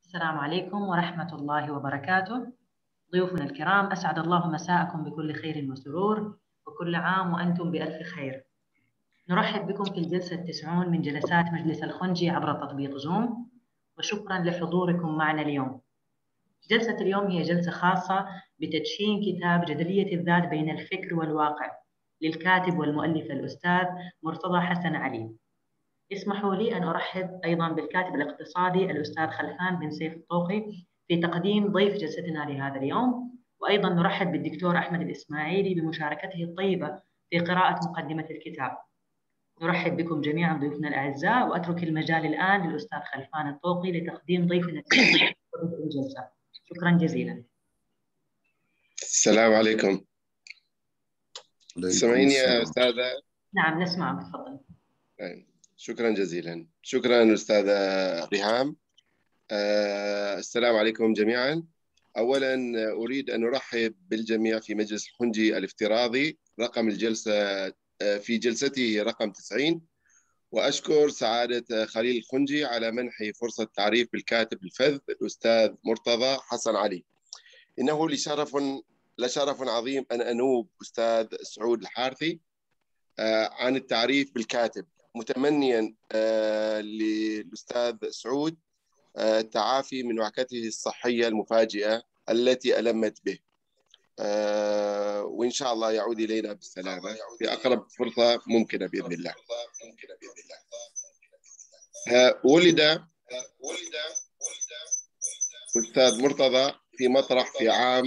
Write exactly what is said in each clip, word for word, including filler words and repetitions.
السلام عليكم ورحمة الله وبركاته. ضيوفنا الكرام، أسعد الله مساءكم بكل خير وسرور، وكل عام وأنتم بألف خير. نرحب بكم في الجلسة التسعون من جلسات مجلس الخنجي عبر تطبيق زوم، وشكرا لحضوركم معنا اليوم. جلسة اليوم هي جلسة خاصة بتدشين كتاب جدلية الذات بين الفكر والواقع للكاتب والمؤلف الأستاذ مرتضى حسن علي. اسمحوا لي أن أرحب أيضا بالكاتب الاقتصادي الأستاذ خلفان بن سيف الطوقي في تقديم ضيف جلستنا لهذا اليوم، وأيضا نرحب بالدكتور أحمد الإسماعيلي بمشاركته الطيبة في قراءة مقدمة الكتاب. نرحب بكم جميعا ضيوفنا الأعزاء، وأترك المجال الآن للأستاذ خلفان الطوقي لتقديم ضيفنا الثاني في الجلسة. شكرا جزيلا. السلام عليكم. سمعيني يا أستاذة؟ نعم نسمعك، تفضل. شكرا جزيلا. شكرا أستاذة ريهام. أه السلام عليكم جميعا. أولا أريد أن أرحب بالجميع في مجلس الخنجي الافتراضي رقم الجلسة في جلسته رقم تسعين، وأشكر سعادة خليل الخنجي على منحي فرصة تعريف بالكاتب الفذ الأستاذ مرتضى حسن علي. إنه لشرف لشرف عظيم أن أنوب أستاذ سعود الحارثي عن التعريف بالكاتب، متمنيا للأستاذ سعود التعافي من وعكته الصحية المفاجئة التي ألمت به، وإن شاء الله يعود إلينا بالسلامة في أقرب فرصة ممكنة بإذن الله. ولد أستاذ مرتضى في مطرح في عام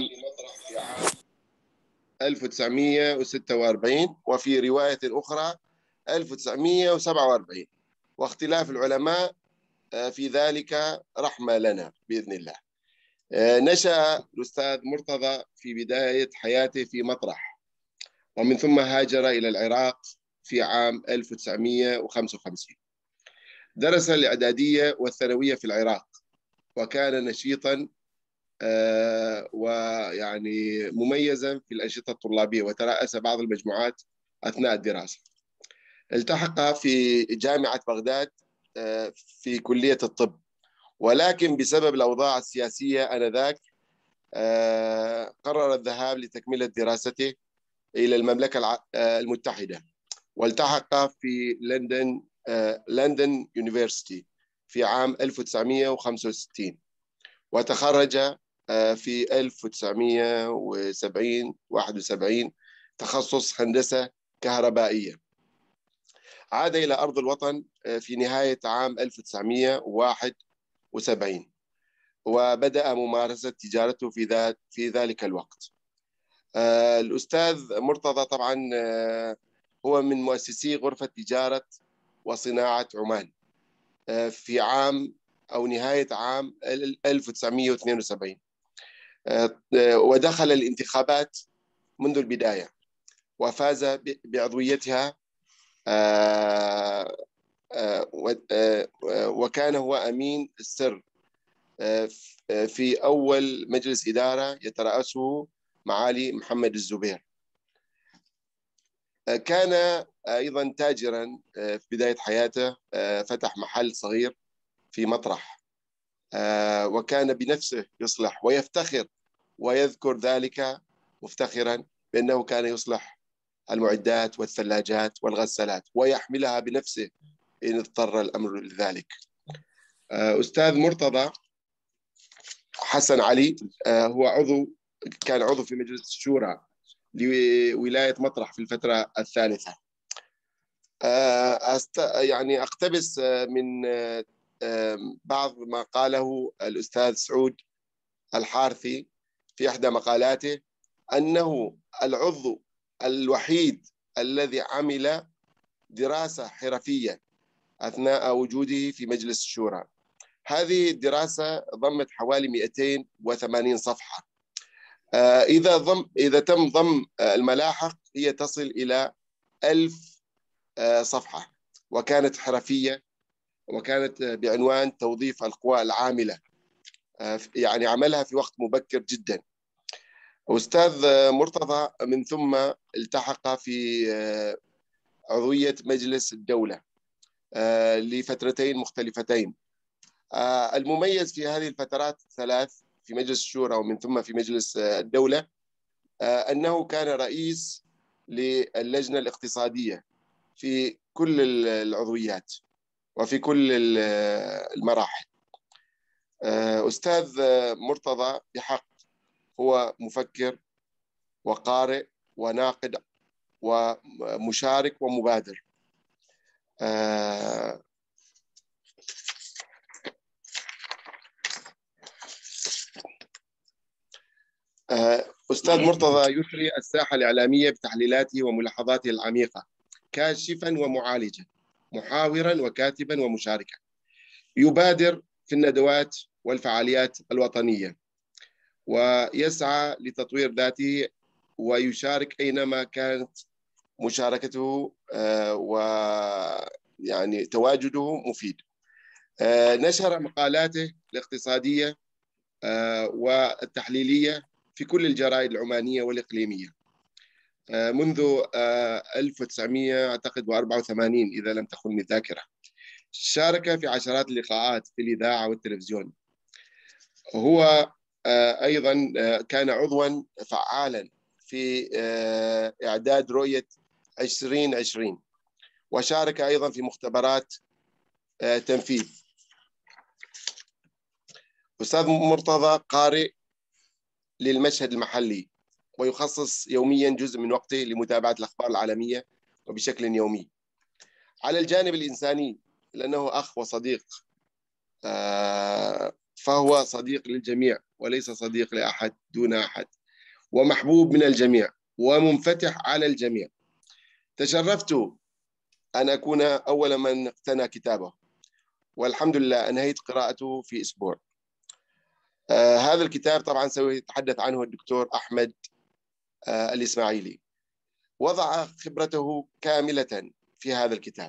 ألف وتسعمئة وستة وأربعين، وفي رواية أخرى ألف وتسعمئة وسبعة وأربعين، واختلاف العلماء في ذلك رحمة لنا بإذن الله. نشأ الأستاذ مرتضى في بداية حياته في مطرح، ومن ثم هاجر إلى العراق في عام ألف وتسعمئة وخمسة وخمسين. درس الإعدادية والثانوية في العراق، وكان نشيطا آه ويعني مميزا في الأنشطة الطلابية، وترأس بعض المجموعات أثناء الدراسة. التحق في جامعة بغداد آه في كلية الطب، ولكن بسبب الأوضاع السياسية آنذاك آه قرر الذهاب لتكملة دراسته إلى المملكة المتحدة، والتحق في لندن آه لندن يونيفرسيتي في عام ألف وتسعمئة وخمسة وستين، وتخرج في ألف وتسعمئة وسبعين واحد وسبعين تخصص هندسة كهربائية. عاد إلى أرض الوطن في نهاية عام ألف وتسعمئة وواحد وسبعين، وبدأ ممارسة تجارته في ذات في ذلك الوقت. الأستاذ مرتضى طبعا هو من مؤسسي غرفة تجارة وصناعة عمان في عام أو نهاية عام ألف وتسعمئة واثنين وسبعين، ودخل الانتخابات منذ البداية وفاز بعضويتها، وكان هو أمين السر في أول مجلس إدارة يترأسه معالي محمد الزبير. كان أيضا تاجرا في بداية حياته، فتح محل صغير في مطرح، وكان بنفسه يصلح ويفتخر ويذكر ذلك مفتخرا بأنه كان يصلح المعدات والثلاجات والغسالات ويحملها بنفسه إن اضطر الأمر لذلك. أستاذ مرتضى حسن علي هو عضو كان عضو في مجلس الشورى لولاية مطرح في الفترة الثالثة. يعني أقتبس من بعض ما قاله الأستاذ سعود الحارثي في إحدى مقالاته، أنه العضو الوحيد الذي عمل دراسة حرفية أثناء وجوده في مجلس الشورى. هذه الدراسة ضمت حوالي مئتين وثمانين صفحة. إذا ضم إذا تم ضم الملاحق هي تصل إلى ألف صفحة، وكانت حرفية، وكانت بعنوان توظيف القوى العاملة. يعني عملها في وقت مبكر جدا. أستاذ مرتضى من ثم التحق في عضوية مجلس الدولة لفترتين مختلفتين، المميز في هذه الفترات الثلاث في مجلس الشورى ومن ثم في مجلس الدولة أنه كان رئيس للجنة الاقتصادية في كل العضويات وفي كل المراحل. أستاذ مرتضى بحق هو مفكر وقارئ وناقد ومشارك ومبادر. أستاذ مرتضى يثري الساحة الإعلامية بتحليلاته وملاحظاته العميقة، كاشفا ومعالجا، محاورا وكاتبا ومشاركا، يبادر في الندوات والفعاليات الوطنية ويسعى لتطوير ذاته ويشارك أينما كانت مشاركته ويعني تواجده مفيد. نشر مقالاته الاقتصادية والتحليلية في كل الجرائد العمانية والإقليمية منذ ألف وتسعمئة أعتقد وأربعة وثمانين إذا لم تخنني الذاكرة. شارك في عشرات اللقاءات في الإذاعة والتلفزيون. هو أيضا كان عضوا فعالا في إعداد رؤية عشرين عشرين وشارك أيضا في مختبرات تنفيذ. أستاذ مرتضى قارئ للمشهد المحلي ويخصص يوميا جزء من وقته لمتابعة الأخبار العالمية وبشكل يومي. على الجانب الإنساني لأنه أخ وصديق، فهو صديق للجميع وليس صديق لأحد دون أحد، ومحبوب من الجميع ومنفتح على الجميع. تشرفت أن أكون أول من اقتنى كتابه، والحمد لله أنهيت قراءته في أسبوع. آه هذا الكتاب طبعا سيتحدث عنه الدكتور أحمد آه الإسماعيلي، وضع خبرته كاملة في هذا الكتاب.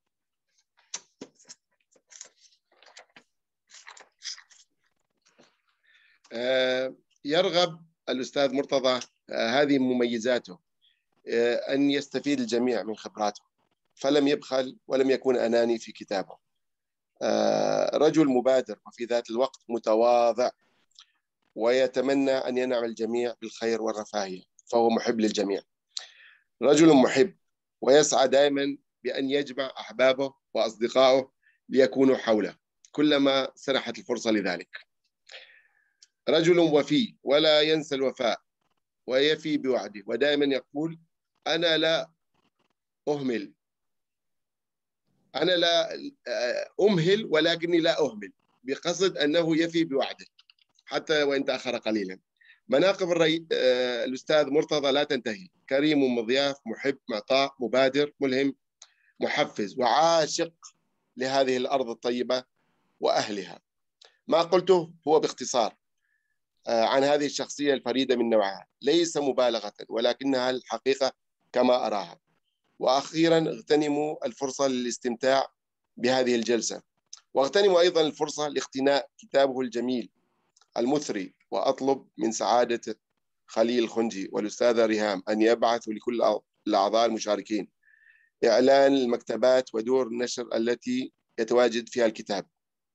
آه يرغب الأستاذ مرتضى، آه هذه مميزاته، آه أن يستفيد الجميع من خبراته، فلم يبخل ولم يكن أناني في كتابه. آه رجل مبادر وفي ذات الوقت متواضع، ويتمنى أن ينعم الجميع بالخير والرفاهية، فهو محب للجميع. رجل محب ويسعى دائما بأن يجمع أحبابه وأصدقائه ليكونوا حوله كلما سنحت الفرصة لذلك. رجل وفي ولا ينسى الوفاء ويفي بوعده، ودائما يقول أنا لا أهمل، أنا لا أمهل ولكني لا أهمل، بقصد أنه يفي بوعده حتى وإن تأخر قليلا. مناقب الري... الأستاذ مرتضى لا تنتهي: كريم مضياف، محب، معطاء، مبادر، ملهم، محفز، وعاشق لهذه الأرض الطيبة وأهلها. ما قلته هو باختصار عن هذه الشخصية الفريدة من نوعها، ليس مبالغة ولكنها الحقيقة كما أراها. وأخيرا اغتنموا الفرصة للاستمتاع بهذه الجلسة، واغتنموا أيضا الفرصة لاقتناء كتابه الجميل المثري. وأطلب من سعادة خليل الخنجي والأستاذة ريهام أن يبعثوا لكل الأعضاء المشاركين إعلان المكتبات ودور النشر التي يتواجد فيها الكتاب،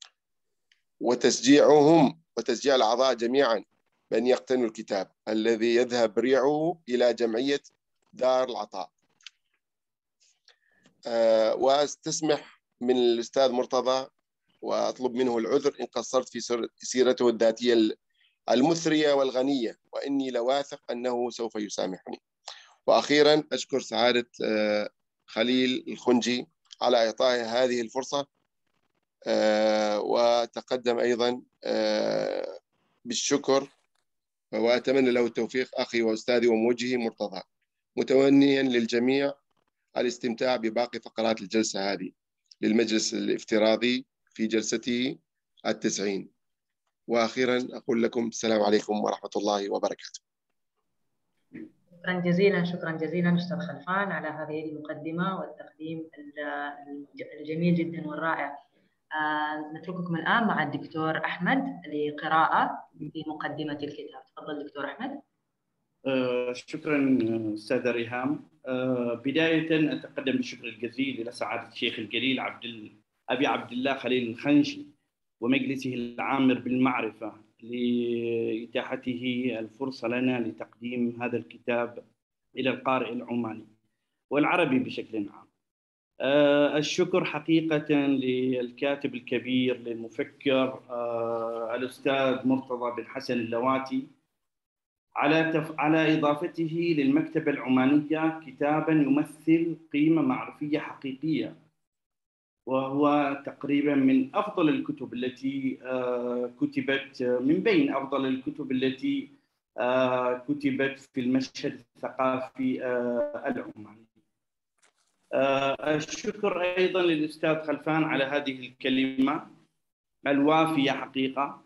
وتشجيعهم وتشجيع الأعضاء جميعا بأن يقتنوا الكتاب الذي يذهب ريعه إلى جمعية دار العطاء. أه واستسمح من الأستاذ مرتضى وأطلب منه العذر إن قصرت في سيرته الذاتية المثرية والغنية، وإني لواثق أنه سوف يسامحني. وأخيرا أشكر سعادة خليل الخنجي على إعطائي هذه الفرصة، وتقدم أيضا بالشكر، وأتمنى له التوفيق أخي وأستاذي وموجهي مرتضى، متمنيا للجميع الاستمتاع بباقي فقرات الجلسة هذه للمجلس الافتراضي في جلسته التسعين. وأخيرا أقول لكم السلام عليكم ورحمة الله وبركاته. شكرا جزيلا، شكرا جزيلا أستاذ خلفان على هذه المقدمة والتقديم الجميل جدا والرائع. آه نترككم الآن مع الدكتور أحمد لقراءة في مقدمة الكتاب. تفضل دكتور أحمد. آه شكرا أستاذة ريهام. آه بداية أتقدم بالشكر الجزيل إلى سعادة الشيخ الجليل عبد أبي عبد الله خليل الخنجي ومجلسه العامر بالمعرفة لإتاحته الفرصة لنا لتقديم هذا الكتاب إلى القارئ العماني والعربي بشكل عام. الشكر حقيقة للكاتب الكبير للمفكر الأستاذ مرتضى بن حسن اللواتي على تف... على إضافته للمكتبة العمانية كتاباً يمثل قيمة معرفية حقيقية، وهو تقريباً من أفضل الكتب التي كتبت من بين أفضل الكتب التي كتبت في المشهد الثقافي العماني. الشكر أيضاً للأستاذ خلفان على هذه الكلمة الوافية حقيقة،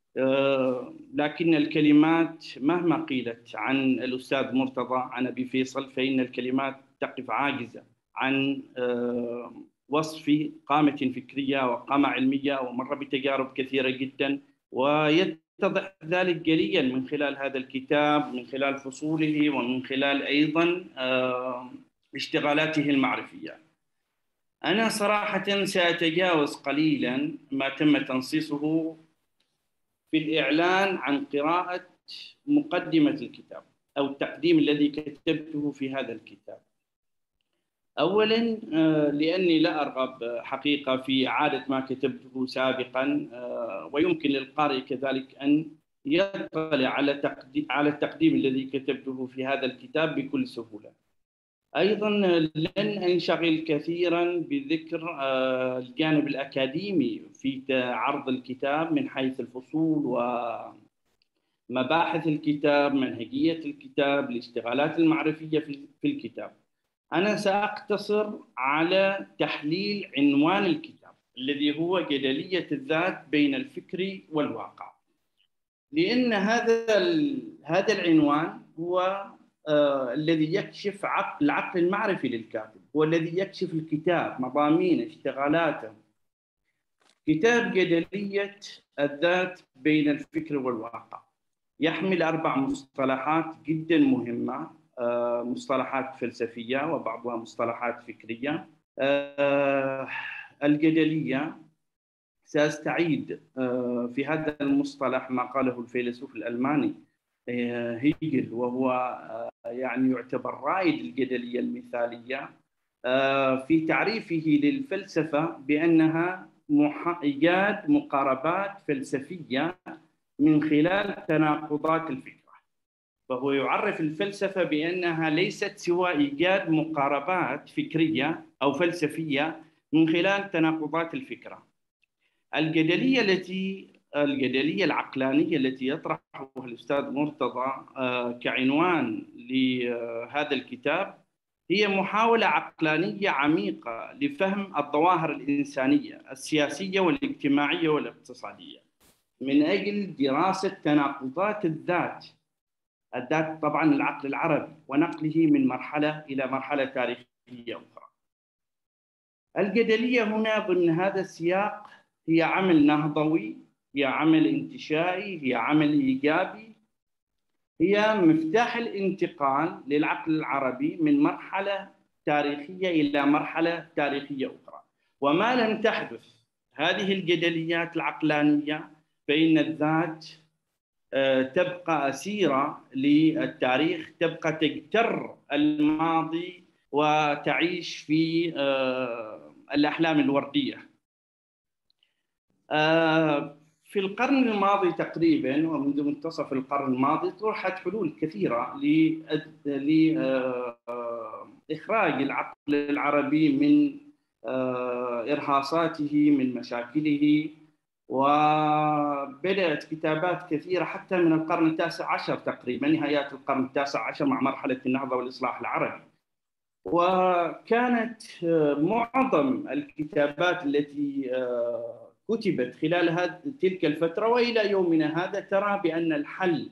لكن الكلمات مهما قيلت عن الأستاذ مرتضى عن أبي فيصل فإن الكلمات تقف عاجزة عن وصف قامة فكرية وقامة علمية ومر بتجارب كثيرة جدا، ويتضح ذلك جليا من خلال هذا الكتاب، من خلال فصوله ومن خلال أيضا اشتغالاته المعرفية. أنا صراحة سأتجاوز قليلا ما تم تنصيصه في الإعلان عن قراءة مقدمة الكتاب أو التقديم الذي كتبته في هذا الكتاب. أولاً لأني لا أرغب حقيقة في إعادة ما كتبته سابقاً، ويمكن للقارئ كذلك أن يطلع على على التقديم الذي كتبته في هذا الكتاب بكل سهولة. أيضاً لن أنشغل كثيراً بذكر الجانب الأكاديمي في عرض الكتاب من حيث الفصول ومباحث الكتاب، منهجية الكتاب، الاشتغالات المعرفية في الكتاب. أنا سأقتصر على تحليل عنوان الكتاب الذي هو جدلية الذات بين الفكر والواقع، لأن هذا هذا العنوان هو آه الذي يكشف عقل العقل المعرفي للكاتب، هو الذي يكشف الكتاب، مضامينه، اشتغالاته. كتاب جدلية الذات بين الفكر والواقع يحمل أربع مصطلحات جدا مهمة، آه مصطلحات فلسفية وبعضها مصطلحات فكرية. آه الجدلية سأستعيد آه في هذا المصطلح ما قاله الفيلسوف الألماني هيجل، وهو يعني يعتبر رائد الجدلية المثالية في تعريفه للفلسفة بأنها إيجاد مقاربات فلسفية من خلال تناقضات الفكرة. فهو يعرف الفلسفة بأنها ليست سوى إيجاد مقاربات فكرية أو فلسفية من خلال تناقضات الفكرة. الجدلية التي الجدلية العقلانية التي يطرحها الأستاذ مرتضى كعنوان لهذا الكتاب هي محاولة عقلانية عميقة لفهم الظواهر الإنسانية السياسية والاجتماعية والاقتصادية من أجل دراسة تناقضات الذات الذات طبعا العقل العربي ونقله من مرحلة إلى مرحلة تاريخية أخرى. الجدلية هنا ضمن هذا السياق هي عمل نهضوي، هي عمل انتشائي، هي عمل إيجابي، هي مفتاح الانتقال للعقل العربي من مرحلة تاريخية إلى مرحلة تاريخية أخرى. وما لم تحدث هذه الجدليات العقلانية فإن الذات تبقى أسيرة للتاريخ، تبقى تجتر الماضي وتعيش في الأحلام الوردية. في القرن الماضي تقريبا ومنذ منتصف القرن الماضي طرحت حلول كثيرة لإخراج العقل العربي من إرهاصاته، من مشاكله، وبدأت كتابات كثيرة حتى من القرن التاسع عشر تقريبا، نهايات القرن التاسع عشر مع مرحلة النهضة والإصلاح العربي. وكانت معظم الكتابات التي كتبت خلال تلك الفترة وإلى يومنا هذا ترى بأن الحل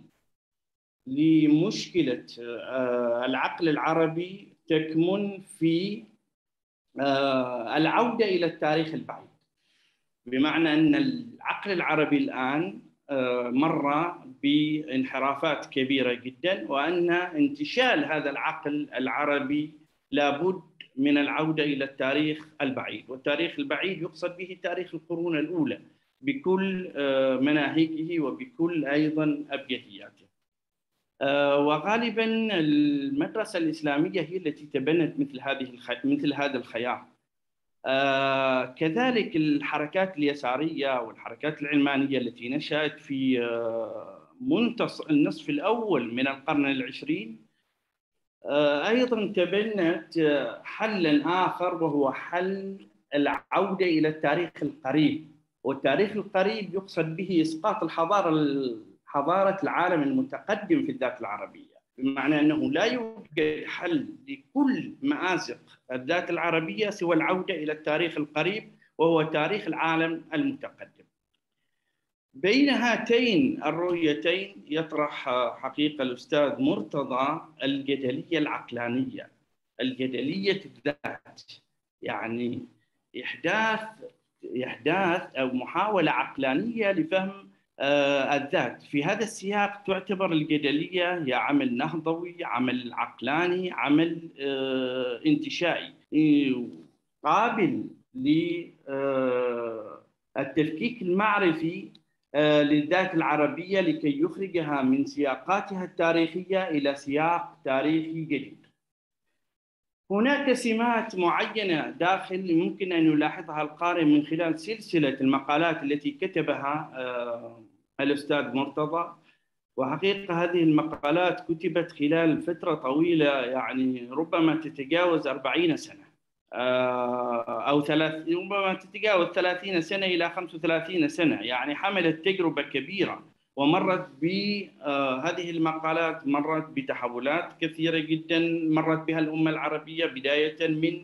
لمشكلة العقل العربي تكمن في العودة إلى التاريخ البعيد، بمعنى أن العقل العربي الآن مر بانحرافات كبيرة جدا، وأن انتشال هذا العقل العربي لابد من العودة إلى التاريخ البعيد. والتاريخ البعيد يقصد به تاريخ القرون الأولى، بكل مناهجه وبكل أيضا أبجدياته. وغالبا المدرسة الإسلامية هي التي تبنت مثل هذه مثل هذا الخيار. كذلك الحركات اليسارية والحركات العلمانية التي نشأت في منتصف النصف الأول من القرن العشرين أيضا تبنت حلا آخر، وهو حل العودة إلى التاريخ القريب. والتاريخ القريب يقصد به إسقاط الحضارة حضارة العالم المتقدم في الذات العربية، بمعنى أنه لا يوجد حل لكل مآزق الذات العربية سوى العودة إلى التاريخ القريب، وهو تاريخ العالم المتقدم. بين هاتين الرؤيتين يطرح حقيقة الأستاذ مرتضى الجدلية العقلانية، الجدلية الذات، يعني إحداث إحداث أو محاولة عقلانية لفهم آه الذات. في هذا السياق تعتبر الجدلية هي عمل نهضوي، عمل عقلاني، عمل آه انتشائي قابل للتفكيك المعرفي آه للذات العربية لكي يخرجها من سياقاتها التاريخية إلى سياق تاريخي جديد. هناك سمات معينة داخل ممكن أن يلاحظها القارئ من خلال سلسلة المقالات التي كتبها الأستاذ مرتضى. وحقيقة هذه المقالات كتبت خلال فترة طويلة، يعني ربما تتجاوز أربعين سنة أو ثلاث ربما تتجاوز ثلاثين سنة إلى خمسة وثلاثين سنة، يعني حملت تجربة كبيرة ومرت بهذه المقالات، مرت بتحولات كثيرة جدا مرت بها الأمة العربية، بداية من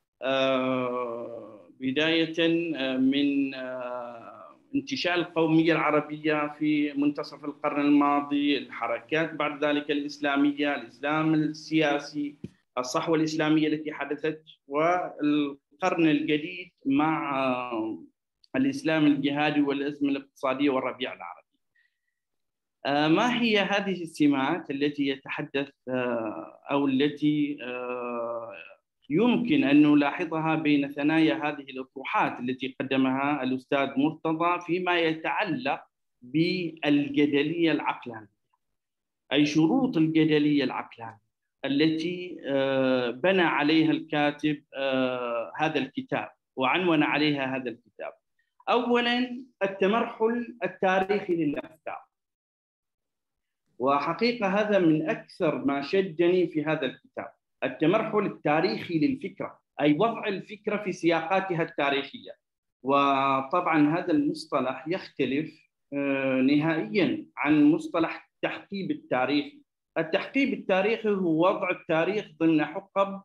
بداية من انتشاء القومية العربية في منتصف القرن الماضي، الحركات بعد ذلك الإسلامية، الإسلام السياسي، الصحوة الإسلامية التي حدثت، والقرن الجديد مع الإسلام الجهادي والأزمة الاقتصادية والربيع العربي. ما هي هذه السمات التي يتحدث أو التي يمكن أن نلاحظها بين ثنايا هذه الأطروحات التي قدمها الأستاذ مرتضى فيما يتعلق بالجدلية العقلانية، أي شروط الجدلية العقلانية التي بنى عليها الكاتب هذا الكتاب وعنون عليها هذا الكتاب؟ أولاً التمرحل التاريخي للأفكار، وحقيقة هذا من أكثر ما شدني في هذا الكتاب، التمرحل التاريخي للفكرة، أي وضع الفكرة في سياقاتها التاريخية. وطبعاً هذا المصطلح يختلف نهائياً عن مصطلح التحقيب التاريخي. التحقيب التاريخي هو وضع التاريخ ضمن حقب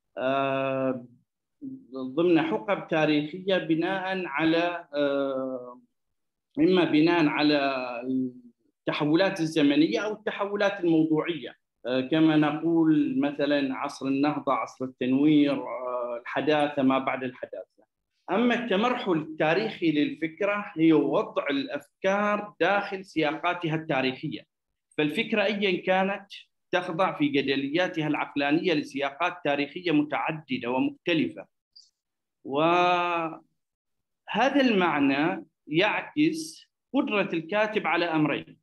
ضمن حقب تاريخية بناء على إما بناء على التحولات الزمنية أو التحولات الموضوعية، كما نقول مثلا عصر النهضة، عصر التنوير، الحداثة، ما بعد الحداثة. أما التمرحل التاريخي للفكرة هي وضع الأفكار داخل سياقاتها التاريخية، فالفكرة أيا كانت تخضع في جدلياتها العقلانية لسياقات تاريخية متعددة ومختلفة. وهذا المعنى يعكس قدرة الكاتب على أمرين: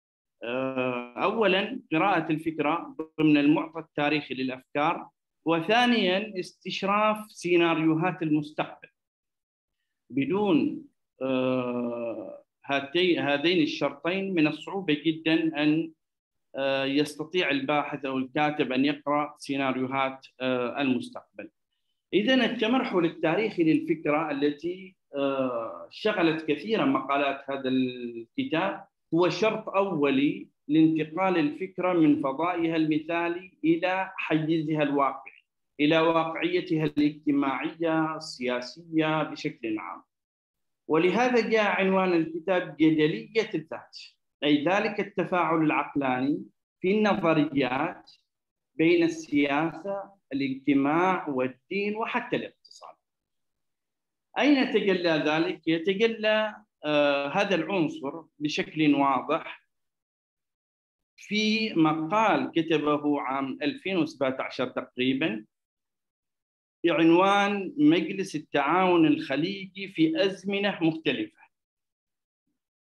أولاً قراءة الفكرة ضمن المعطى التاريخي للأفكار، وثانياً استشراف سيناريوهات المستقبل. بدون هذين الشرطين من الصعوبة جداً أن يستطيع الباحث أو الكاتب أن يقرأ سيناريوهات المستقبل. إذن التمرحل التاريخي للفكرة التي شغلت كثيراً مقالات هذا الكتاب هو شرط أولي لانتقال الفكرة من فضائها المثالي إلى حيزها الواقعي، إلى واقعيتها الاجتماعية السياسية بشكل عام. ولهذا جاء عنوان الكتاب جدلية الذات، أي ذلك التفاعل العقلاني في النظريات بين السياسة، الاجتماع والدين وحتى الاقتصاد. أين تجلى ذلك؟ يتجلى آه هذا العنصر بشكل واضح في مقال كتبه عام ألفين وسبعة عشر تقريباً بعنوان مجلس التعاون الخليجي في أزمنة مختلفة.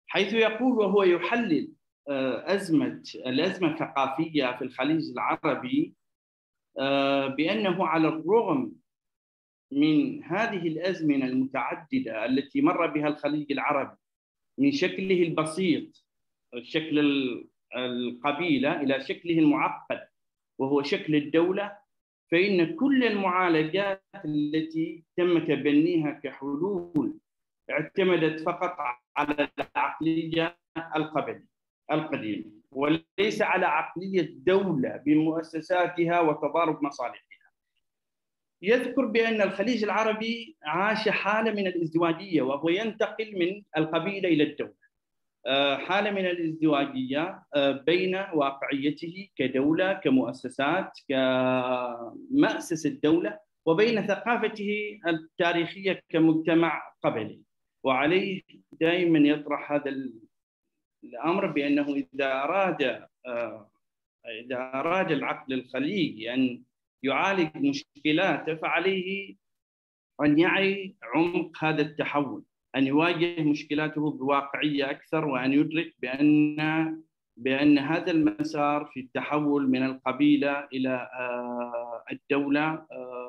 حيث يقول وهو يحلل أزمة الأزمة الثقافية في الخليج العربي بأنه على الرغم من هذه الأزمنة المتعددة التي مر بها الخليج العربي من شكله البسيط شكل القبيلة إلى شكله المعقد وهو شكل الدولة، فإن كل المعالجات التي تم تبنيها كحلول اعتمدت فقط على العقلية القبلية القديمة وليس على عقلية دولة بمؤسساتها وتضارب مصالحها. يذكر بأن الخليج العربي عاش حالة من الازدواجية وهو ينتقل من القبيلة إلى الدولة، حالة من الازدواجية بين واقعيته كدولة كمؤسسات كمأسسة الدولة وبين ثقافته التاريخية كمجتمع قبلي. وعليه دائما يطرح هذا الأمر بأنه إذا أراد إذا أراد العقل الخليجي أن يعالج مشكلاته فعليه أن يعي عمق هذا التحول، أن يواجه مشكلاته بواقعية أكثر، وأن يدرك بأن بأن هذا المسار في التحول من القبيلة إلى الدولة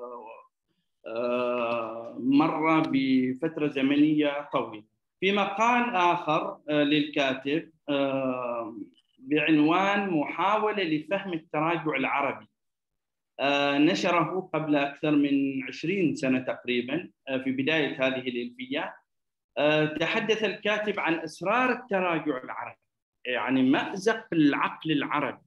مر بفترة زمنية طويلة. في مقال آخر للكاتب بعنوان محاولة لفهم التراجع العربي نشره قبل أكثر من عشرين سنة تقريبا في بداية هذه الألفية، تحدث الكاتب عن أسرار التراجع العربي، يعني مأزق العقل العربي،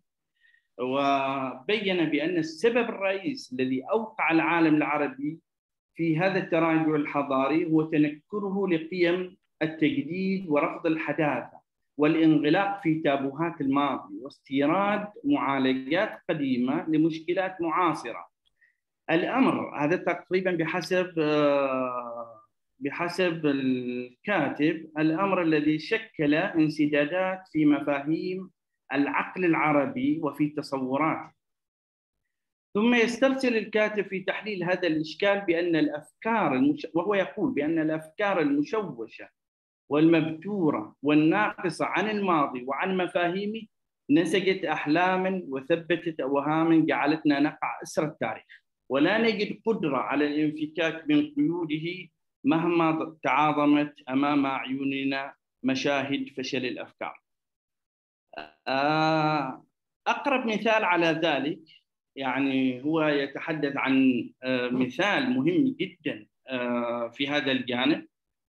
وبين بأن السبب الرئيسي الذي أوقع العالم العربي في هذا التراجع الحضاري هو تنكره لقيم التجديد ورفض الحداثة والانغلاق في تابوهات الماضي واستيراد معالجات قديمة لمشكلات معاصرة. الأمر هذا تقريبا بحسب بحسب الكاتب الأمر الذي شكل انسدادات في مفاهيم العقل العربي وفي تصوراته. ثم يسترسل الكاتب في تحليل هذا الإشكال بأن الأفكار المش... وهو يقول بأن الأفكار المشوشة والمبتورة والناقصة عن الماضي وعن مفاهيمه نسجت أحلاما وثبتت أوهاما جعلتنا نقع أسر التاريخ، ولا نجد قدرة على الانفكاك من قيوده مهما تعاظمت أمام أعيننا مشاهد فشل الأفكار. أقرب مثال على ذلك يعني هو يتحدث عن مثال مهم جدا في هذا الجانب،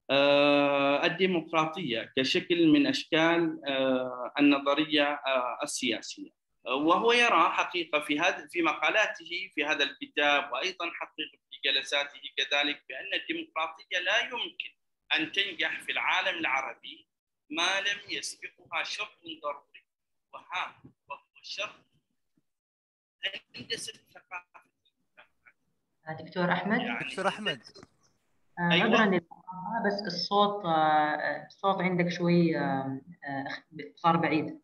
الديمقراطية كشكل من أشكال النظرية السياسية. وهو يرى حقيقة في هذا في مقالاته في هذا الكتاب وأيضا حقيقة في جلساته كذلك بأن الديمقراطية لا يمكن أن تنجح في العالم العربي ما لم يسبقها شرط ضروري وهام، وهو الشرط هندسة الثقافة. دكتور أحمد يعني دكتور أحمد عذرا أيوة. بس الصوت الصوت عندك شوي صار بعيد.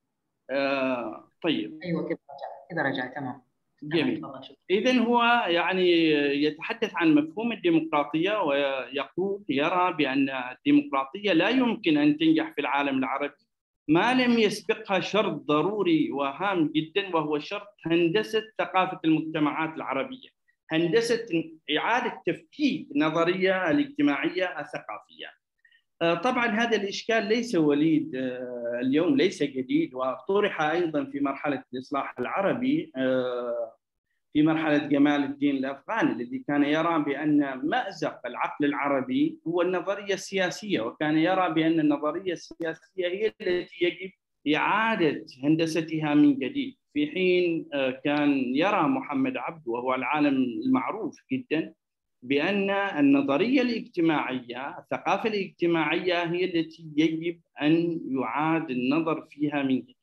آه طيب ايوه كذا رجع كذا رجع تمام. جميل. إذن هو يعني يتحدث عن مفهوم الديمقراطية ويقول يرى بأن الديمقراطية لا يمكن أن تنجح في العالم العربي ما لم يسبقها شرط ضروري وهام جدا، وهو شرط هندسة ثقافة المجتمعات العربية، هندسة إعادة تفكيك النظرية الاجتماعية الثقافية. طبعا هذا الإشكال ليس وليد اليوم، ليس جديد، وطرح أيضا في مرحلة الإصلاح العربي في مرحلة جمال الدين الأفغاني الذي كان يرى بأن مأزق العقل العربي هو النظرية السياسية، وكان يرى بأن النظرية السياسية هي التي يجب إعادة هندستها من جديد، في حين كان يرى محمد عبده وهو العالم المعروف جدا بأن النظرية الاجتماعية الثقافة الاجتماعية هي التي يجب أن يعاد النظر فيها من جديد.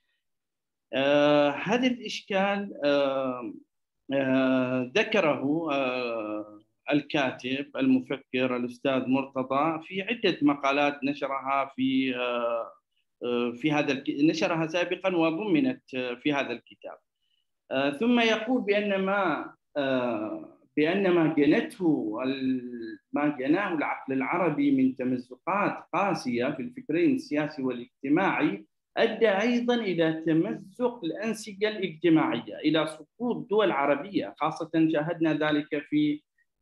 آه هذا الإشكال آه آه ذكره آه الكاتب المفكر الأستاذ مرتضى في عدة مقالات نشرها في آه في هذا نشرها سابقا وضمنت في هذا الكتاب. آه ثم يقول بأن ما آه بأن ما جنته ما جناه العقل العربي من تمزقات قاسية في الفكرين السياسي والاجتماعي أدى أيضا إلى تمزق الأنسجة الاجتماعية، إلى سقوط دول عربية، خاصة شاهدنا ذلك في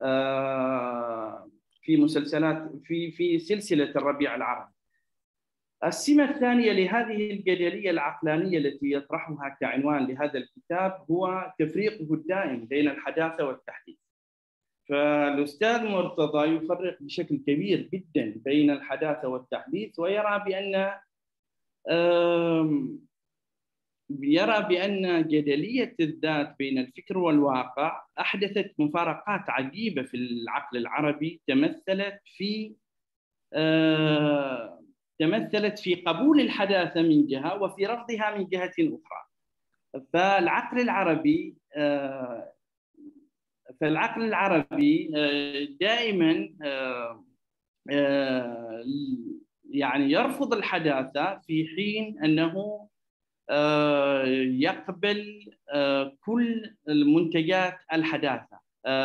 في مسلسلات في في سلسلة الربيع العربي. السمة الثانية لهذه الجدلية العقلانية التي يطرحها كعنوان لهذا الكتاب هو تفريقه الدائم بين الحداثة والتحديث. فالأستاذ مرتضى يفرق بشكل كبير جدا بين الحداثة والتحديث، ويرى بأن يرى بأن جدلية الذات بين الفكر والواقع أحدثت مفارقات عجيبة في العقل العربي، تمثلت في تمثلت في قبول الحداثة من جهة وفي رفضها من جهة أخرى. فالعقل العربي فالعقل العربي دائما يعني يرفض الحداثة، في حين أنه يقبل كل المنتجات الحداثة.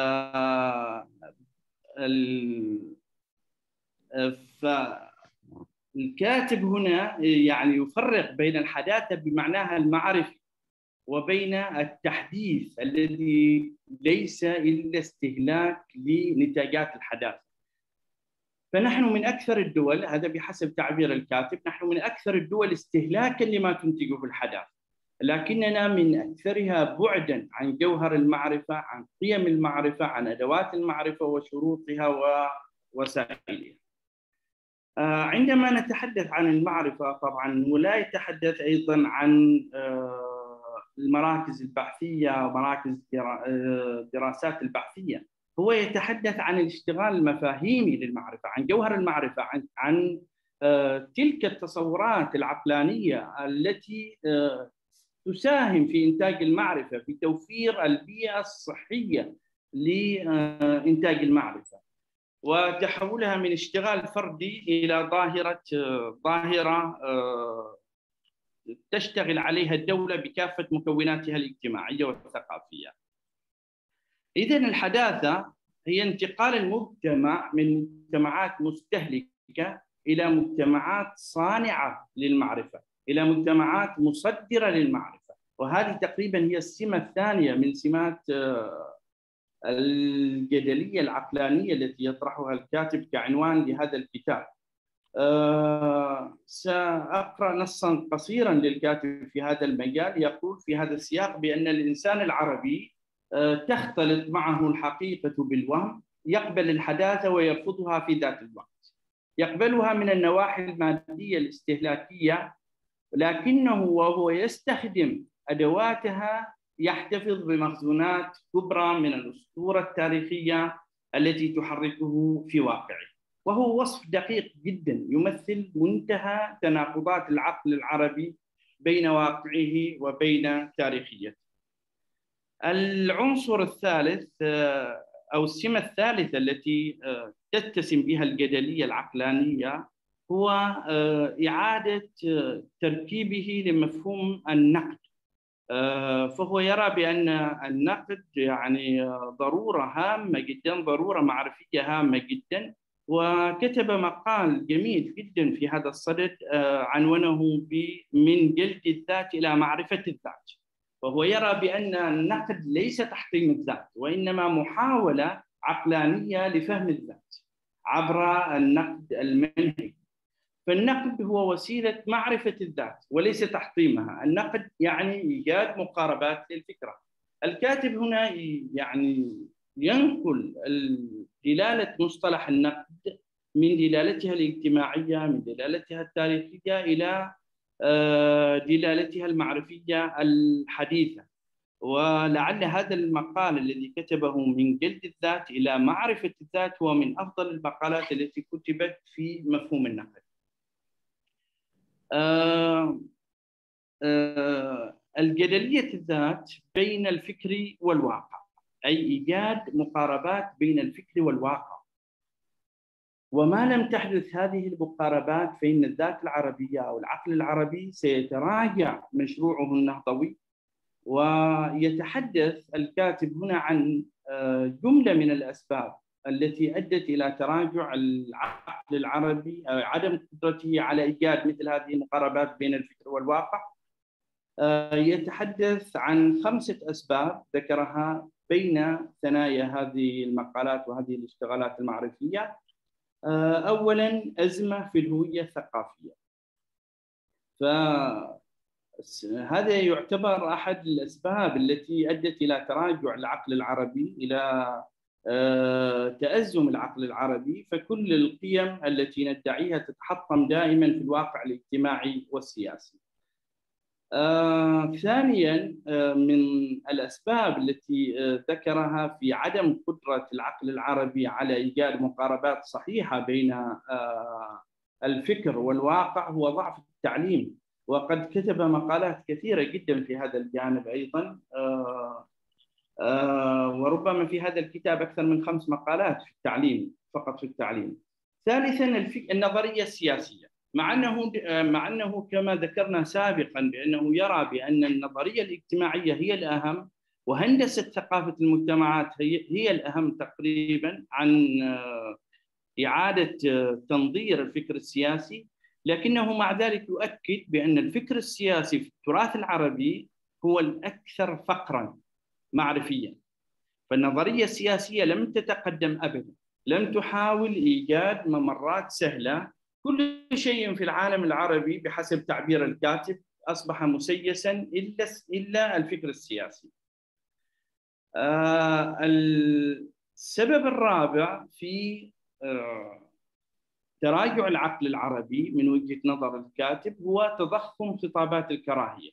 فالكاتب هنا يعني يفرق بين الحداثة بمعناها المعرفي وبين التحديث الذي ليس إلا استهلاك لنتاجات الحداثة. فنحن من أكثر الدول، هذا بحسب تعبير الكاتب، نحن من أكثر الدول استهلاكاً لما تنتجه الحداثة، لكننا من أكثرها بعداً عن جوهر المعرفة، عن قيم المعرفة، عن أدوات المعرفة وشروطها ووسائلها. عندما نتحدث عن المعرفة طبعاً ولا يتحدث أيضاً عن المراكز البحثية ومراكز الدراسات البحثية، هو يتحدث عن الاشتغال المفاهيمي للمعرفة، عن جوهر المعرفة، عن عن تلك التصورات العقلانية التي تساهم في إنتاج المعرفة، في توفير البيئة الصحية لإنتاج المعرفة، وتحولها من اشتغال فردي إلى ظاهرة ظاهرة تشتغل عليها الدولة بكافة مكوناتها الاجتماعية والثقافية. إذن الحداثة هي انتقال المجتمع من مجتمعات مستهلكة إلى مجتمعات صانعة للمعرفة، إلى مجتمعات مصدرة للمعرفة، وهذه تقريبا هي السمة الثانية من سمات الجدلية العقلانية التي يطرحها الكاتب كعنوان لهذا الكتاب. أه سأقرأ نصاً قصيراً للكاتب في هذا المجال، يقول في هذا السياق بأن الإنسان العربي أه تختلط معه الحقيقة بالوهم، يقبل الحداثة ويرفضها في ذات الوقت، يقبلها من النواحي المادية الاستهلاكية، لكنه وهو يستخدم أدواتها يحتفظ بمخزونات كبرى من الأسطورة التاريخية التي تحركه في واقعه. وهو وصف دقيق جدا يمثل منتهى تناقضات العقل العربي بين واقعه وبين تاريخيته. العنصر الثالث أو السمة الثالثة التي تتسم بها الجدلية العقلانية هو إعادة تركيبه لمفهوم النقد. فهو يرى بأن النقد يعني ضرورة هامة جدا، ضرورة معرفية هامة جدا، وكتب مقال جميل جدا في هذا الصدد عنونه من جلد الذات إلى معرفة الذات. وهو يرى بأن النقد ليس تحطيم الذات، وإنما محاولة عقلانية لفهم الذات عبر النقد المنهجي. فالنقد هو وسيلة معرفة الذات وليس تحطيمها. النقد يعني إيجاد مقاربات للفكرة. الكاتب هنا يعني ينقل دلالة مصطلح النقد من دلالتها الاجتماعية، من دلالتها التاريخية، إلى دلالتها المعرفية الحديثة. ولعل هذا المقال الذي كتبه من جلد الذات إلى معرفة الذات هو من أفضل المقالات التي كتبت في مفهوم النقد. آه آه الجدلية الذات بين الفكر والواقع، أي إيجاد مقاربات بين الفكر والواقع. وما لم تحدث هذه المقاربات فإن الذات العربية أو العقل العربي سيتراجع مشروعه النهضوي. ويتحدث الكاتب هنا عن جملة من الأسباب التي أدت إلى تراجع العقل العربي، عدم قدرته على إيجاد مثل هذه المقاربات بين الفكر والواقع. يتحدث عن خمسة أسباب ذكرها بين ثنايا هذه المقالات وهذه الاشتغالات المعرفية. أولاً، أزمة في الهوية الثقافية. فهذا يعتبر أحد الأسباب التي أدت إلى تراجع العقل العربي، إلى تأزم العقل العربي. فكل القيم التي ندعيها تتحطم دائماً في الواقع الاجتماعي والسياسي. آه، ثانياً، آه، من الأسباب التي آه، ذكرها في عدم قدرة العقل العربي على إيجاد مقاربات صحيحة بين آه، الفكر والواقع هو ضعف التعليم. وقد كتب مقالات كثيرة جداً في هذا الجانب أيضاً، آه، آه، وربما في هذا الكتاب أكثر من خمس مقالات في التعليم، فقط في التعليم. ثالثاً، النظرية السياسية. مع أنه مع أنه كما ذكرنا سابقاً بأنه يرى بأن النظرية الاجتماعية هي الأهم، وهندسة ثقافة المجتمعات هي هي الأهم تقريباً عن إعادة تنظير الفكر السياسي، لكنه مع ذلك يؤكد بأن الفكر السياسي في التراث العربي هو الأكثر فقراً معرفياً. فالنظرية السياسية لم تتقدم أبداً، لم تحاول إيجاد ممرات سهلة. كل شيء في العالم العربي بحسب تعبير الكاتب أصبح مسيساً إلا إلا الفكر السياسي. آه السبب الرابع في آه تراجع العقل العربي من وجهة نظر الكاتب هو تضخم خطابات الكراهية.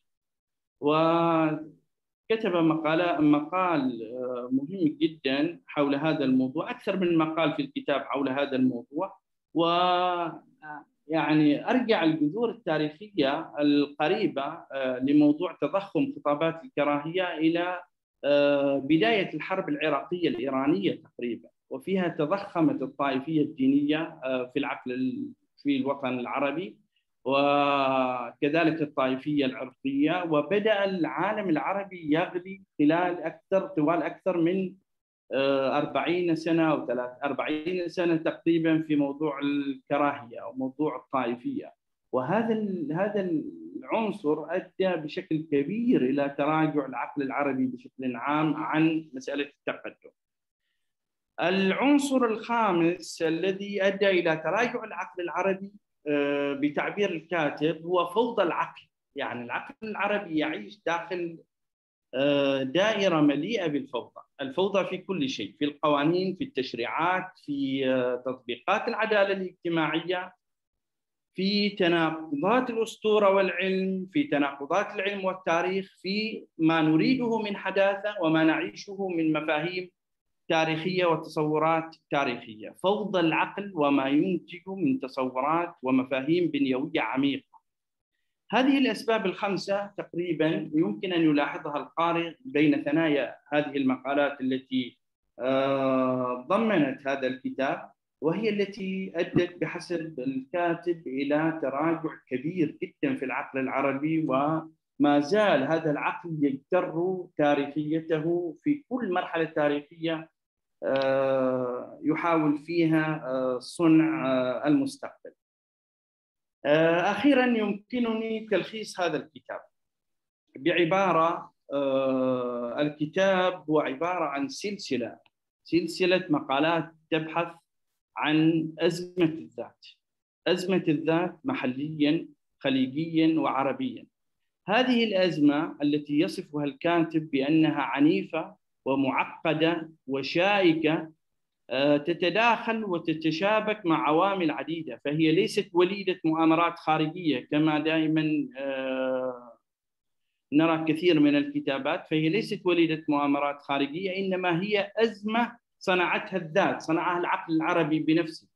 وكتب مقال مقال مهم جدا حول هذا الموضوع، أكثر من مقال في الكتاب حول هذا الموضوع. و يعني أرجع الجذور التاريخية القريبة لموضوع تضخم خطابات الكراهية إلى بداية الحرب العراقية الإيرانية تقريبا، وفيها تضخمت الطائفية الدينية في العقل في الوطن العربي، وكذلك الطائفية العرقية. وبدأ العالم العربي يغلي خلال أكثر طوال أكثر من أربعين سنة أو أربعين سنة تقريبا في موضوع الكراهية أو موضوع الطائفية. وهذا هذا العنصر أدى بشكل كبير إلى تراجع العقل العربي بشكل عام عن مسألة التقدم. العنصر الخامس الذي أدى إلى تراجع العقل العربي بتعبير الكاتب هو فوضى العقل. يعني العقل العربي يعيش داخل دائرة مليئة بالفوضى، الفوضى في كل شيء، في القوانين، في التشريعات، في تطبيقات العدالة الاجتماعية، في تناقضات الأسطورة والعلم، في تناقضات العلم والتاريخ، في ما نريده من حداثة وما نعيشه من مفاهيم تاريخية وتصورات تاريخية. فوضى العقل وما ينتج من تصورات ومفاهيم بنيوية عميقة. هذه الأسباب الخمسة تقريباً يمكن أن يلاحظها القارئ بين ثنايا هذه المقالات التي ضمنت هذا الكتاب، وهي التي أدت بحسب الكاتب إلى تراجع كبير جداً في العقل العربي، وما زال هذا العقل يجتر تاريخيته في كل مرحلة تاريخية يحاول فيها صنع المستقبل. أخيراً، يمكنني تلخيص هذا الكتاب بعبارة: الكتاب هو عبارة عن سلسلة سلسلة مقالات تبحث عن أزمة الذات، أزمة الذات محلياً، خليجياً، وعربياً. هذه الأزمة التي يصفها الكاتب بأنها عنيفة ومعقدة وشائكة، تتداخل وتتشابك مع عوامل عديدة، فهي ليست وليدة مؤامرات خارجية كما دائما نرى كثير من الكتابات. فهي ليست وليدة مؤامرات خارجية، إنما هي أزمة صنعتها الذات، صنعها العقل العربي بنفسه.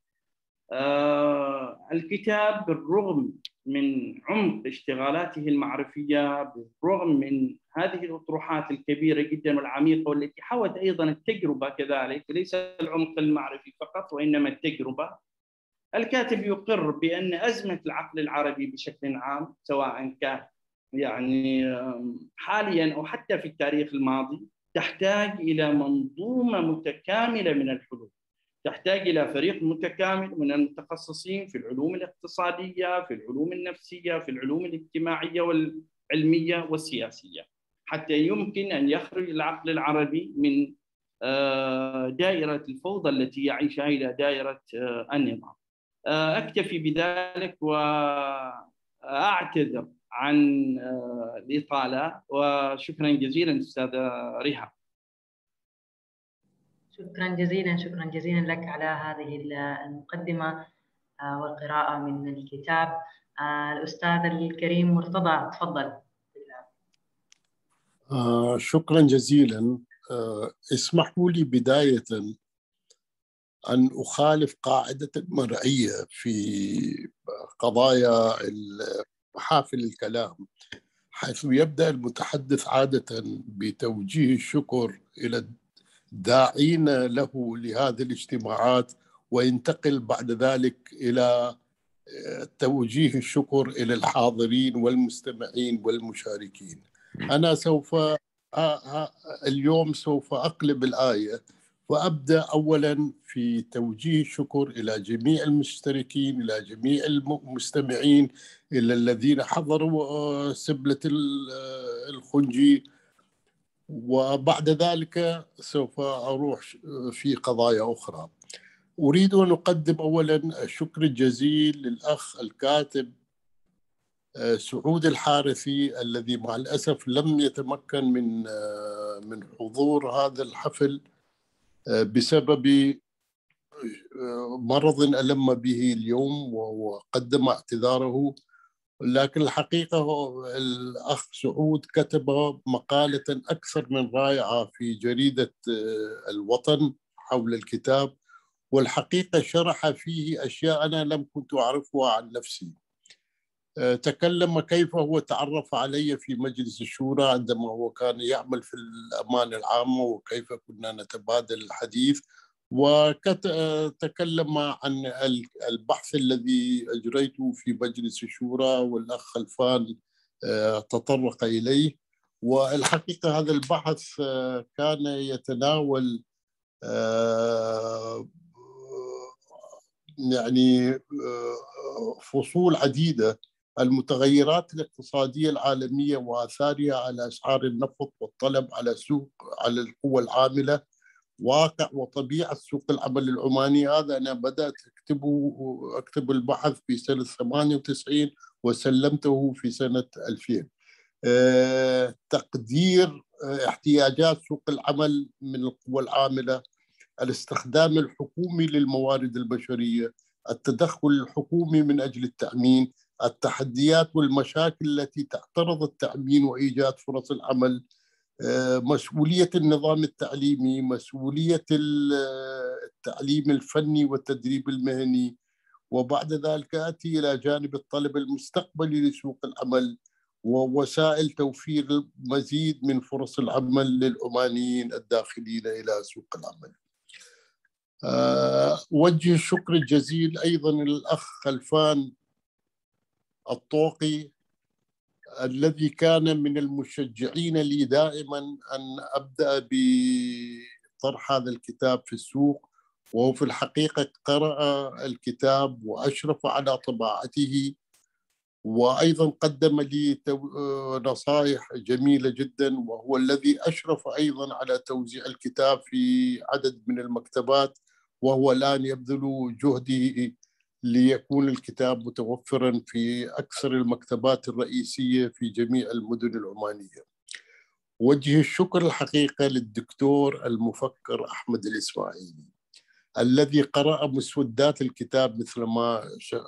الكتاب بالرغم من عمق اشتغالاته المعرفية، بالرغم من هذه الأطروحات الكبيرة جدا والعميقة والتي حوت أيضا التجربة كذلك، ليس العمق المعرفي فقط وإنما التجربة، الكاتب يقر بأن أزمة العقل العربي بشكل عام، سواء كان يعني حاليا أو حتى في التاريخ الماضي، تحتاج إلى منظومة متكاملة من الحلول، تحتاج إلى فريق متكامل من المتخصصين في العلوم الاقتصادية، في العلوم النفسية، في العلوم الاجتماعية والعلمية والسياسية، حتى يمكن أن يخرج العقل العربي من دائرة الفوضى التي يعيشها إلى دائرة النظام. أكتفي بذلك وأعتذر عن الإطالة، وشكرا جزيلا أستاذة ريهام. شكرا جزيلا شكرا جزيلا لك على هذه المقدمة والقراءة من الكتاب. الأستاذ الكريم مرتضى، تفضل. آه شكرا جزيلا. آه اسمحوا لي بداية أن أخالف قاعدة المرعية في قضايا محافل الكلام، حيث يبدأ المتحدث عادة بتوجيه الشكر إلى الداعين له لهذه الاجتماعات، وينتقل بعد ذلك إلى توجيه الشكر إلى الحاضرين والمستمعين والمشاركين. أنا سوف اليوم سوف أقلب الآية وأبدأ أولا في توجيه الشكر إلى جميع المشتركين، إلى جميع المستمعين، إلى الذين حضروا سبلة الخنجي، وبعد ذلك سوف أروح في قضايا أخرى. أريد أن أقدم أولا الشكر الجزيل للأخ الكاتب سعود الحارثي، الذي مع الأسف لم يتمكن من من حضور هذا الحفل بسبب مرض ألم به اليوم، وقدم اعتذاره. لكن الحقيقة الأخ سعود كتب مقالة أكثر من رائعة في جريدة الوطن حول الكتاب، والحقيقة شرح فيه أشياء أنا لم كنت أعرفها عن نفسي. تكلم كيف هو تعرف علي في مجلس الشورى عندما هو كان يعمل في الأمانة العامة، وكيف كنا نتبادل الحديث، وتكلم عن البحث الذي أجريته في مجلس الشورى والأخ خلفان تطرق إليه. والحقيقة هذا البحث كان يتناول يعني فصول عديدة: المتغيرات الاقتصادية العالمية وآثارها على أسعار النفط والطلب على سوق على القوى العاملة، واقع وطبيعة سوق العمل العماني. هذا أنا بدأت أكتبه أكتب البحث في سنة ثمانية وتسعين وسلمته في سنة ألفين. أه تقدير احتياجات سوق العمل من القوى العاملة، الاستخدام الحكومي للموارد البشرية، التدخل الحكومي من أجل التأمين، التحديات والمشاكل التي تعترض التأمين وإيجاد فرص العمل، مسؤولية النظام التعليمي، مسؤولية التعليم الفني والتدريب المهني، وبعد ذلك أتي إلى جانب الطلب المستقبلي لسوق العمل ووسائل توفير مزيد من فرص العمل للعمانيين الداخلين إلى سوق العمل. أوجه الشكر الجزيل أيضا للأخ خلفان الطوقي، الذي كان من المشجعين لي دائما أن أبدأ بطرح هذا الكتاب في السوق، وهو في الحقيقة قرأ الكتاب وأشرف على طباعته، وأيضا قدم لي نصائح جميلة جدا، وهو الذي أشرف أيضا على توزيع الكتاب في عدد من المكتبات، وهو الآن يبذل جهده ليكون الكتاب متوفرا في أكثر المكتبات الرئيسية في جميع المدن العمانية. وجه الشكر الحقيقة للدكتور المفكر أحمد الإسماعيلي، الذي قرأ مسودات الكتاب مثل ما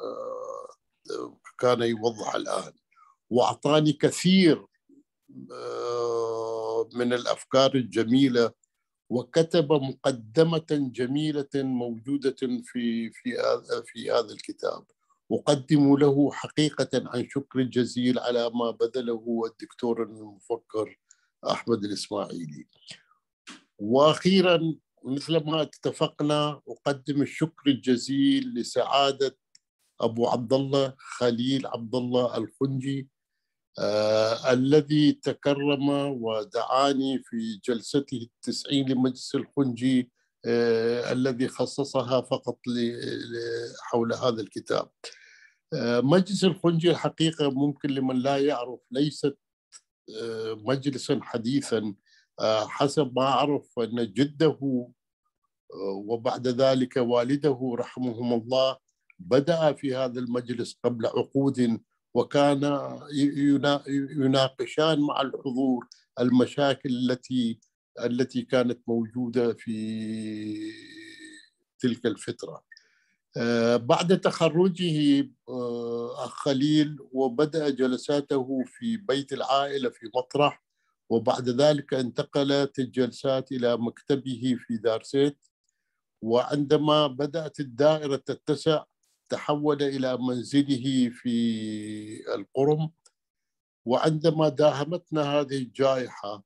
كان يوضح الآن، وأعطاني كثير من الأفكار الجميلة، وكتب مقدمة جميلة موجودة في في في هذا الكتاب. أقدم له حقيقة عن شكر جزيل على ما بذله الدكتور المفكر أحمد الإسماعيلي. وأخيرا مثل ما اتفقنا أقدم الشكر الجزيل لسعادة أبو عبد الله خليل عبد الله الخنجي، آه الذي تكرم ودعاني في جلسته التسعين لمجلس الخنجي آه الذي خصصها فقط حول هذا الكتاب. آه مجلس الخنجي الحقيقة ممكن لمن لا يعرف ليست آه مجلسا حديثا. آه حسب ما أعرف أن جده وبعد ذلك والده رحمهم الله بدأ في هذا المجلس قبل عقود، وكان يناقشان مع الحضور المشاكل التي التي كانت موجودة في تلك الفترة. بعد تخرجه أخ خليل وبدأ جلساته في بيت العائلة في مطرح، وبعد ذلك انتقلت الجلسات إلى مكتبه في دارسيت، وعندما بدأت الدائرة تتسع تحول إلى منزله في القرم. وعندما داهمتنا هذه الجائحة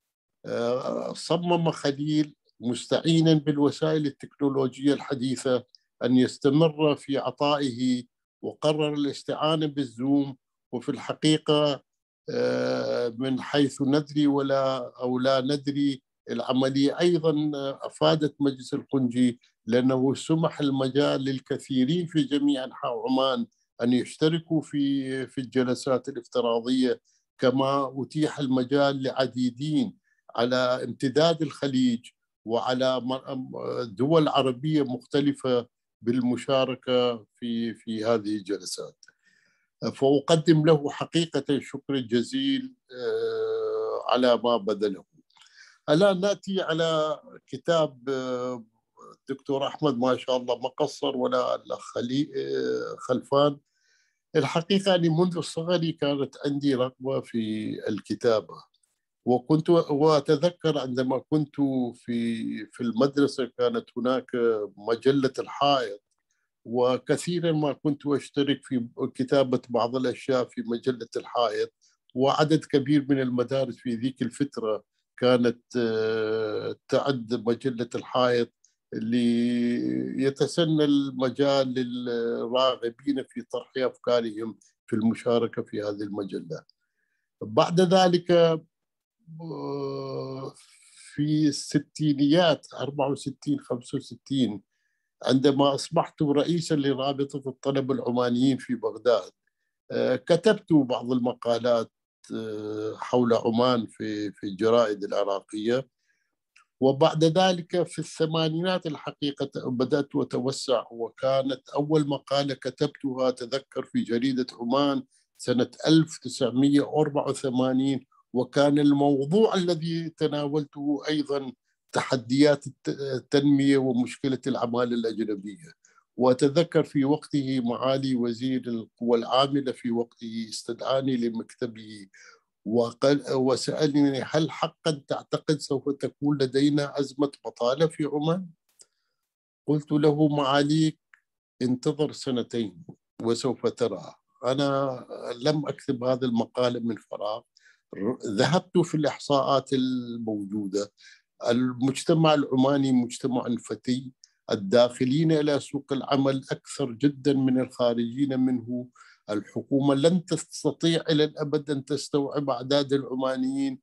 صمم خليل مستعينا بالوسائل التكنولوجية الحديثة أن يستمر في عطائه، وقرر الاستعانة بالزوم. وفي الحقيقة من حيث ندري ولا أو لا ندري العملية أيضا أفادت مجلس الخنجي، لأنه سمح المجال للكثيرين في جميع أنحاء عمان أن يشتركوا في في الجلسات الافتراضية، كما أتيح المجال لعديدين على امتداد الخليج وعلى دول عربية مختلفة بالمشاركة في في هذه الجلسات. فأقدم له حقيقة شكر جزيل على ما بذله. الآن نأتي على كتاب الدكتور أحمد، ما شاء الله ما قصر ولا الأخ خلفان. الحقيقة أني منذ صغري كانت عندي رغبة في الكتابة، وكنت وأتذكر عندما كنت في في المدرسة كانت هناك مجلة الحائط، وكثيرا ما كنت أشترك في كتابة بعض الأشياء في مجلة الحائط. وعدد كبير من المدارس في ذيك الفترة كانت تعد مجلة الحائط اللي يتسنى المجال للراغبين في طرح أفكارهم في المشاركة في هذه المجلة. بعد ذلك في الستينيات أربعة وستين خمسة وستين عندما أصبحت رئيساً لرابطة الطلبة العمانيين في بغداد، كتبت بعض المقالات حول عمان في في الجرائد العراقية. وبعد ذلك في الثمانينات الحقيقة بدأت أتوسع، وكانت أول مقالة كتبتها أتذكر في جريدة عمان سنة ألف وتسعمئة وأربعة وثمانين، وكان الموضوع الذي تناولته أيضاً تحديات التنمية ومشكلة العمالة الأجنبية. وأتذكر في وقته معالي وزير القوى العاملة في وقته استدعاني لمكتبه وقال وسألني: هل حقا تعتقد سوف تكون لدينا أزمة بطالة في عمان؟ قلت له: معاليك انتظر سنتين وسوف ترى. أنا لم أكتب هذا المقال من فراغ، ذهبت في الإحصاءات الموجودة. المجتمع العماني مجتمع فتي، الداخلين إلى سوق العمل أكثر جدا من الخارجين منه. الحكومة لن تستطيع إلى الأبد أن تستوعب أعداد العمانيين،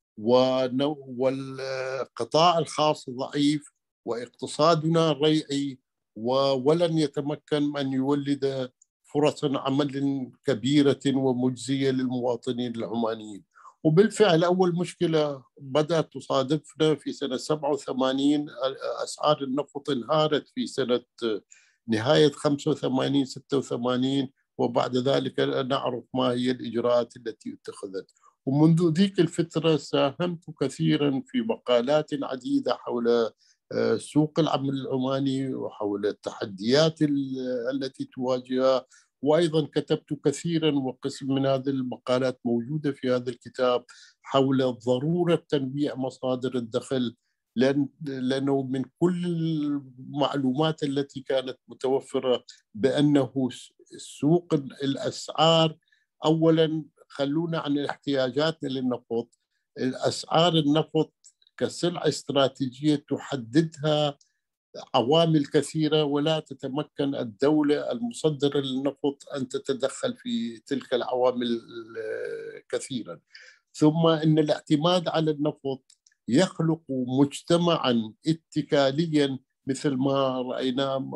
والقطاع الخاص ضعيف، واقتصادنا ريعي، ولن يتمكن أن يولد فرص عمل كبيرة ومجزية للمواطنين العمانيين. وبالفعل أول مشكلة بدأت تصادفنا في سنة سبعة وثمانين، أسعار النفط انهارت في سنة نهاية خمسة وثمانين ستة وثمانين، وبعد ذلك نعرف ما هي الإجراءات التي اتخذت. ومنذ ذيك الفترة ساهمت كثيرا في مقالات عديدة حول سوق العمل العماني وحول التحديات التي تواجهها، وأيضا كتبت كثيرا، وقسم من هذه المقالات موجودة في هذا الكتاب، حول ضرورة تنويع مصادر الدخل، لأن لأنه من كل المعلومات التي كانت متوفرة بأنه سوق الأسعار، أولا خلونا عن احتياجاتنا للنفط، الأسعار النفط كسلعة استراتيجية تحددها عوامل كثيرة، ولا تتمكن الدولة المصدرة للنفط أن تتدخل في تلك العوامل كثيرا. ثم أن الاعتماد على النفط يخلق مجتمعا اتكاليا مثل ما رأينا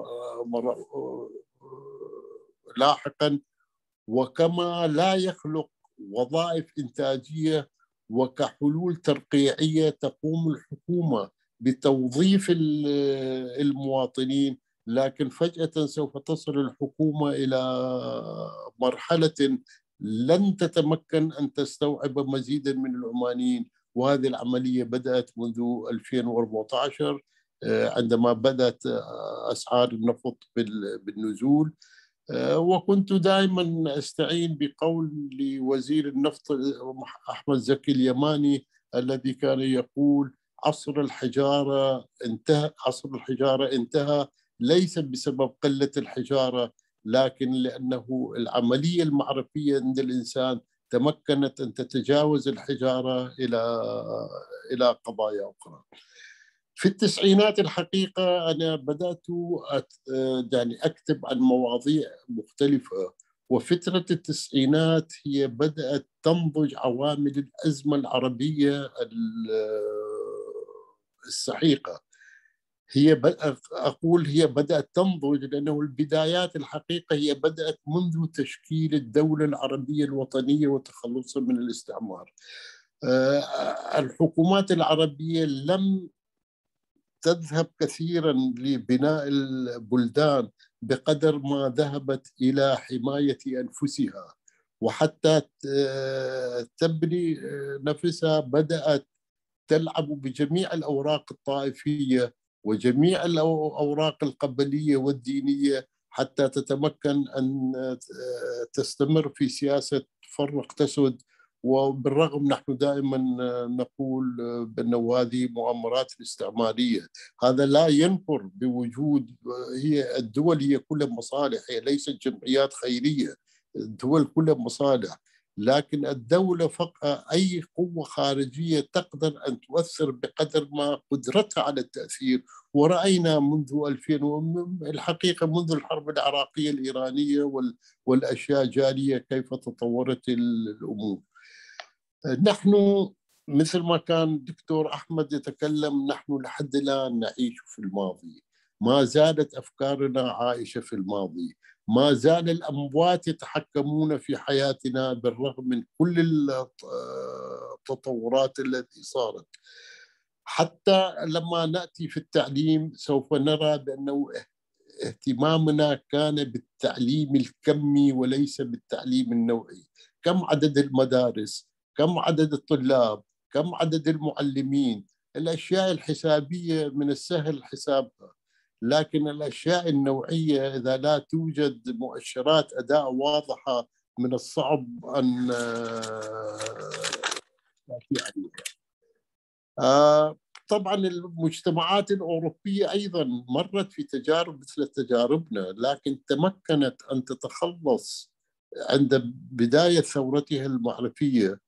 لاحقا، وكما لا يخلق وظائف إنتاجية وكحلول ترقيعية تقوم الحكومة بتوظيف المواطنين، لكن فجأة سوف تصل الحكومة إلى مرحلة لن تتمكن أن تستوعب مزيدا من العمانيين. وهذه العملية بدأت منذ ألفين وأربعة عشر عندما بدأت أسعار النفط بالنزول. وكنت دائما أستعين بقول لوزير النفط أحمد زكي اليماني الذي كان يقول عصر الحجارة انتهى، عصر الحجارة انتهى ليس بسبب قلة الحجارة، لكن لأنه العملية المعرفية عند الإنسان تمكنت أن تتجاوز الحجارة إلى إلى قضايا أخرى. في التسعينات الحقيقة أنا بدأت يعني أكتب عن مواضيع مختلفة، وفترة التسعينات هي بدأت تنضج عوامل الأزمة العربية السحيقة. هي أقول هي بدأت تنضج لأنه البدايات الحقيقة هي بدأت منذ تشكيل الدولة العربية الوطنية وتخلصها من الاستعمار. الحكومات العربية لم تذهب كثيرا لبناء البلدان بقدر ما ذهبت إلى حماية أنفسها، وحتى تبني نفسها بدأت تلعب بجميع الأوراق الطائفية وجميع الأوراق القبلية والدينية حتى تتمكن أن تستمر في سياسة فرق تسد. وبالرغم نحن دائما نقول بأن هذه مؤامرات استعمارية، هذا لا ينكر بوجود هي الدول هي كلها مصالح، هي ليست جمعيات خيرية، الدول كلها مصالح، لكن الدولة فقط أي قوة خارجية تقدر أن تؤثر بقدر ما قدرتها على التأثير. ورأينا منذ ألفين الحقيقة منذ الحرب العراقية الإيرانية والأشياء جارية كيف تطورت الأمور. نحن مثل ما كان الدكتور أحمد يتكلم، نحن لحد الآن نعيش في الماضي، ما زالت أفكارنا عائشة في الماضي، ما زال الأموات يتحكمون في حياتنا بالرغم من كل التطورات التي صارت. حتى لما نأتي في التعليم سوف نرى بأنه اهتمامنا كان بالتعليم الكمي وليس بالتعليم النوعي. كم عدد المدارس؟ كم عدد الطلاب؟ كم عدد المعلمين؟ الأشياء الحسابية من السهل حسابها، لكن الأشياء النوعية إذا لا توجد مؤشرات أداء واضحة من الصعب أن نأتي عليها. طبعا المجتمعات الأوروبية أيضا مرت في تجارب مثل تجاربنا، لكن تمكنت أن تتخلص عند بداية ثورتها المعرفية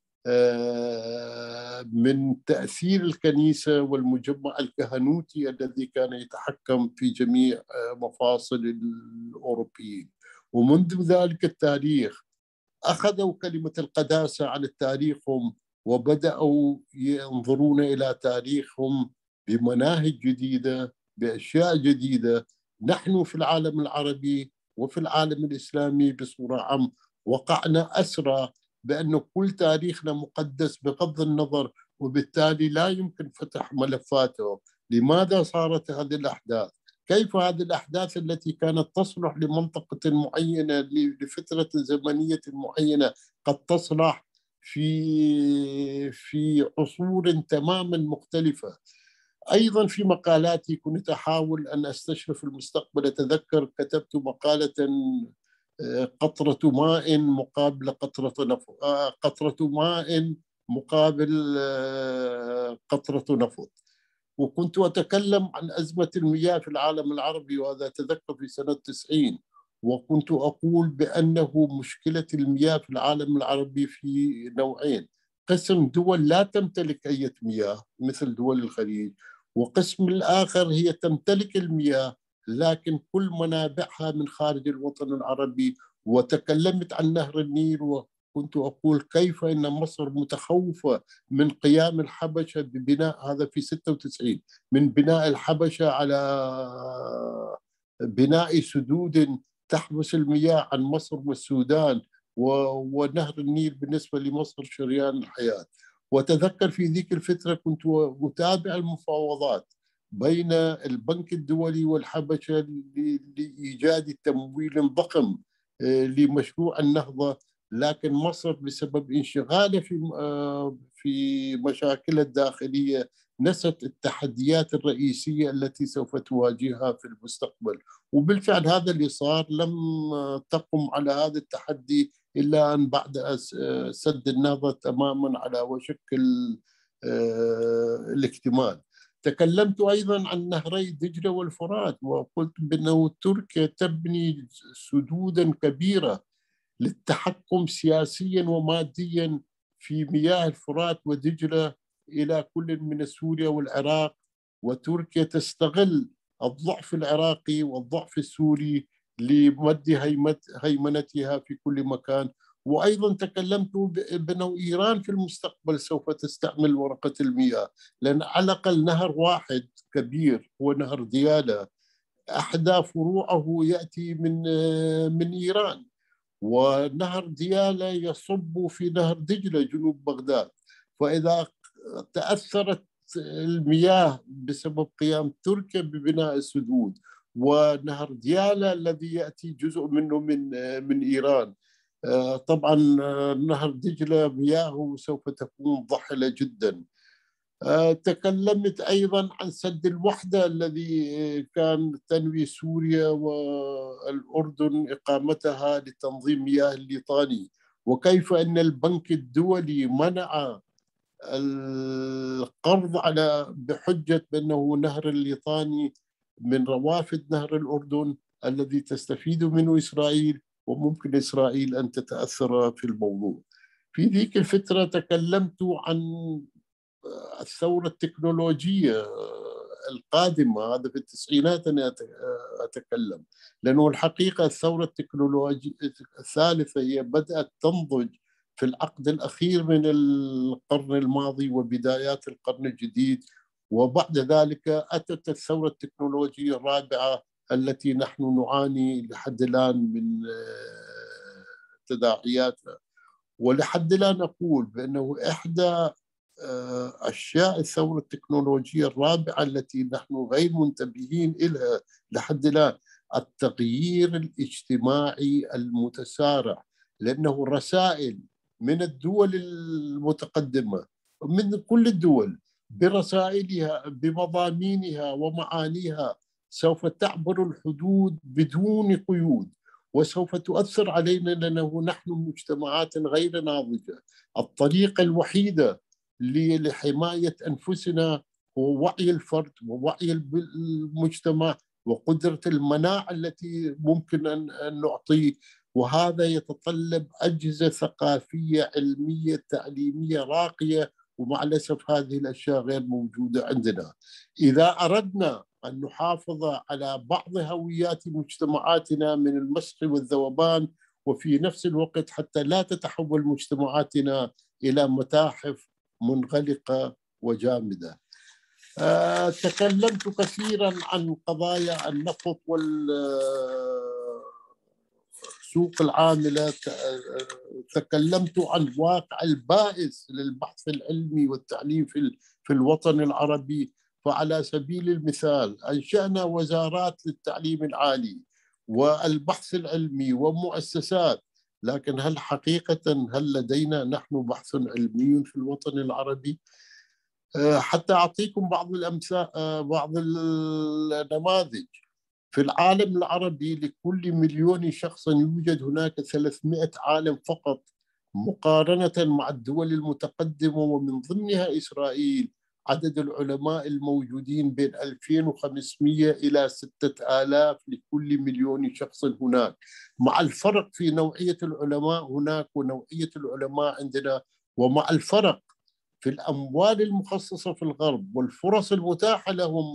من تأثير الكنيسة والمجمع الكهنوتي الذي كان يتحكم في جميع مفاصل الأوروبيين. ومنذ ذلك التاريخ أخذوا كلمة القداسة على تاريخهم وبدأوا ينظرون إلى تاريخهم بمناهج جديدة بأشياء جديدة. نحن في العالم العربي وفي العالم الإسلامي بصورة عامة وقعنا أسرى بأن كل تاريخنا مقدس بغض النظر، وبالتالي لا يمكن فتح ملفاته. لماذا صارت هذه الأحداث؟ كيف هذه الأحداث التي كانت تصلح لمنطقة معينة لفترة زمنية معينة قد تصلح في في عصور تماما مختلفة؟ أيضا في مقالاتي كنت أحاول أن أستشرف المستقبل. أتذكر كتبت مقالة قطرة ماء مقابل قطرة نفط، قطرة ماء مقابل قطرة نفط، وكنت أتكلم عن أزمة المياه في العالم العربي، وهذا أتذكر في سنة تسعين، وكنت أقول بأنه مشكلة المياه في العالم العربي في نوعين: قسم دول لا تمتلك أي مياه مثل دول الخليج، وقسم الآخر هي تمتلك المياه لكن كل منابعها من خارج الوطن العربي. وتكلمت عن نهر النيل، وكنت أقول كيف أن مصر متخوفة من قيام الحبشة ببناء، هذا في ستة وتسعين، من بناء الحبشة على بناء سدود تحبس المياه عن مصر والسودان، ونهر النيل بالنسبة لمصر شريان الحياة. وتذكر في ذيك الفترة كنت متابع المفاوضات بين البنك الدولي والحبشة لإيجاد تمويل ضخم لمشروع النهضة، لكن مصر بسبب انشغالها في في مشاكلها الداخلية نست التحديات الرئيسية التي سوف تواجهها في المستقبل. وبالفعل هذا اللي صار، لم تقم على هذا التحدي إلا أن بعد سد النهضة تماما على وشك الاكتمال. تكلمت أيضا عن نهري دجلة والفرات، وقلت بأنه تركيا تبني سدودا كبيرة للتحكم سياسيا وماديا في مياه الفرات ودجلة إلى كل من سوريا والعراق، وتركيا تستغل الضعف العراقي والضعف السوري لمد هيمنتها في كل مكان. وأيضا تكلمت بأنه إيران في المستقبل سوف تستعمل ورقة المياه، لأن على الأقل نهر واحد كبير هو نهر ديالى أحدى فروعه يأتي من من إيران، ونهر ديالى يصب في نهر دجلة جنوب بغداد. فإذا تأثرت المياه بسبب قيام تركيا ببناء السدود، ونهر ديالى الذي يأتي جزء منه من من إيران، طبعا نهر دجلة مياهه سوف تكون ضحلة جدا. تكلمت أيضا عن سد الوحدة الذي كان تنوي سوريا والأردن إقامتها لتنظيم مياه الليطاني، وكيف أن البنك الدولي منع القرض على بحجة بأنه نهر الليطاني من روافد نهر الأردن الذي تستفيد منه إسرائيل، وممكن إسرائيل أن تتأثر في الموضوع. في ذيك الفترة تكلمت عن الثورة التكنولوجية القادمة، هذا في التسعينات أنا أتكلم، لأنه الحقيقة الثورة التكنولوجية الثالثة هي بدأت تنضج في العقد الأخير من القرن الماضي وبدايات القرن الجديد، وبعد ذلك أتت الثورة التكنولوجية الرابعة التي نحن نعاني لحد الآن من تداعياتها. ولحد الآن نقول بأنه إحدى أشياء الثورة التكنولوجية الرابعة التي نحن غير منتبهين إليها لحد الآن التغيير الاجتماعي المتسارع، لأنه الرسائل من الدول المتقدمة من كل الدول برسائلها بمضامينها ومعانيها سوف تعبر الحدود بدون قيود، وسوف تؤثر علينا لأنه نحن مجتمعات غير ناضجة. الطريقة الوحيدة لحماية أنفسنا هو وعي الفرد ووعي المجتمع وقدرة المناعة التي ممكن أن نعطيه، وهذا يتطلب أجهزة ثقافية علمية تعليمية راقية، ومع الأسف هذه الأشياء غير موجودة عندنا. إذا أردنا أن نحافظ على بعض هويات مجتمعاتنا من المسخ والذوبان، وفي نفس الوقت حتى لا تتحول مجتمعاتنا إلى متاحف منغلقة وجامدة. أه تكلمت كثيرا عن قضايا النفط والسوق العاملة، تكلمت عن الواقع البائس للبحث العلمي والتعليم في في الوطن العربي. فعلى سبيل المثال أنشأنا وزارات للتعليم العالي والبحث العلمي ومؤسسات، لكن هل حقيقة هل لدينا نحن بحث علمي في الوطن العربي؟ حتى أعطيكم بعض الأمثال بعض النماذج. في العالم العربي لكل مليون شخص يوجد هناك ثلاثمائة عالم فقط، مقارنة مع الدول المتقدمة ومن ضمنها إسرائيل عدد العلماء الموجودين بين ألفين وخمسمائة إلى ستة آلاف لكل مليون شخص هناك، مع الفرق في نوعية العلماء هناك ونوعية العلماء عندنا، ومع الفرق في الأموال المخصصة في الغرب والفرص المتاحة لهم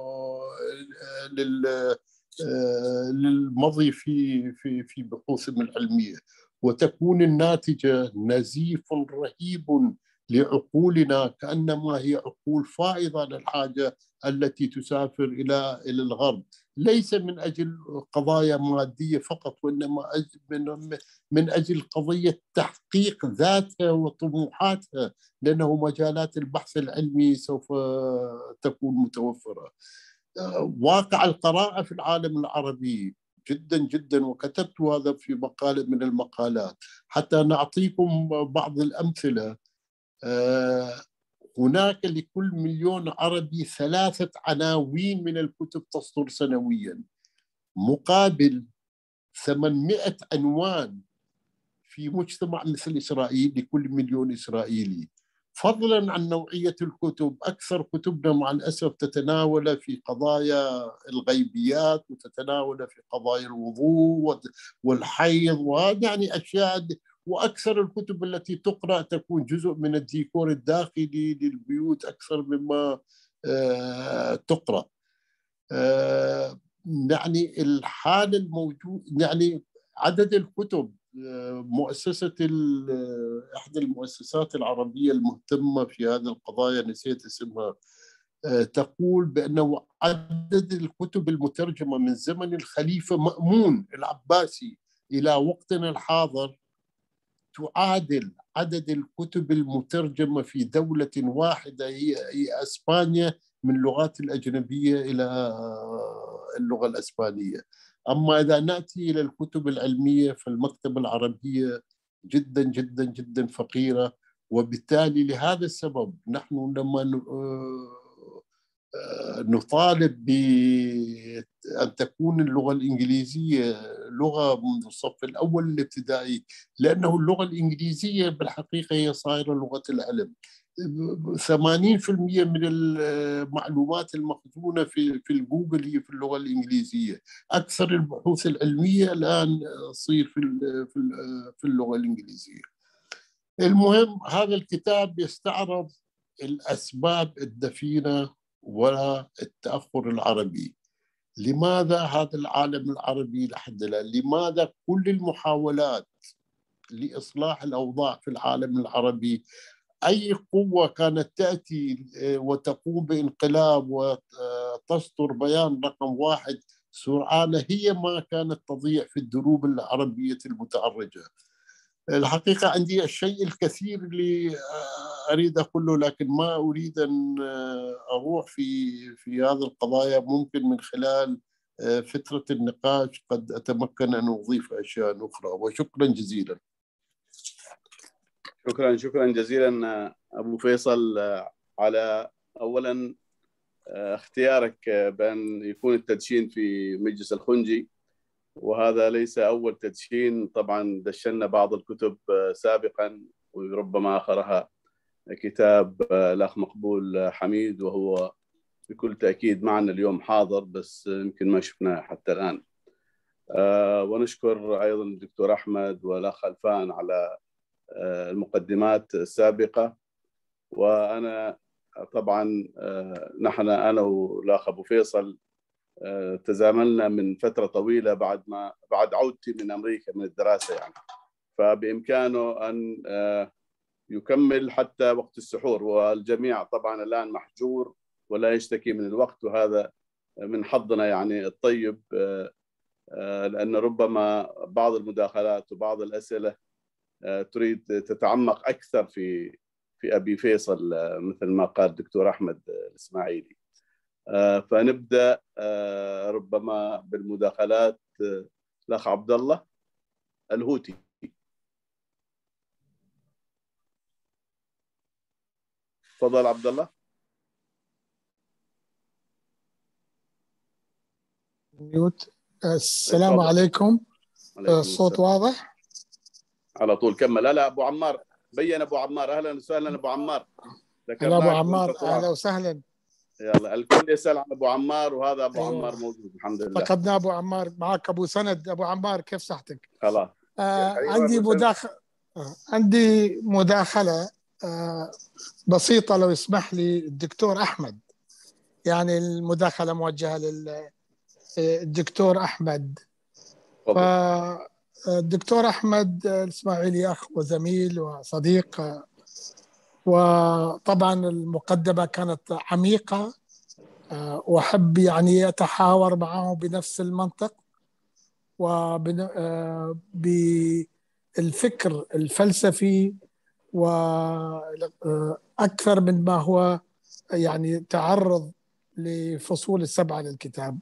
للمضي في في في بحوثهم العلمية، وتكون الناتجة نزيف رهيب لعقولنا، كأنما هي عقول فائضة للحاجة التي تسافر إلى إلى الغرب، ليس من أجل قضايا مادية فقط، وإنما من من أجل قضية تحقيق ذاتها وطموحاتها، لأنه مجالات البحث العلمي سوف تكون متوفرة. واقع القراءة في العالم العربي جدا جدا، وكتبت هذا في مقالة من المقالات. حتى نعطيكم بعض الأمثلة، هناك لكل مليون عربي ثلاثة عناوين من الكتب تصدر سنويا، مقابل ثمانمائة عنوان في مجتمع مثل إسرائيل لكل مليون إسرائيلي. فضلا عن نوعية الكتب، أكثر كتبنا مع الأسف تتناول في قضايا الغيبيات، وتتناول في قضايا الوضوء والحيض، ويعني أشياء، وأكثر الكتب التي تقرأ تكون جزء من الديكور الداخلي للبيوت أكثر مما آه تقرأ. آه يعني الحال الموجود، يعني عدد الكتب، مؤسسة إحدى المؤسسات العربية المهتمة في هذه القضايا، نسيت اسمها، تقول بأنه عدد الكتب المترجمة من زمن الخليفة مأمون العباسي إلى وقتنا الحاضر تعادل عدد الكتب المترجمة في دولة واحدة هي إسبانيا من اللغات الأجنبية إلى اللغة الإسبانية. أما إذا نأتي إلى الكتب العلمية فالمكتبة العربية جدا جدا جدا فقيرة، وبالتالي لهذا السبب نحن لما نطالب بأن تكون اللغة الإنجليزية لغة منذ الصف الأول الابتدائي، لأنه اللغة الإنجليزية بالحقيقة هي صايرة لغة العلم. ثمانين بالمئة من المعلومات المخزونة في في الجوجل هي في اللغة الإنجليزية. أكثر البحوث العلمية الآن تصير في في في اللغة الإنجليزية. المهم، هذا الكتاب يستعرض الأسباب الدفينة ولا التأخر العربي. لماذا هذا العالم العربي لحد الآن؟ لماذا كل المحاولات لإصلاح الأوضاع في العالم العربي، أي قوة كانت تأتي وتقوم بانقلاب وتصدر بيان رقم واحد سرعان، هي ما كانت تضيع في الدروب العربية المتعرجة. الحقيقة عندي الشيء الكثير اللي أريد أقوله، لكن ما أريد أن أروح في في هذه القضايا. ممكن من خلال فترة النقاش قد أتمكن أن أضيف أشياء أخرى، وشكرا جزيلا. شكرا شكرا جزيلا أبو فيصل على أولا اختيارك بأن يكون التدشين في مجلس الخنجي، وهذا ليس أول تدشين. طبعا دشنا بعض الكتب سابقا، وربما آخرها كتاب الأخ مقبول حميد، وهو بكل تأكيد معنا اليوم حاضر، بس يمكن ما شفناه حتى الآن. ونشكر أيضا الدكتور أحمد والأخ خلفان على المقدمات السابقة. وأنا طبعا نحن أنا والأخ أبو فيصل تزاملنا من فترة طويلة بعد ما بعد عودتي من أمريكا من الدراسة يعني، فبإمكانه أن يكمل حتى وقت السحور، والجميع طبعا الآن محجور ولا يشتكي من الوقت، وهذا من حظنا يعني الطيب، لأن ربما بعض المداخلات وبعض الأسئلة تريد تتعمق أكثر في في أبي فيصل مثل ما قال الدكتور أحمد الإسماعيلي. فنبدأ ربما بالمداخلات. الأخ عبد الله الهوتي. تفضل عبد الله. ميوت. السلام عليكم. الصوت واضح؟ على طول كمل. لا لا أبو عمار بين. أبو عمار أهلا وسهلا. أبو عمار هلا أبو عمار أهلا وسهلا. يلا الكل يسأل عن أبو عمار، وهذا أبو أيوة. عمار موجود الحمد لله. فقدنا أبو عمار. معك أبو سند. أبو عمار كيف صحتك؟ خلاص. آه عندي مداخلة آه عندي مداخلة بسيطة لو يسمح لي الدكتور أحمد، يعني المداخلة موجهة للدكتور أحمد. فالدكتور أحمد الإسماعيلي أخ وزميل وصديق، وطبعا المقدمة كانت عميقة، وأحب يعني أتحاور معه بنفس المنطق وبالفكر الفلسفي، وأكثر من ما هو يعني تعرض لفصول السبعة للكتاب.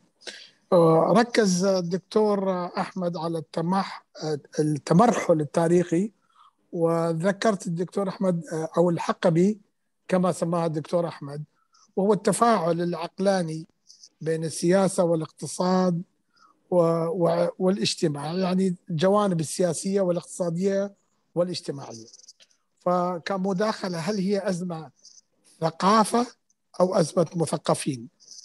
ركز الدكتور أحمد على التمح التمرحل التاريخي، وذكرت الدكتور أحمد أو الحقبي كما سماها الدكتور أحمد، وهو التفاعل العقلاني بين السياسة والاقتصاد والاجتماع، يعني الجوانب السياسية والاقتصادية والاجتماعية. فكمداخلة، هل هي أزمة ثقافة أو أزمة مثقفين؟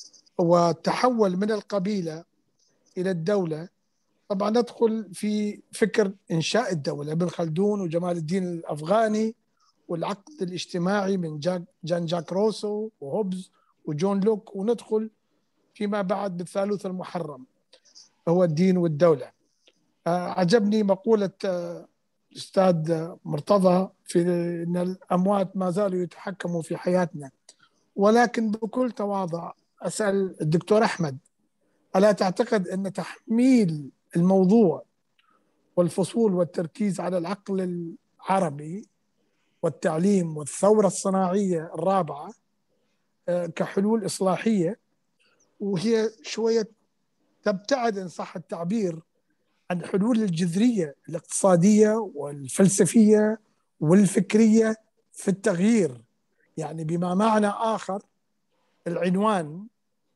وتحول من القبيلة إلى الدولة. طبعا ندخل في فكر إنشاء الدولة، ابن خلدون وجمال الدين الأفغاني، والعقد الاجتماعي من جاك جان جاك روسو وهوبز وجون لوك، وندخل فيما بعد بالثالوث المحرم هو الدين والدولة. عجبني مقولة الأستاذ مرتضى في أن الأموات ما زالوا يتحكموا في حياتنا، ولكن بكل تواضع أسأل الدكتور أحمد، ألا تعتقد أن تحميل الموضوع والفصول والتركيز على العقل العربي والتعليم والثورة الصناعية الرابعة كحلول إصلاحية، وهي شوية تبتعد إن صح التعبير عن الحلول الجذرية الاقتصادية والفلسفية والفكرية في التغيير؟ يعني بما معنى آخر، العنوان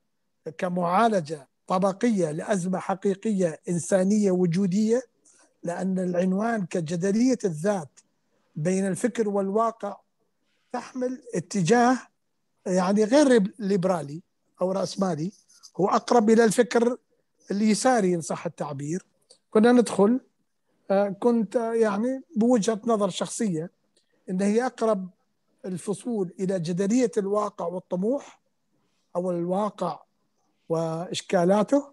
كمعالجة طبقية لأزمة حقيقية إنسانية وجودية، لأن العنوان كجدلية الذات بين الفكر والواقع تحمل اتجاه يعني غير ليبرالي أو رأسمالي، هو أقرب إلى الفكر اليساري إن صح التعبير. كنا ندخل، كنت يعني بوجهة نظر شخصية إن هي أقرب الفصول إلى جدلية الواقع والطموح، أو الواقع وإشكالاته،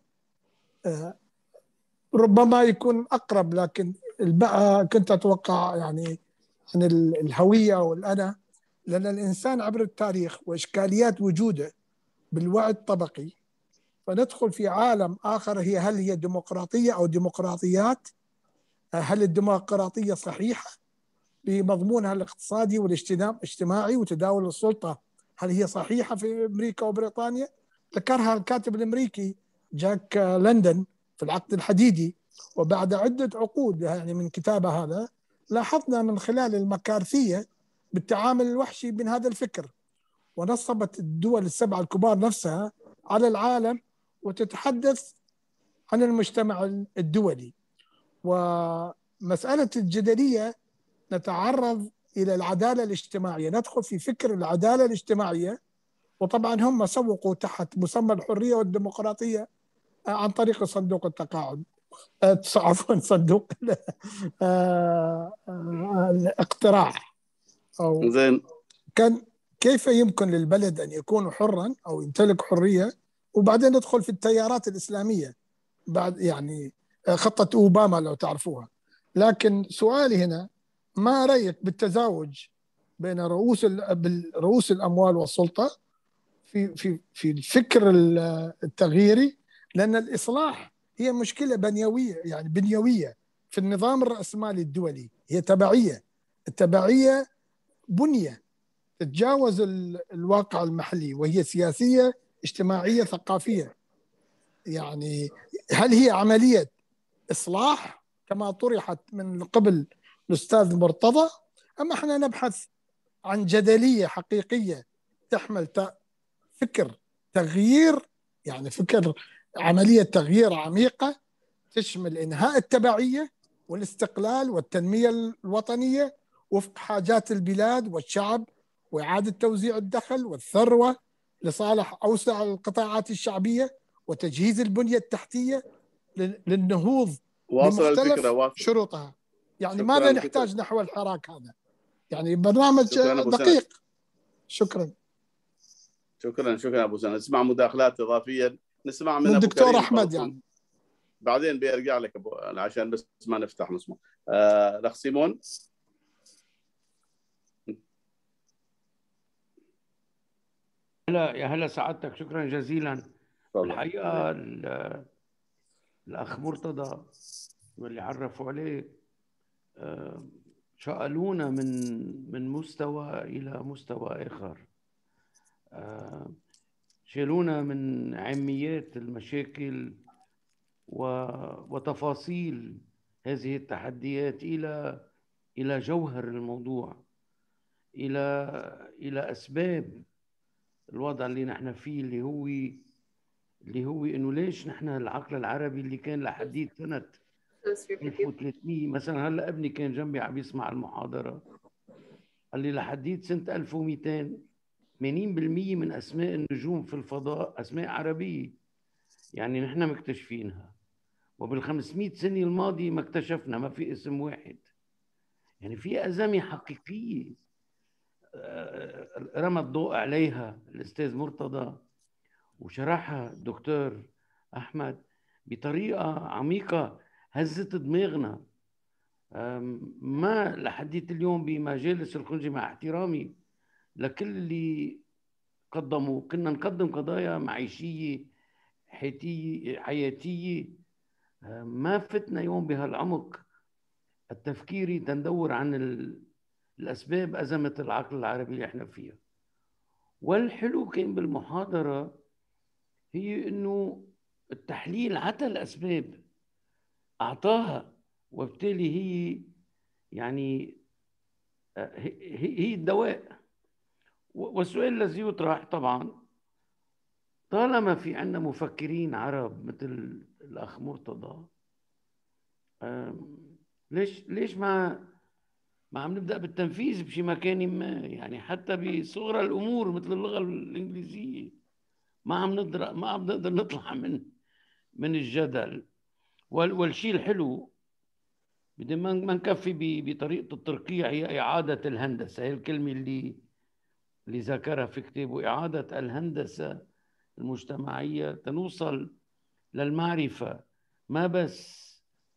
ربما يكون أقرب. لكن كنت أتوقع يعني عن الهوية والأنا، لأن الإنسان عبر التاريخ وإشكاليات وجوده بالوعي الطبقي، فندخل في عالم آخر، هي هل هي ديمقراطية أو ديمقراطيات؟ هل الديمقراطية صحيحة بمضمونها الاقتصادي والاجتماعي وتداول السلطة؟ هل هي صحيحة في أمريكا وبريطانيا؟ ذكرها الكاتب الأمريكي جاك لندن في العقد الحديدي. وبعد عدة عقود يعني من كتابه هذا، لاحظنا من خلال المكارثية بالتعامل الوحشي من هذا الفكر، ونصبت الدول السبعة الكبار نفسها على العالم وتتحدث عن المجتمع الدولي. ومسألة الجدلية نتعرض إلى العدالة الاجتماعية، ندخل في فكر العدالة الاجتماعية، وطبعا هم سوقوا تحت مسمى الحرية والديمقراطية عن طريق صندوق التقاعد، عفوا صندوق الاقتراع. أو زين، كان كيف يمكن للبلد أن يكون حرا أو يمتلك حرية؟ وبعدين ندخل في التيارات الإسلامية بعد، يعني خطة أوباما لو تعرفوها. لكن سؤالي هنا، ما رأيك بالتزاوج بين رؤوس رؤوس الأموال والسلطة في في في الفكر التغييري؟ لأن الإصلاح هي مشكلة بنيوية، يعني بنيوية في النظام الرأسمالي الدولي، هي تبعية. التبعية بنية تتجاوز الواقع المحلي، وهي سياسية اجتماعية ثقافية. يعني هل هي عملية إصلاح كما طرحت من قبل الأستاذ مرتضى، أم احنا نبحث عن جدلية حقيقية تحمل فكر تغيير، يعني فكر عملية تغيير عميقة تشمل إنهاء التبعية والاستقلال والتنمية الوطنية وفق حاجات البلاد والشعب، وإعادة توزيع الدخل والثروة لصالح أوسع القطاعات الشعبية، وتجهيز البنية التحتية للنهوض واصل بمختلف الفكرة، واصل شروطها؟ يعني شكراً ماذا الفكرة. نحتاج نحو الحراك هذا؟ يعني برنامج شكراً أبو دقيق. سند. شكرا شكرا شكرا ابو سند. نسمع مداخلات اضافيه، نسمع من, من ابو الدكتور كريم احمد برضو. يعني بعدين بيرجع لك ابو عشان بس ما نفتح نسمع. آه الاخ سيمون. هلا يا هلا سعادتك، شكرا جزيلا. تفضل. الحقيقه الاخ مرتضى واللي عرفوا عليه آه، شالونا من من مستوى الى مستوى اخر، آه، شالونا من عميات المشاكل وتفاصيل هذه التحديات الى الى جوهر الموضوع، الى الى اسباب الوضع اللي نحن فيه، اللي هو اللي هو انه ليش نحن العقل العربي اللي كان لحديت سنه ألف وثلاثمية، مثلا هلا ابني كان جنبي عم يسمع المحاضره، قال لي لحديت سنه ألف ومئتين ثمانين بالمئة من اسماء النجوم في الفضاء اسماء عربيه، يعني نحن مكتشفينها، وبال خمسمئة سنه الماضيه ما اكتشفنا، ما في اسم واحد. يعني في ازمه حقيقيه رمى الضوء عليها الاستاذ مرتضى وشرحها الدكتور احمد بطريقه عميقه، هزت دماغنا. ما لحديت اليوم بمجالس الخنجة، مع احترامي لكل اللي قدموا، كنا نقدم قضايا معيشيه حياتيه حياتيه، ما فتنا يوم بهالعمق التفكيري تندور عن الاسباب ازمه العقل العربي اللي احنا فيها. والحلو كان بالمحاضره هي انه التحليل حتى الاسباب اعطاها، وبالتالي هي يعني هي الدواء. والسؤال الذي يطرح طبعا، طالما في عندنا مفكرين عرب مثل الاخ مرتضى، ليش ليش ما ما عم نبدا بالتنفيذ بشي مكان ما؟ يعني حتى بصغر الامور مثل اللغه الانجليزيه ما عم نقدر ما عم نقدر نطلع من من الجدل. والشيء الحلو بدنا ما نكفي بطريقه الترقيع، هي اعاده الهندسه، هي الكلمه اللي اللي ذكرها في كتابه، اعاده الهندسه المجتمعيه تنوصل للمعرفه، ما بس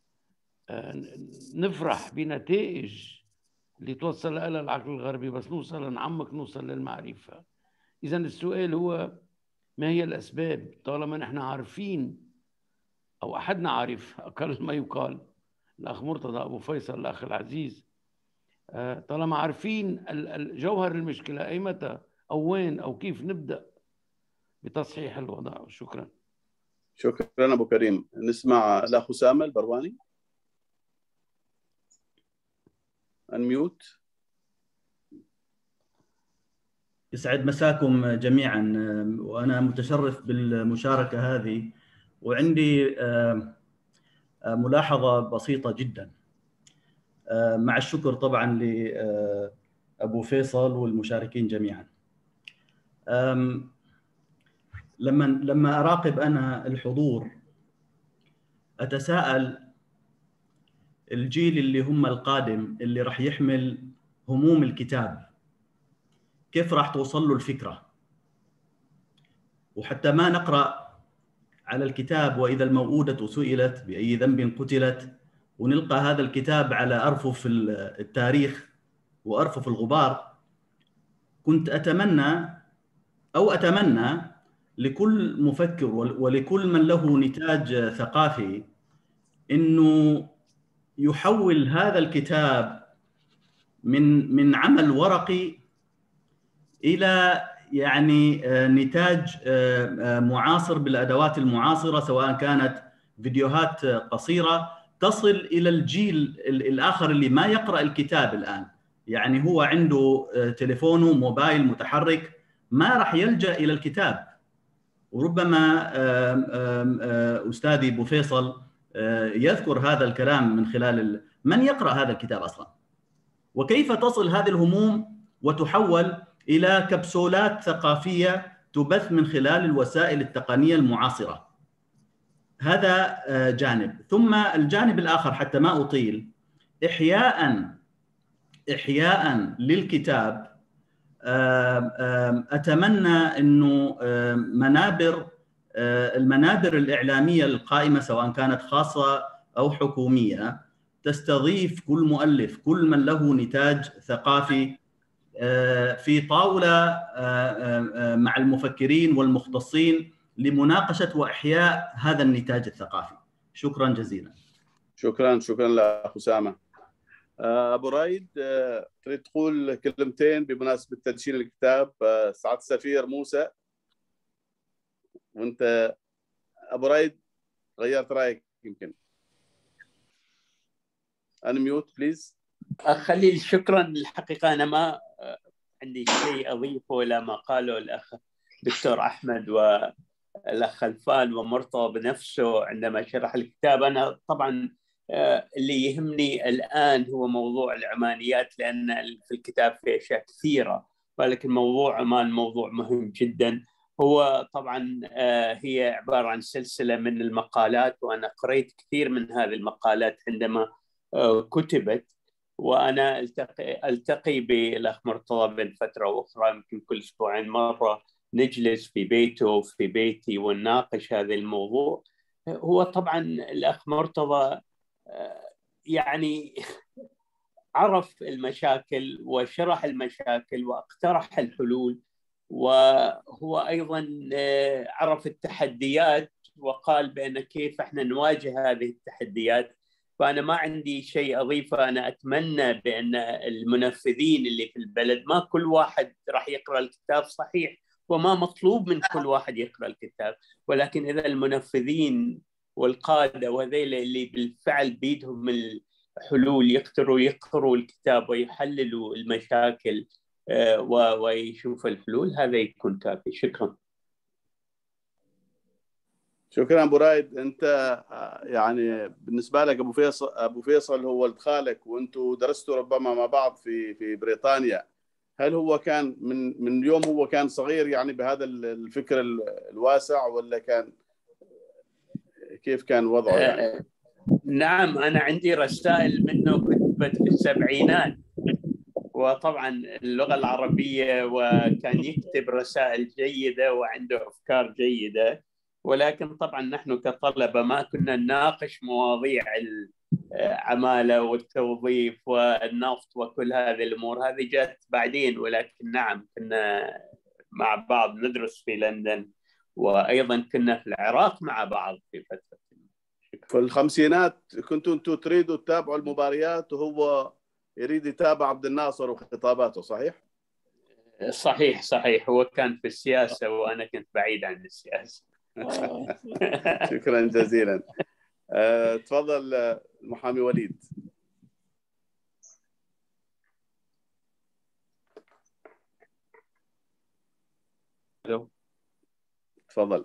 نفرح بنتائج اللي توصل لها العقل الغربي، بس نوصل نعمق نوصل للمعرفه. اذا السؤال هو ما هي الاسباب؟ طالما نحن عارفين او احدنا عارف اقل ما يقال، الاخ مرتضى ابو فيصل الاخ العزيز، طالما عارفين جوهر المشكله، اي متى او وين او كيف نبدا بتصحيح الوضع؟ شكرا. شكرا ابو كريم. نسمع الاخ اسامه البرواني. انميوت. يسعد مساكم جميعا، وانا متشرف بالمشاركه هذه، وعندي ملاحظه بسيطه جدا، مع الشكر طبعا لابو فيصل والمشاركين جميعا. لما لما اراقب انا الحضور اتساءل الجيل اللي هم القادم اللي راح يحمل هموم الكتاب كيف راح توصل له الفكره، وحتى ما نقرا على الكتاب واذا الموءودة سئلت باي ذنب قتلت، ونلقى هذا الكتاب على ارفف التاريخ وارفف الغبار. كنت اتمنى او اتمنى لكل مفكر ولكل من له نتاج ثقافي انه يحول هذا الكتاب من من عمل ورقي الى يعني نتاج معاصر بالادوات المعاصره، سواء كانت فيديوهات قصيره تصل الى الجيل الاخر اللي ما يقرا الكتاب الان. يعني هو عنده تليفونه موبايل متحرك، ما راح يلجا الى الكتاب. وربما استاذي ابو فيصل يذكر هذا الكلام من خلال من يقرا هذا الكتاب اصلا، وكيف تصل هذه الهموم وتحول الى كبسولات ثقافيه تبث من خلال الوسائل التقنيه المعاصره. هذا جانب. ثم الجانب الاخر حتى ما اطيل، احياء إحياء للكتاب أتمنى أنه منابر المنابر الإعلامية القائمة سواء كانت خاصة أو حكومية تستضيف كل مؤلف، كل من له نتاج ثقافي في طاولة مع المفكرين والمختصين لمناقشة وإحياء هذا النتاج الثقافي. شكرا جزيلا. شكرا شكرا لأخ أسامة. أبو رايد تريد تقول كلمتين بمناسبة تدشين الكتاب؟ سعادة السفير موسى، وأنت أبو رايد غيرت رأيك يمكن. أنميوت بليز. أخ خليل، شكرا. الحقيقة أنا ما عندي شيء أضيفه إلى ما قاله الأخ دكتور أحمد والأخ خلفان ومرتضى بنفسه عندما شرح الكتاب. أنا طبعا اللي يهمني الآن هو موضوع العمانيات، لأن في الكتاب في أشياء كثيرة، ولكن موضوع عمان موضوع مهم جدا. هو طبعا هي عبارة عن سلسلة من المقالات، وأنا قرأت كثير من هذه المقالات عندما كتبت، وأنا ألتقي, ألتقي بالأخ مرتضى بين فترة أخرى، يمكن كل أسبوعين مرة نجلس في بيته في بيتي ونناقش هذا الموضوع. هو طبعا الأخ مرتضى يعني عرف المشاكل وشرح المشاكل واقترح الحلول، وهو أيضا عرف التحديات وقال بأن كيف احنا نواجه هذه التحديات. فأنا ما عندي شيء أضيفه. أنا أتمنى بأن المنفذين اللي في البلد، ما كل واحد راح يقرأ الكتاب صحيح، وما مطلوب من كل واحد يقرأ الكتاب، ولكن إذا المنفذين والقادة وذيل اللي بالفعل بيدهم الحلول يقدروا يقروا الكتاب ويحللوا المشاكل ويشوفوا الحلول، هذا يكون كافي. شكرا. شكرا ابو رايد. انت يعني بالنسبه لك ابو فيصل ابو فيصل هو ولد خالك، وانتم درستوا ربما مع بعض في في بريطانيا. هل هو كان من من يوم هو كان صغير يعني بهذا الفكر الواسع، ولا كان كيف كان وضعه يعني؟ نعم، انا عندي رسائل منه كتبت في السبعينات، وطبعا اللغه العربيه، وكان يكتب رسائل جيده وعنده افكار جيده، ولكن طبعا نحن كطلبه ما كنا نناقش مواضيع العماله والتوظيف والنفط وكل هذه الامور، هذه جت بعدين. ولكن نعم كنا مع بعض ندرس في لندن، وايضا كنا في العراق مع بعض في فتره. في الخمسينات كنتوا انتم تريدوا تتابعوا المباريات وهو يريد يتابع عبد الناصر وخطاباته، صحيح؟ صحيح صحيح، هو كان في السياسه وانا كنت بعيد عن السياسه. شكرا جزيلا. أه، تفضل المحامي وليد. الو، تفضل.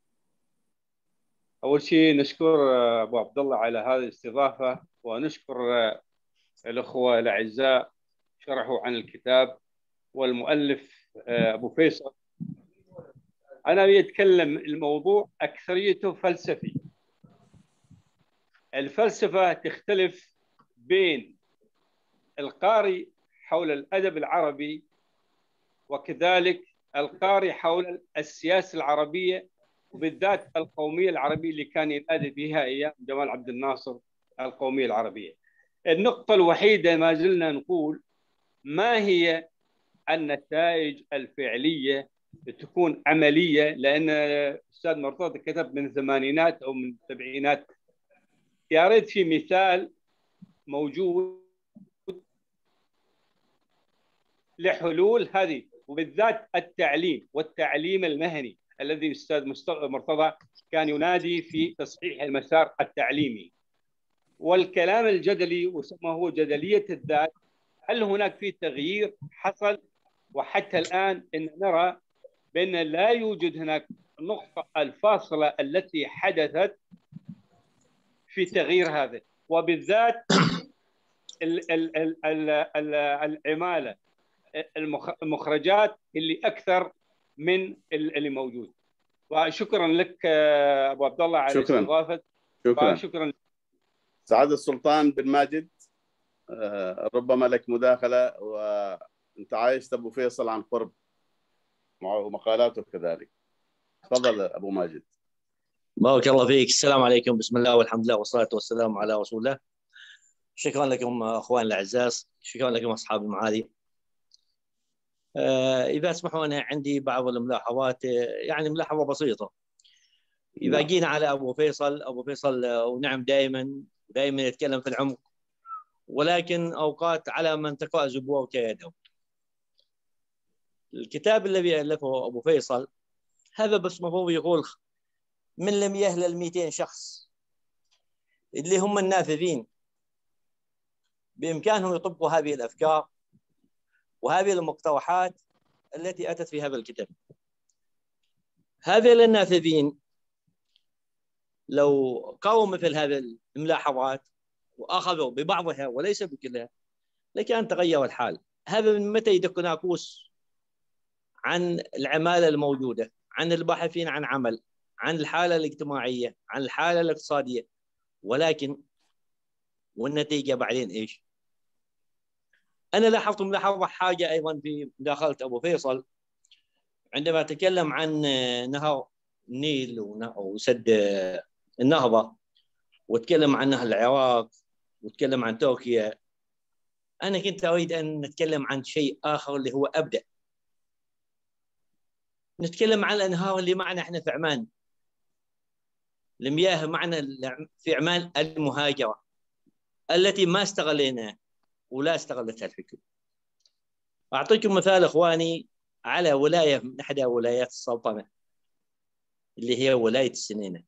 اول شيء نشكر ابو عبد الله على هذه الاستضافه، ونشكر الاخوه الاعزاء شرحوا عن الكتاب، والمؤلف ابو فيصل. انا بيتكلم الموضوع اكثريته فلسفي. الفلسفه تختلف بين القارئ حول الادب العربي، وكذلك القارئ حول السياسه العربيه، وبالذات القوميه العربيه اللي كان ينادي بها ايام جمال عبد الناصر، القوميه العربيه. النقطه الوحيده ما زلنا نقول ما هي النتائج الفعليه تكون عمليه، لان الاستاذ مرتضى كتب من الثمانينات او من السبعينات. يا ريت في مثال موجود لحلول هذه، وبالذات التعليم والتعليم المهني الذي الاستاذ مرتضى كان ينادي في تصحيح المسار التعليمي. والكلام الجدلي وما هو جدليه الذات، هل هناك في تغيير حصل؟ وحتى الان ان نرى بان لا يوجد هناك نقطه الفاصله التي حدثت في تغيير هذا، وبالذات ال ال ال ال ال العماله، المخرجات اللي اكثر من اللي موجود. وشكرا لك ابو عبد الله على شكرا. الاستضافه. شكرا شكرا. سعادة السلطان بن ماجد. ربما لك مداخلة، وأنت عايشت أبو فيصل عن قرب ومقالاته كذلك. تفضل أبو ماجد. بارك الله فيك. السلام عليكم، بسم الله والحمد لله والصلاة والسلام على رسول الله. شكرا لكم أخوان الأعزاء، شكرا لكم أصحاب المعالي. إذا اسمحوا أنا عندي بعض الملاحظات، يعني ملاحظة بسيطة. إذا جينا على أبو فيصل، أبو فيصل ونعم دائما دائما يتكلم في العمق، ولكن أوقات على من تقرأ زبور كيده. الكتاب الذي ألفه أبو فيصل هذا بس مفروض يقول من لم يهلل مئتين شخص اللي هم النافذين بإمكانهم يطبقوا هذه الأفكار وهذه المقترحات التي أتت في هذا الكتاب. هذه النافذين لو قروا مثل هذه الملاحظات وأخذوا ببعضها وليس بكلها لكان تغير الحال. هذا من متى يدق ناقوس عن العمالة الموجودة، عن الباحثين عن عمل، عن الحالة الاجتماعية، عن الحالة الاقتصادية، ولكن والنتيجة بعدين إيش؟ أنا لاحظت ملاحظة حاجة أيضا في مداخلة أبو فيصل عندما تكلم عن نهر النيل وسد النهضة، وتكلم عن نهر العراق، وتكلم عن تركيا. أنا كنت أريد أن نتكلم عن شيء آخر اللي هو أبدأ. نتكلم عن الأنهار اللي معنا إحنا في عمان، المياه معنا في عمان المهاجرة التي ما استغليناها ولا استغلتها الحكومة. أعطيكم مثال إخواني على ولاية من إحدى ولايات السلطنة اللي هي ولاية السنينة.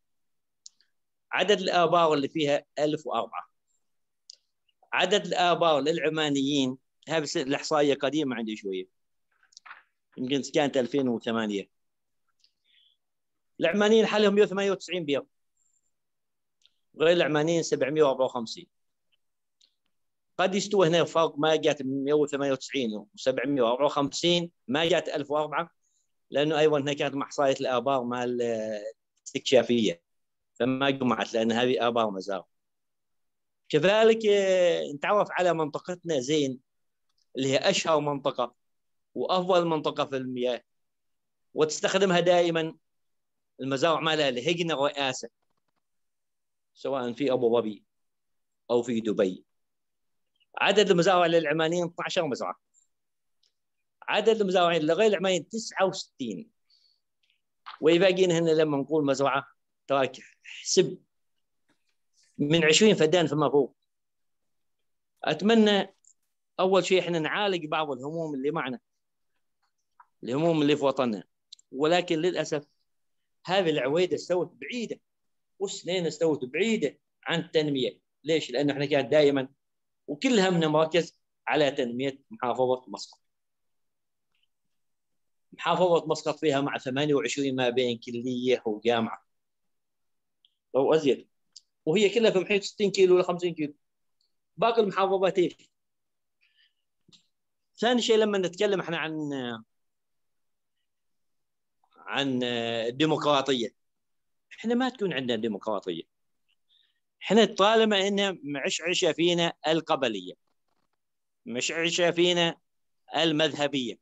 عدد الآبار اللي فيها ألف وأربعة. عدد الآبار للعمانيين، هذه الإحصائية قديمة عندي شوية، يمكن كانت ألفين وثمانية. العمانيين حالهم مئة وثمانية وتسعين بير، غير العمانيين سبعمئة وأربعة وخمسين. قد يستوى هنا فرق، ما جات مئة وثمانية وتسعين و754 ما جات ألف وأربعة، لأنه أيضا هنا كانت محصاية الآبار مال الاستكشافية فما جمعت، لأن هذه آبار مزار. كذلك نتعرف على منطقتنا زين اللي هي أشهر منطقة وأفضل منطقة في المياه وتستخدمها دائما المزارع مالها لهجن الرئاسة، سواء في أبو ظبي أو في دبي. عدد المزارع للعمانيين اثني عشر مزرعة، عدد المزارعين لغير العمانيين تسعة وستين. وإذا جينا هنا لما نقول مزرعة تراك حسب من عشرين فدان فما فوق. أتمنى أول شيء إحنا نعالج بعض الهموم اللي معنا، الهموم اللي في وطننا، ولكن للأسف هذه العويدة استوت بعيدة والسنين استوت بعيدة عن التنمية. ليش؟ لأنه إحنا كان دائما وكل همنا مركز على تنمية محافظة مسقط. محافظة مسقط فيها مع ثمانية وعشرين ما بين كلية وجامعة أو أزيد، وهي كلها في محيط ستين كيلو ولا خمسين كيلو. باقي المحافظات إيش؟ ثاني شيء لما نتكلم احنا عن عن الديمقراطية، احنا ما تكون عندنا ديمقراطية. احنا طالما ان معشعشة فينا القبلية، معشعشة فينا المذهبية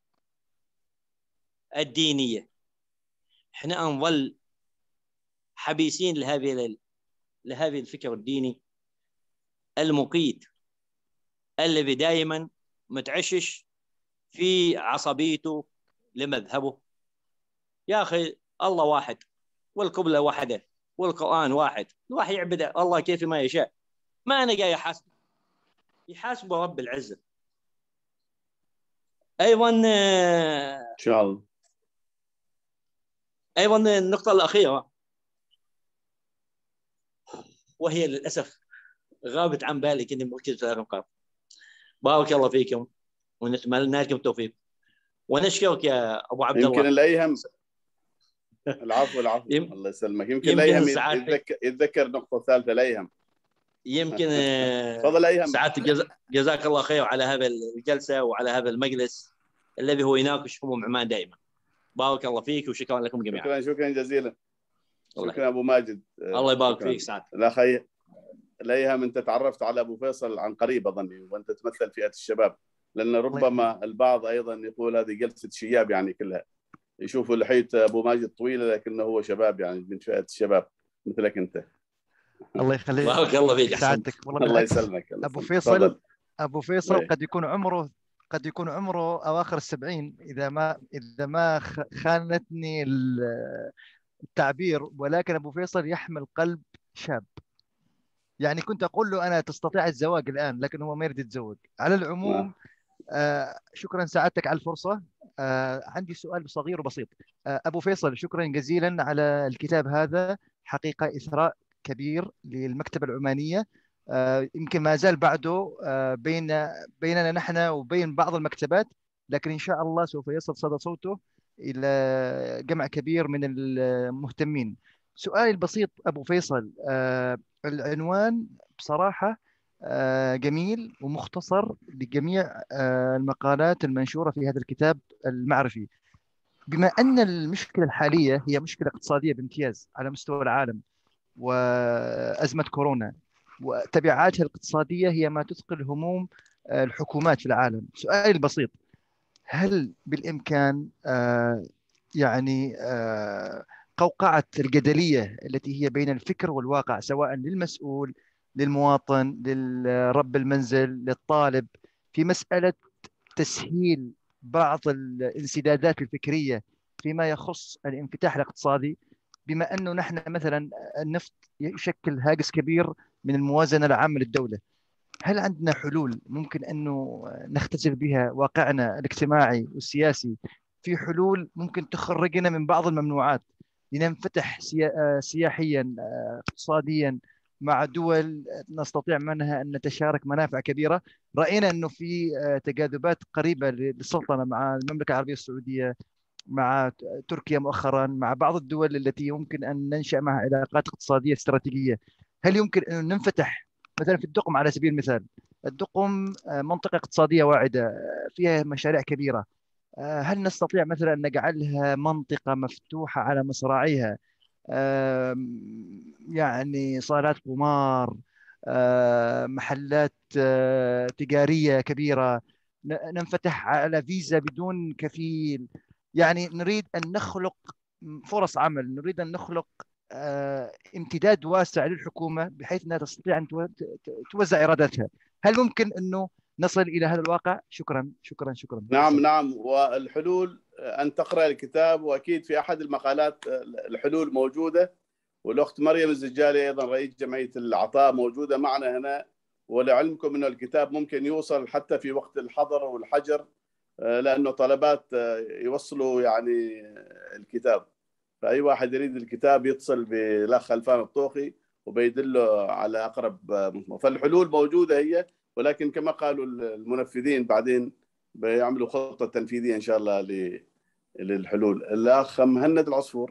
الدينية، احنا نظل حبيسين لهذه لهذه الفكر الديني المقيت الذي دائما متعشش في عصبيته لمذهبه. يا أخي الله واحد والقبلة واحدة والقرآن واحد، الواحد يعبد الله كيف ما يشاء، ما أنا جاي أحاسبه، يحاسبه رب العزة. أيضا إن شاء الله. أيضا النقطة الأخيرة وهي للأسف غابت عن بالي كني مركز في الأرقام. بارك الله فيكم ونتمنى لكم التوفيق ونشكرك يا أبو عبد الله. يمكن الأيهم العفو العفو يم... الله يسلمك. يمكن, يمكن الأيهم يتذكر, يتذكر نقطة ثالثة الأيهم. يمكن تفضل أيهم. سعادتك جز... جزاك الله خير على هذا الجلسة وعلى هذا المجلس الذي هو يناقش هموم عمان دائما. بارك الله فيك وشكرا لكم جميعا. شكرا شكرا جزيلا. شكرا أبو ماجد. الله يبارك فيك سعادتك. الأخ ليهم انت تعرفت على ابو فيصل عن قريب اظني، وانت تمثل فئه الشباب، لان ربما البعض ايضا يقول هذه جلسه شياب يعني كلها، يشوفوا لحيه ابو ماجد طويله لكنه هو شباب يعني من فئه الشباب مثلك انت. الله يخليك بارك الله فيك سعادتك. والله الله بالعكس يسلمك. ابو فيصل تفضل. ابو فيصل أي. قد يكون عمره قد يكون عمره اواخر السبعين اذا ما اذا ما خ- خانتني ال- التعبير، ولكن ابو فيصل يحمل قلب شاب. يعني كنت اقول له انا تستطيع الزواج الان، لكن هو ما يريد يتزوج. على العموم نعم. آه شكرا سعادتك على الفرصة. آه عندي سؤال صغير وبسيط. آه أبو فيصل، شكرا جزيلا على الكتاب هذا، حقيقة إثراء كبير للمكتبة العمانية. آه يمكن ما زال بعده آه بين بيننا نحن وبين بعض المكتبات، لكن إن شاء الله سوف يصل صدى صوته إلى جمع كبير من المهتمين. سؤالي البسيط أبو فيصل، آه العنوان بصراحة آه، جميل ومختصر لجميع آه، المقالات المنشورة في هذا الكتاب المعرفي. بما أن المشكلة الحالية هي مشكلة اقتصادية بامتياز على مستوى العالم، وأزمة كورونا وتبعاتها الاقتصادية هي ما تثقل هموم آه، الحكومات في العالم، سؤالي البسيط: هل بالإمكان آه، يعني آه، قوقعة الجدلية التي هي بين الفكر والواقع، سواء للمسؤول، للمواطن، للرب المنزل، للطالب، في مسألة تسهيل بعض الانسدادات الفكرية فيما يخص الانفتاح الاقتصادي، بما أنه نحن مثلا النفط يشكل هاجس كبير من الموازنة العامة للدولة؟ هل عندنا حلول ممكن أنه نختزل بها واقعنا الاجتماعي والسياسي؟ في حلول ممكن تخرجنا من بعض الممنوعات لننفتح سيا- سياحيا، اقتصاديا، مع دول نستطيع منها أن نتشارك منافع كبيرة؟ رأينا أنه في تجاذبات قريبة للسلطنة مع المملكة العربية السعودية، مع تركيا مؤخرا، مع بعض الدول التي يمكن أن ننشأ معها علاقات اقتصادية استراتيجية. هل يمكن أن ننفتح مثلا في الدقم على سبيل المثال؟ الدقم آه، منطقة اقتصادية واعدة، آه، فيها مشاريع كبيرة. آه، هل نستطيع مثلا أن نجعلها منطقة مفتوحة على مصراعيها، آم، يعني صالات قمار، آه، محلات آه، تجارية كبيرة، ن- ننفتح على فيزا بدون كفيل؟ يعني نريد أن نخلق فرص عمل، نريد أن نخلق آه، امتداد واسع للحكومة بحيث أنها تستطيع أن تو- ت- توزع إيراداتها. هل ممكن أنه نصل إلى هذا الواقع؟ شكرا شكرا شكرا. نعم نعم، والحلول أن تقرأ الكتاب، وأكيد في أحد المقالات الحلول موجودة، والأخت مريم الزجالي أيضا رئيس جمعية العطاء موجودة معنا هنا. ولعلمكم أن الكتاب ممكن يوصل حتى في وقت الحظر والحجر، لأنه طلبات يوصلوا يعني الكتاب، فأي واحد يريد الكتاب يتصل بالأخ خلفان الطوخي وبيدله على أقرب. فالحلول موجودة هي، ولكن كما قالوا المنفذين بعدين بيعملوا خطة تنفيذية إن شاء الله للحلول. الأخ مهند العصفور.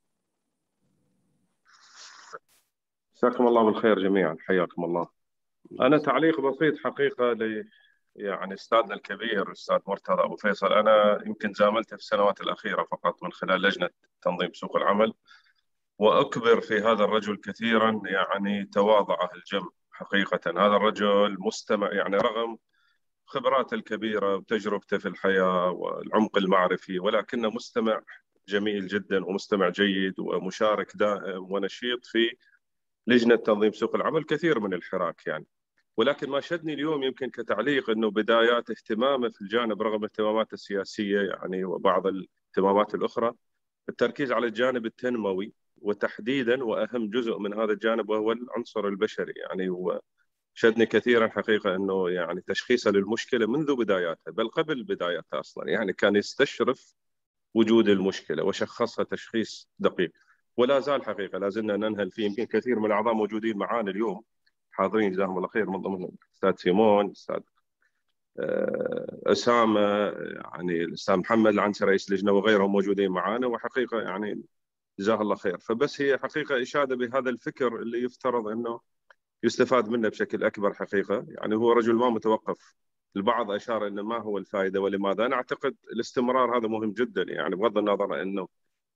مساكم الله بالخير جميعا، حياكم الله. أنا تعليق بسيط حقيقة ل يعني أستاذنا الكبير أستاذ مرتضى أبو فيصل. أنا يمكن زاملته في السنوات الأخيرة فقط من خلال لجنة تنظيم سوق العمل، وأكبر في هذا الرجل كثيرا يعني تواضعه الجم حقيقة. هذا الرجل مستمع، يعني رغم خبراته الكبيرة وتجربته في الحياة والعمق المعرفي، ولكنه مستمع جميل جدا ومستمع جيد ومشارك دائم ونشيط في لجنة تنظيم سوق العمل، كثير من الحراك يعني. ولكن ما شدني اليوم يمكن كتعليق أنه بدايات اهتمامه في الجانب رغم اهتماماته السياسية يعني وبعض الاهتمامات الأخرى، التركيز على الجانب التنموي، وتحديدا وأهم جزء من هذا الجانب وهو العنصر البشري. يعني هو شدني كثيرا حقيقة أنه يعني تشخيصه للمشكلة منذ بداياتها، بل قبل بداياتها أصلا، يعني كان يستشرف وجود المشكلة وشخصها تشخيص دقيق. ولا زال حقيقة لا زلنا ننهل فيه. يمكن كثير من الأعضاء موجودين معانا اليوم حاضرين جزاهم الله خير، من ضمنهم الأستاذ سيمون، الأستاذ أسامة، يعني الأستاذ محمد العنسي رئيس لجنة وغيرهم موجودين معانا، وحقيقة يعني جزاه الله خير. فبس هي حقيقة إشادة بهذا الفكر اللي يفترض أنه يستفاد منه بشكل أكبر حقيقة. يعني هو رجل ما متوقف. البعض أشار أنه ما هو الفائدة ولماذا. أنا أعتقد الاستمرار هذا مهم جدا، يعني بغض النظر أنه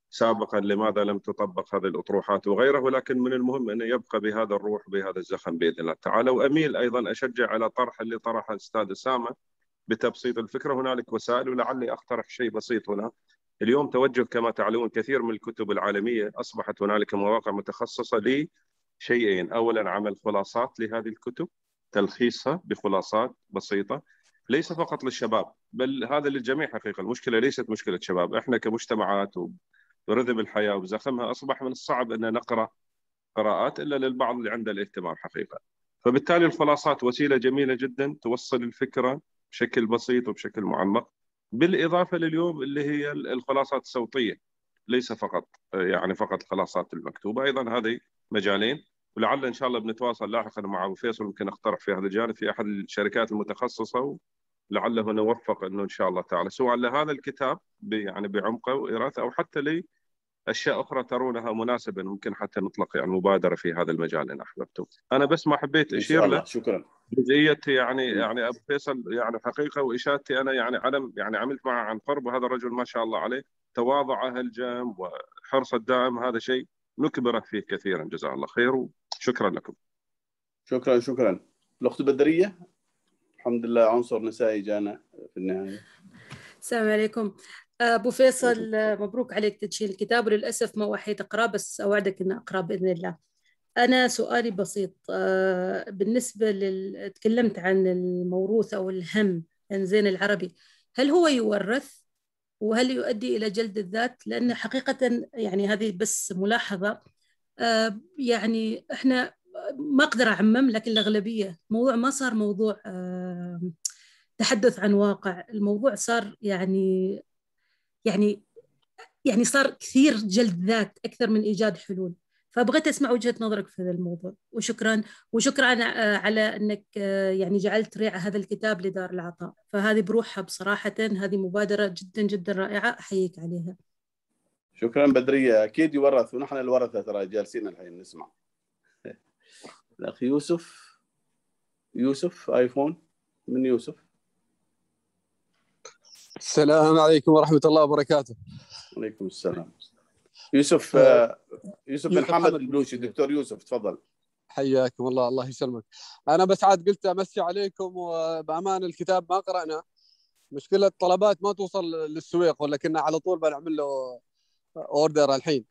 سابقا لماذا لم تطبق هذه الأطروحات وغيره، ولكن من المهم أن يبقى بهذا الروح بهذا الزخم بإذن الله تعالى. وأميل أيضا أشجع على طرح اللي طرحه الأستاذ أسامة بتبسيط الفكرة. هنالك وسائل، ولعلي أقترح شيء بسيط هنا. اليوم توجه كما تعلمون كثير من الكتب العالمية أصبحت هنالك مواقع متخصصة لشيئين: أولا عمل خلاصات لهذه الكتب، تلخيصها بخلاصات بسيطة ليس فقط للشباب بل هذا للجميع. حقيقة المشكلة ليست مشكلة شباب، احنا كمجتمعات ورذم الحياة وبزخمها أصبح من الصعب أن نقرأ قراءات إلا للبعض اللي عنده الاهتمام حقيقة. فبالتالي الخلاصات وسيلة جميلة جدا توصل الفكرة بشكل بسيط وبشكل معمق، بالإضافة لليوم اللي هي الخلاصات الصوتية، ليس فقط يعني فقط الخلاصات المكتوبة، أيضا هذه مجالين. ولعل إن شاء الله بنتواصل لاحقا مع أبو فيصل، ممكن أقترح في هذا الجانب في أحد الشركات المتخصصة، ولعله نوفق أنه إن شاء الله تعالى سواء لهذا الكتاب يعني بعمقه وإراثة أو حتى لي أشياء أخرى ترونها مناسبة، ممكن حتى نطلق يعني مبادرة في هذا المجال إن أحببتم. أنا بس ما حبيت أشير له شكرا جزئية يعني يعني أبو فيصل يعني حقيقة وإشادتي أنا يعني علم يعني عملت معه عن قرب، وهذا الرجل ما شاء الله عليه تواضعه الجام وحرص الدائم، هذا شيء نكبره فيه كثيرا. جزاه الله خير وشكرا لكم. شكرا شكرا. الأخت بدرية، الحمد لله عنصر نسائي جانا في النهاية. السلام عليكم أبو فيصل، مبروك عليك تدشين الكتاب، وللأسف ما وحيت أقرأ بس أوعدك أن أقرأ بإذن الله. أنا سؤالي بسيط بالنسبة لل... تكلمت عن الموروث أو الهم إنزين العربي، هل هو يورث وهل يؤدي إلى جلد الذات؟ لأن حقيقة يعني هذه بس ملاحظة، يعني إحنا ما أقدر أعمم لكن الأغلبية موضوع ما صار موضوع تحدث عن واقع، الموضوع صار يعني يعني يعني صار كثير جلد ذات أكثر من إيجاد حلول. فبغيت أسمع وجهة نظرك في هذا الموضوع، وشكرا وشكرا على أنك يعني جعلت ريع هذا الكتاب لدار العطاء، فهذه بروحها بصراحة هذه مبادرة جدا جدا رائعة، أحييك عليها. شكرا بدرية. أكيد يورث، ونحن الورثة ترى جالسين الحين نسمع. الأخ يوسف، يوسف آيفون من يوسف. السلام عليكم ورحمة الله وبركاته. وعليكم السلام. يوسف أه يوسف بن حمد البلوشي. دكتور يوسف تفضل. حياكم الله، الله يسلمك. أنا بس عاد قلت أمسي عليكم، وبأمان الكتاب ما قرأنا، مشكلة طلبات ما توصل للسويق، ولكن على طول بنعمل له أوردر الحين.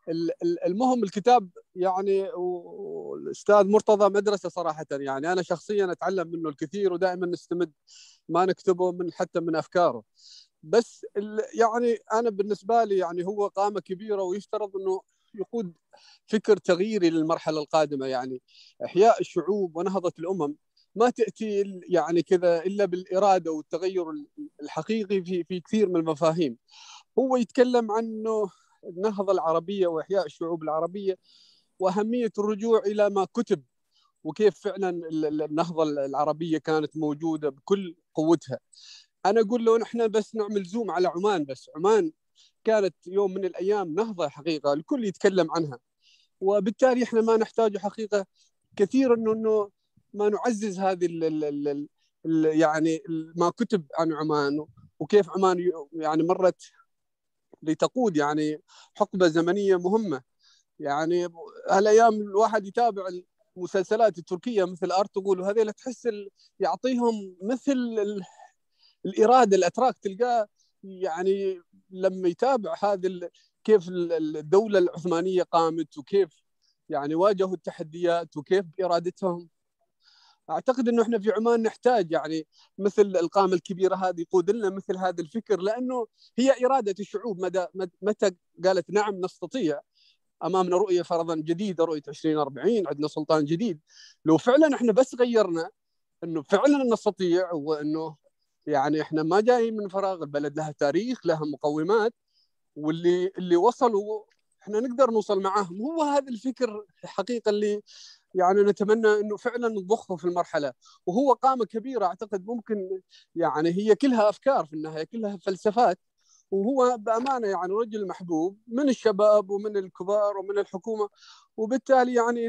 المهم الكتاب يعني الأستاذ مرتضى مدرسة صراحة، يعني أنا شخصيا أتعلم منه الكثير ودائما نستمد ما نكتبه من حتى من أفكاره. بس يعني أنا بالنسبة لي يعني هو قامة كبيرة، ويفترض أنه يقود فكر تغييري للمرحلة القادمة. يعني إحياء الشعوب ونهضة الأمم ما تأتي يعني كذا إلا بالإرادة والتغير الحقيقي في في كثير من المفاهيم. هو يتكلم عنه النهضة العربية وإحياء الشعوب العربية وأهمية الرجوع إلى ما كتب، وكيف فعلا النهضة العربية كانت موجودة بكل قوتها. أنا أقول له نحن بس نعمل زوم على عمان، بس عمان كانت يوم من الأيام نهضة حقيقة الكل يتكلم عنها، وبالتالي إحنا ما نحتاج حقيقة كثير إنه إنه ما نعزز هذه ال ال ال ال يعني ما كتب عن عمان، وكيف عمان يعني مرت لتقود يعني حقبة زمنية مهمة. يعني هالأيام الواحد يتابع المسلسلات التركية مثل أرطغرل وهذه، تحس يعطيهم مثل الإرادة الأتراك، تلقاه يعني لما يتابع هذا كيف الدولة العثمانية قامت وكيف يعني واجهوا التحديات وكيف بإرادتهم. أعتقد أنه إحنا في عمان نحتاج يعني مثل القامة الكبيرة هذه يقود لنا مثل هذا الفكر، لأنه هي إرادة الشعوب مدى متى قالت نعم نستطيع. أمامنا رؤية فرضا جديدة، رؤية عشرين أربعين، عندنا سلطان جديد. لو فعلا إحنا بس غيرنا أنه فعلا نستطيع، وأنه يعني إحنا ما جايين من فراغ، البلد لها تاريخ لها مقومات، واللي اللي وصلوا إحنا نقدر نوصل معهم. هو هذا الفكر الحقيقة اللي يعني نتمنى أنه فعلا نضخه في المرحلة. وهو قامة كبيرة أعتقد ممكن يعني هي كلها أفكار في النهاية، كلها فلسفات، وهو بأمانة يعني رجل محبوب من الشباب ومن الكبار ومن الحكومة. وبالتالي يعني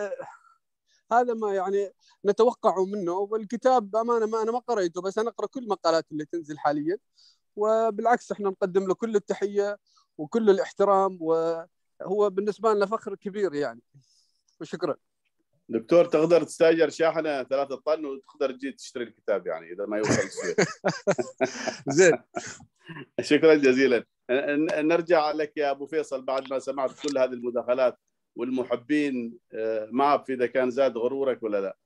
هذا ما يعني نتوقعه منه. والكتاب بأمانة ما أنا ما قرأته، بس أنا أقرأ كل المقالات اللي تنزل حاليا، وبالعكس إحنا نقدم له كل التحية وكل الاحترام، وهو بالنسبه لنا فخر كبير يعني. وشكرا. دكتور تقدر تستاجر شاحنه ثلاثة طن وتقدر تجي تشتري الكتاب يعني اذا ما يوصل السويد. زين. شكرا جزيلا. نرجع لك يا ابو فيصل بعد ما سمعت كل هذه المداخلات والمحبين، ما اعرف اذا كان زاد غرورك ولا لا.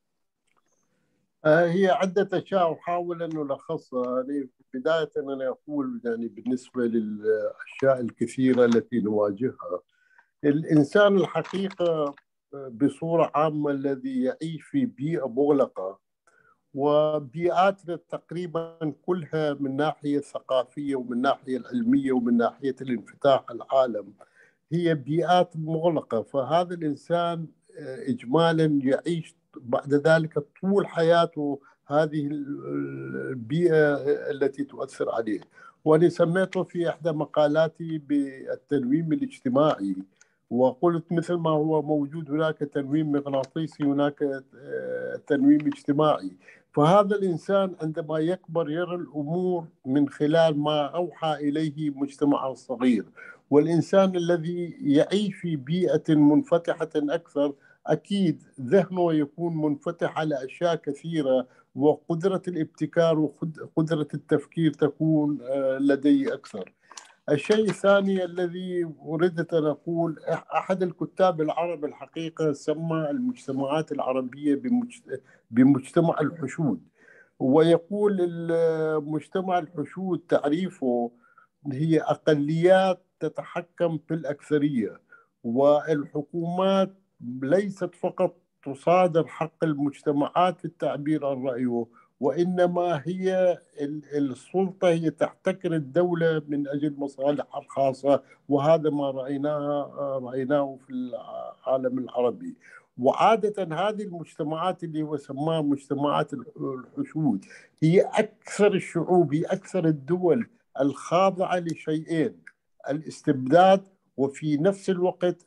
هي عدة أشياء أحاول أن ألخصها. يعني بداية أنا أقول يعني بالنسبة للأشياء الكثيرة التي نواجهها، الإنسان الحقيقة بصورة عامة الذي يعيش في بيئة مغلقة، وبيئاتنا تقريبا كلها من ناحية ثقافية ومن ناحية العلمية ومن ناحية الانفتاح العالم هي بيئات مغلقة. فهذا الإنسان إجمالا يعيش بعد ذلك طول حياته هذه البيئة التي تؤثر عليه. وأنا سميته في إحدى مقالاتي بالتنويم الاجتماعي، وقلت مثل ما هو موجود هناك تنويم مغناطيسي هناك تنويم اجتماعي. فهذا الإنسان عندما يكبر يرى الأمور من خلال ما أوحى إليه مجتمعه الصغير. والإنسان الذي يعيش في بيئة منفتحة أكثر أكيد ذهنه يكون منفتح على أشياء كثيرة، وقدرة الابتكار وقدرة التفكير تكون لديه أكثر. الشيء الثاني الذي أردت أن أقول، أحد الكتاب العرب الحقيقة سمى المجتمعات العربية بمجتمع الحشود، ويقول المجتمع الحشود تعريفه هي أقليات تتحكم في الأكثرية، والحكومات ليست فقط تصادر حق المجتمعات في التعبير عن رأيه، وإنما هي السلطة هي تحتكر الدولة من أجل مصالحها الخاصة، وهذا ما رأيناه رأيناه في العالم العربي. وعادة هذه المجتمعات اللي هو سماها مجتمعات الحشود هي أكثر الشعوب، هي أكثر الدول الخاضعة لشيئين: الاستبداد، وفي نفس الوقت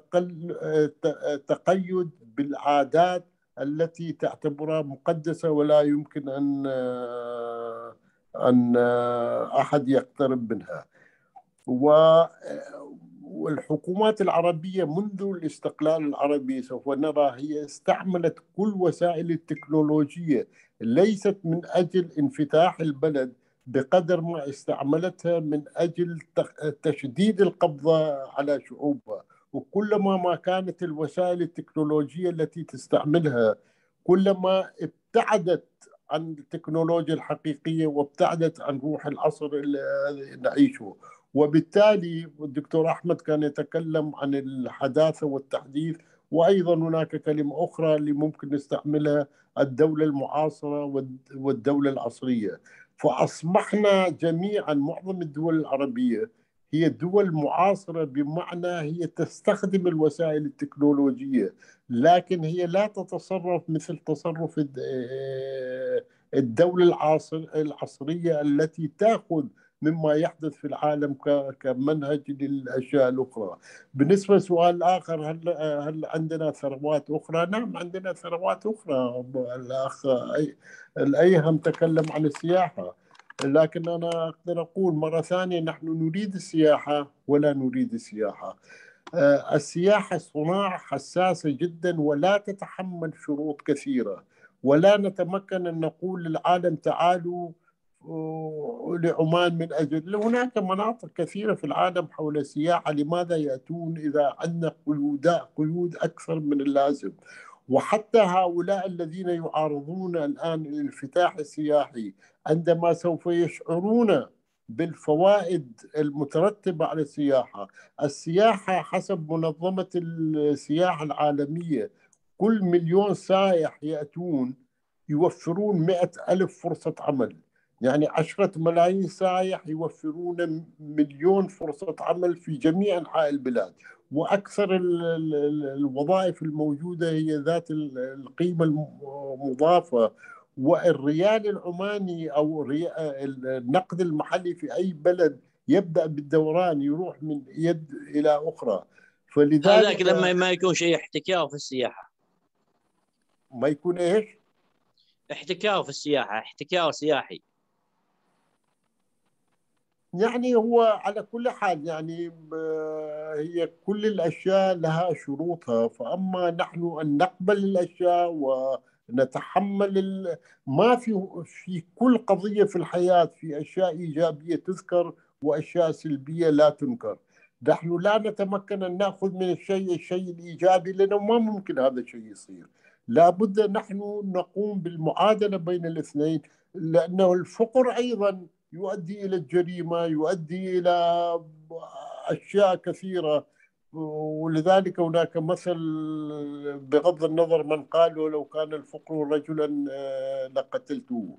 التقيد بالعادات التي تعتبرها مقدسة ولا يمكن أن أن أحد يقترب منها. والحكومات العربية منذ الاستقلال العربي سوف نرى هي استعملت كل وسائل التكنولوجيا، ليست من أجل انفتاح البلد بقدر ما استعملتها من أجل تشديد القبضة على شعوبها. وكلما ما كانت الوسائل التكنولوجية التي تستعملها كلما ابتعدت عن التكنولوجيا الحقيقية وابتعدت عن روح العصر اللي نعيشه. وبالتالي الدكتور أحمد كان يتكلم عن الحداثة والتحديث، وأيضا هناك كلمة أخرى اللي ممكن نستعملها: الدولة المعاصرة والدولة العصرية. فأصبحنا جميعا معظم الدول العربية هي دول معاصرة، بمعنى هي تستخدم الوسائل التكنولوجية، لكن هي لا تتصرف مثل تصرف الدولة العصرية التي تأخذ مما يحدث في العالم كمنهج للأشياء الأخرى. بالنسبة لسؤال آخر، هل هل عندنا ثروات أخرى؟ نعم عندنا ثروات أخرى. الأخ الأيهم تكلم عن السياحة، لكن أنا أقدر أقول مرة ثانية نحن نريد السياحة ولا نريد السياحة. السياحة صناعة حساسة جدا ولا تتحمل شروط كثيرة، ولا نتمكن أن نقول للعالم تعالوا لعمان من أجل. هناك مناطق كثيرة في العالم حول السياحة، لماذا يأتون إذا عندنا قيود قيود أكثر من اللازم؟ وحتى هؤلاء الذين يعارضون الآن الانفتاح السياحي عندما سوف يشعرون بالفوائد المترتبة على السياحة. السياحة حسب منظمة السياحة العالمية كل مليون سائح يأتون يوفرون مئة ألف فرصة عمل، يعني عشرة ملايين سائح يوفرون مليون فرصة عمل في جميع أنحاء البلاد. وأكثر الوظائف الموجودة هي ذات القيمة المضافة. والريال العماني أو النقد المحلي في أي بلد يبدأ بالدوران، يروح من يد إلى أخرى. فلذلك هذاك لما ما يكون شيء احتكار في السياحة، ما يكون إيش؟ احتكار في السياحة، احتكار سياحي. يعني هو على كل حال يعني هي كل الأشياء لها شروطها، فأما نحن أن نقبل الأشياء ونتحمل ال... ما في في كل قضية في الحياة في أشياء إيجابية تذكر وأشياء سلبية لا تنكر. نحن لا نتمكن أن نأخذ من الشيء الشيء الإيجابي لأنه ما ممكن هذا الشيء يصير. لابد نحن نقوم بالمعادلة بين الاثنين، لأنه الفقر أيضا يؤدي إلى الجريمة، يؤدي إلى أشياء كثيرة. ولذلك هناك مثل بغض النظر من قالوا لو كان الفقر رجلا لقتلته.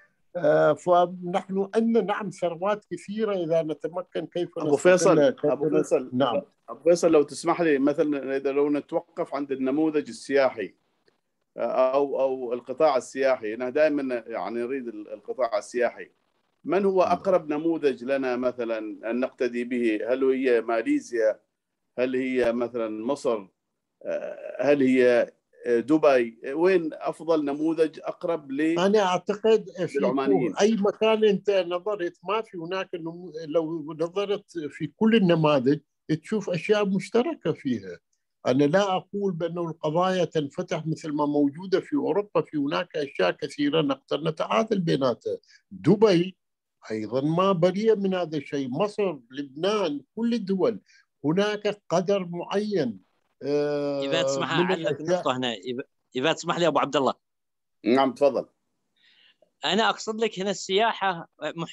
فنحن أن نعم ثروات كثيرة إذا نتمكن كيف أبو فيصل أبو كيف فيصل نعم أبو فيصل لو تسمح لي مثلا إذا لو نتوقف عند النموذج السياحي أو أو القطاع السياحي، أنا دائما يعني نريد القطاع السياحي، من هو أقرب نموذج لنا مثلا أن نقتدي به؟ هل هي ماليزيا؟ هل هي مثلا مصر؟ هل هي دبي؟ وين أفضل نموذج أقرب ل أنا أعتقد في للعمانيين؟ أي مكان أنت نظرت ما في هناك نمو... لو نظرت في كل النماذج تشوف أشياء مشتركة فيها. أنا لا أقول بأن القضايا تنفتح مثل ما موجودة في أوروبا، في هناك أشياء كثيرة نقدر نتعادل بيناتها. دبي أيضا ما بريئة من هذا الشيء، مصر، لبنان، كل الدول هناك قدر معين آه إذا تسمح أعلق نقطة هنا، إذا تسمح لي أبو عبد الله. نعم تفضل. أنا أقصد لك هنا السياحة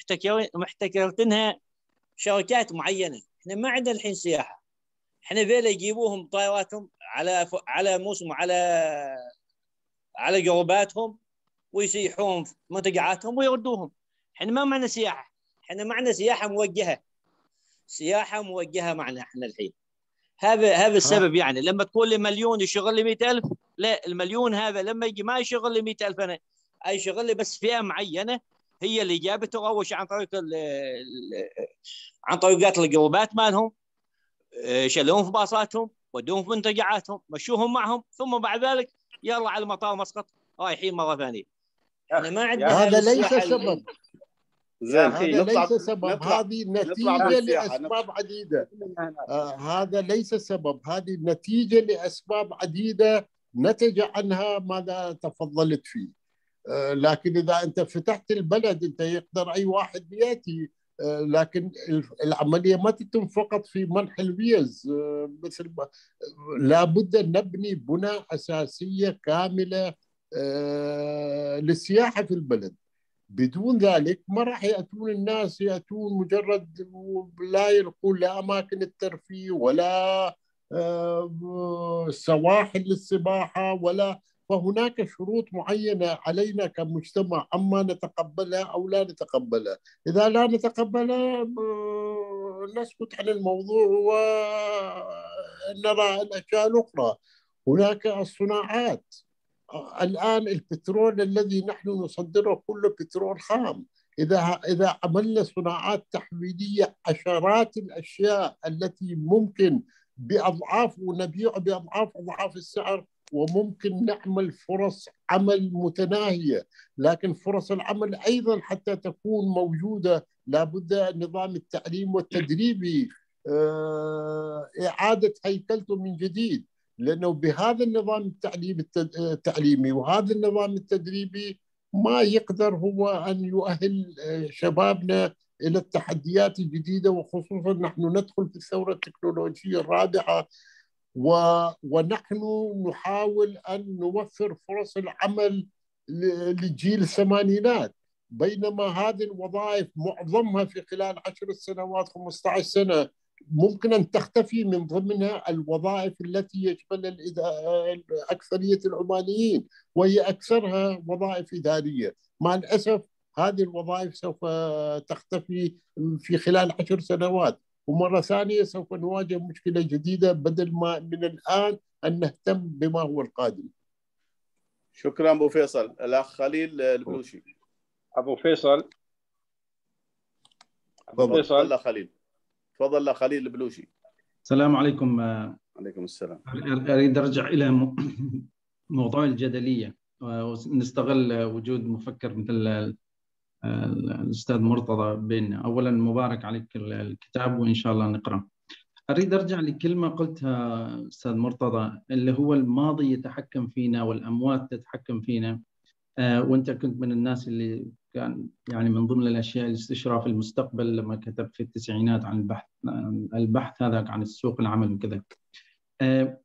محتكرتنها شركات معينة، إحنا ما عندنا الحين سياحة، إحنا ذيلا يجيبوهم طائراتهم على ف... على موسم على على جروباتهم ويسيحوهم في منتجعاتهم ويردوهم. إحنا ما معنا سياحة، إحنا معنا سياحة موجهة، سياحة موجهة معنا إحنا الحين. هذا هذا السبب. يعني لما تقول لي مليون يشغل لي مئة ألف، لا، المليون هذا لما يجي ما يشغل لي مئة ألف، أنا أي شغل لي بس فئة معينة هي اللي جابته أول شيء عن طريق ال عن طريقات الجروبات مالهم، شلوهم في باصاتهم، ودوهم في منتجعاتهم، مشوهم معهم، ثم بعد ذلك يلا على المطار مسقط رايحين مرة ثانية. أنا ما عندنا هذا ليس سبب. زين، هذا ليس سبب، هذه نتيجة لأسباب عديدة. آه هذا ليس سبب، هذه نتيجة لأسباب عديدة نتج عنها ماذا تفضلت فيه. آه لكن إذا أنت فتحت البلد أنت يقدر أي واحد يأتي، آه لكن العملية ما تتم فقط في منح الفيز. آه مثل ما لابد أن نبني بنى أساسية كاملة آه للسياحة في البلد. بدون ذلك ما راح يأتون الناس، يأتون مجرد لا يلقون لا أماكن الترفيه ولا سواحل للسباحة ولا. فهناك شروط معينة علينا كمجتمع أما نتقبلها أو لا نتقبلها. إذا لا نتقبلها نسكت عن الموضوع ونرى الأشياء الأخرى. هناك الصناعات الآن، البترول الذي نحن نصدره كله بترول خام. إذا إذا عملنا صناعات تحويلية عشرات الأشياء التي ممكن بأضعاف ونبيع بأضعاف أضعاف السعر، وممكن نعمل فرص عمل متناهية. لكن فرص العمل أيضا حتى تكون موجودة لابد النظام التعليم والتدريبي إعادة هيكلته من جديد، لأنه بهذا النظام التعليم التعليمي وهذا النظام التدريبي ما يقدر هو أن يؤهل شبابنا إلى التحديات الجديدة، وخصوصا نحن ندخل في الثورة التكنولوجية الرابعة و... ونحن نحاول أن نوفر فرص العمل لجيل الثمانينات، بينما هذه الوظائف معظمها في خلال عشر سنوات خمسة عشر سنة ممكن أن تختفي من ضمنها الوظائف التي يشمل أكثرية العمانيين، وهي أكثرها وظائف إدارية. مع الأسف هذه الوظائف سوف تختفي في خلال عشر سنوات، ومرة ثانية سوف نواجه مشكلة جديدة بدل ما من الآن أن نهتم بما هو القادم. شكرا أبو فيصل. الأخ خليل البلوشي. أبو فيصل أبو فيصل خليل تفضل. خليل البلوشي. السلام عليكم. عليكم السلام. أريد أرجع إلى موضوع الجدلية ونستغل وجود مفكر مثل الأستاذ مرتضى بيننا. أولا مبارك عليك الكتاب وإن شاء الله نقرأ. أريد أرجع لكلمة قلتها أستاذ مرتضى، اللي هو الماضي يتحكم فينا والأموات تتحكم فينا. آه وأنت كنت من الناس اللي كان يعني من ضمن الأشياء الاستشراف المستقبل لما كتبت في التسعينات عن البحث البحث هذاك عن السوق العمل وكذا. آه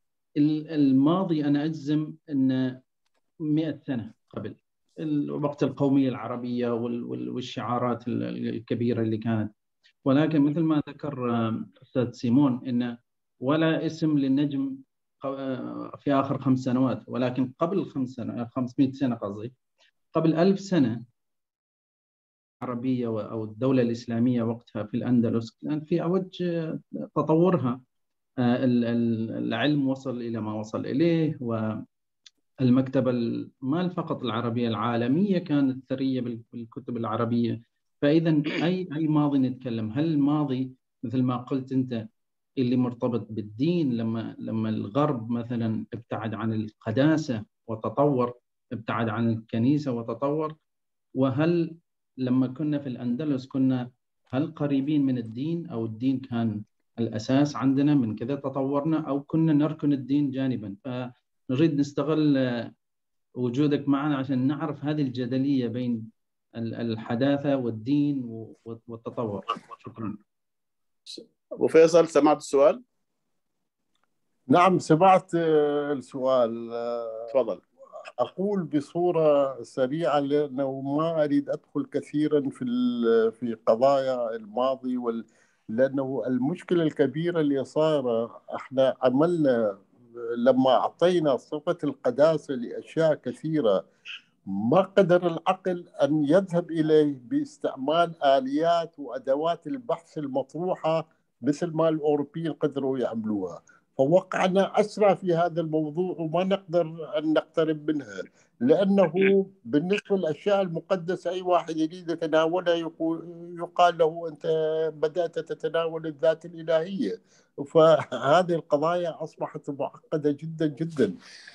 الماضي أنا أجزم أن مئة سنة قبل وقت القومية العربية والشعارات الكبيرة اللي كانت، ولكن مثل ما ذكر أستاذ سيمون إن ولا اسم للنجم في آخر خمس سنوات، ولكن قبل خمس سنة خمسمائة سنة قصدي قبل ألف سنة عربية أو الدولة الإسلامية وقتها في الأندلس كان في أوج تطورها. العلم وصل إلى ما وصل إليه، والمكتبة ما فقط العربية العالمية كانت ثرية بالكتب العربية. فإذا أي أي ماضي نتكلم، هل الماضي مثل ما قلت أنت اللي مرتبط بالدين، لما لما الغرب مثلا ابتعد عن القداسة وتطور، ابتعد عن الكنيسة وتطور، وهل لما كنا في الأندلس كنا هل قريبين من الدين أو الدين كان الأساس عندنا من كذا تطورنا، أو كنا نركن الدين جانبا؟ فنريد نستغل وجودك معنا عشان نعرف هذه الجدلية بين الحداثة والدين والتطور. شكرا. أبو فيصل سمعت السؤال؟ نعم سمعت السؤال. تفضل. أقول بصورة سريعة لأنه ما أريد أدخل كثيرا في في قضايا الماضي وال... لأنه المشكلة الكبيرة اللي صار احنا عملنا لما أعطينا صفة القداسة لأشياء كثيرة ما قدر العقل أن يذهب إليه باستعمال آليات وأدوات البحث المطروحة مثل ما الأوروبيين قدروا يعملوها، فوقعنا أسرع في هذا الموضوع وما نقدر أن نقترب منها، لأنه بالنسبة للأشياء المقدسة أي واحد يريد يتناولها يقال له أنت بدأت تتناول الذات الإلهية. فهذه القضايا أصبحت معقدة جدا جدا.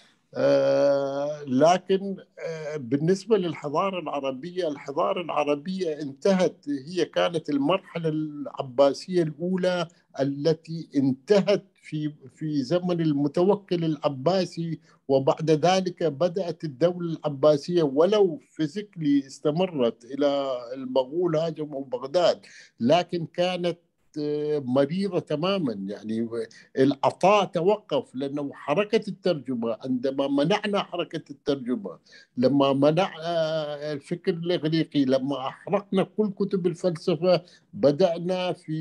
آه لكن آه بالنسبة للحضارة العربية، الحضارة العربية انتهت، هي كانت المرحلة العباسية الأولى التي انتهت في في زمن المتوكل العباسي، وبعد ذلك بدأت الدولة العباسية ولو فيزيكلي استمرت إلى المغول هاجموا بغداد، لكن كانت مريضة تماما. يعني العطاء توقف لأنه حركة الترجمة، عندما منعنا حركة الترجمة، لما منع الفكر الإغريقي، لما أحرقنا كل كتب الفلسفة، بدأنا في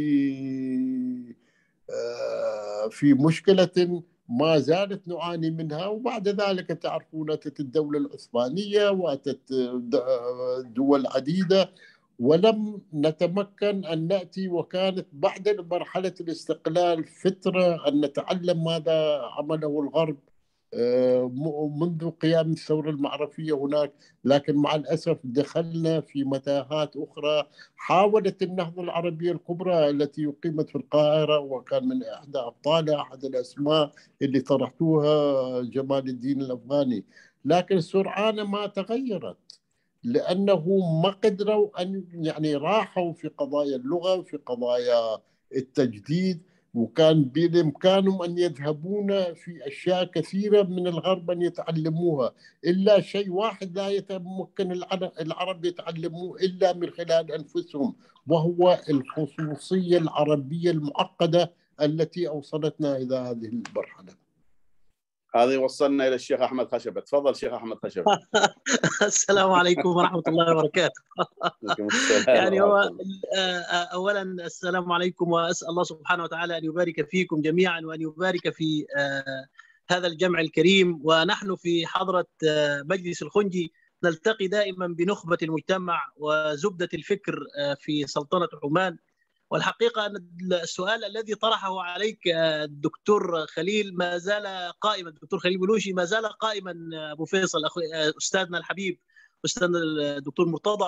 في مشكلة ما زالت نعاني منها. وبعد ذلك تعرفون أتت الدولة العثمانية وأتت دول عديدة ولم نتمكن أن نأتي، وكانت بعد مرحلة الاستقلال فترة أن نتعلم ماذا عمله الغرب منذ قيام الثورة المعرفية هناك، لكن مع الأسف دخلنا في متاهات أخرى. حاولت النهضة العربية الكبرى التي أقيمت في القاهرة، وكان من إحدى أبطالها أحد الأسماء اللي طرحتوها جمال الدين الأفغاني، لكن سرعان ما تغيرت لأنه ما قدروا أن يعني راحوا في قضايا اللغة، في قضايا التجديد، وكان بإمكانهم أن يذهبون في أشياء كثيرة من الغرب أن يتعلموها، إلا شيء واحد لا يتمكن العرب يتعلموه إلا من خلال أنفسهم، وهو الخصوصية العربية المعقدة التي أوصلتنا إلى هذه المرحلة. هذا وصلنا إلى الشيخ أحمد خشبة. تفضل شيخ أحمد خشبة. السلام عليكم ورحمة الله وبركاته. يعني هو أولا السلام عليكم، وأسأل الله سبحانه وتعالى أن يبارك فيكم جميعا وأن يبارك في هذا الجمع الكريم. ونحن في حضرة مجلس الخنجي نلتقي دائما بنخبة المجتمع وزبدة الفكر في سلطنة عمان. والحقيقة أن السؤال الذي طرحه عليك الدكتور خليل ما زال قائما، الدكتور خليل بلوشي ما زال قائما. أبو فيصل أستاذنا الحبيب أستاذنا الدكتور مرتضى،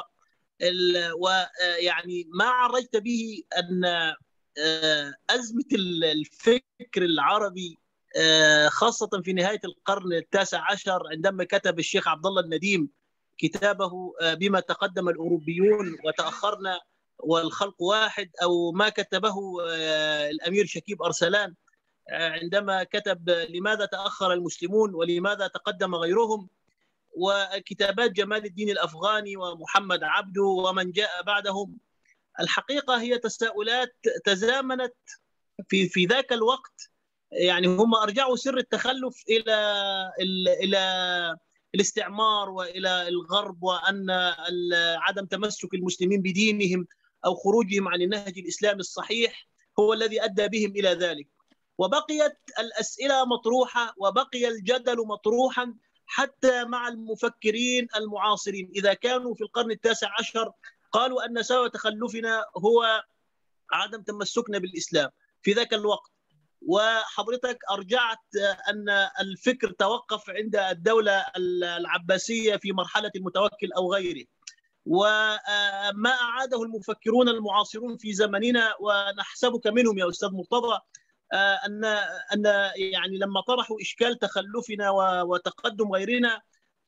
ويعني ما عرجت به أن أزمة الفكر العربي خاصة في نهاية القرن التاسع عشر عندما كتب الشيخ عبد الله النديم كتابه بما تقدم الأوروبيون وتأخرنا والخلق واحد، أو ما كتبه الأمير شكيب أرسلان عندما كتب لماذا تأخر المسلمون ولماذا تقدم غيرهم، وكتابات جمال الدين الأفغاني ومحمد عبده ومن جاء بعدهم. الحقيقة هي تساؤلات تزامنت في في ذاك الوقت. يعني هم أرجعوا سر التخلف إلى إلى الاستعمار وإلى الغرب، وأن عدم تمسك المسلمين بدينهم أو خروجهم عن النهج الإسلامي الصحيح هو الذي أدى بهم إلى ذلك. وبقيت الأسئلة مطروحة وبقي الجدل مطروحا حتى مع المفكرين المعاصرين. إذا كانوا في القرن التاسع عشر قالوا أن سبب تخلفنا هو عدم تمسكنا بالإسلام في ذاك الوقت، وحضرتك أرجعت أن الفكر توقف عند الدولة العباسية في مرحلة المتوكل أو غيره، وما أعاده المفكرون المعاصرون في زمننا ونحسبك منهم يا أستاذ مرتضى أن أن يعني لما طرحوا إشكال تخلفنا وتقدم غيرنا.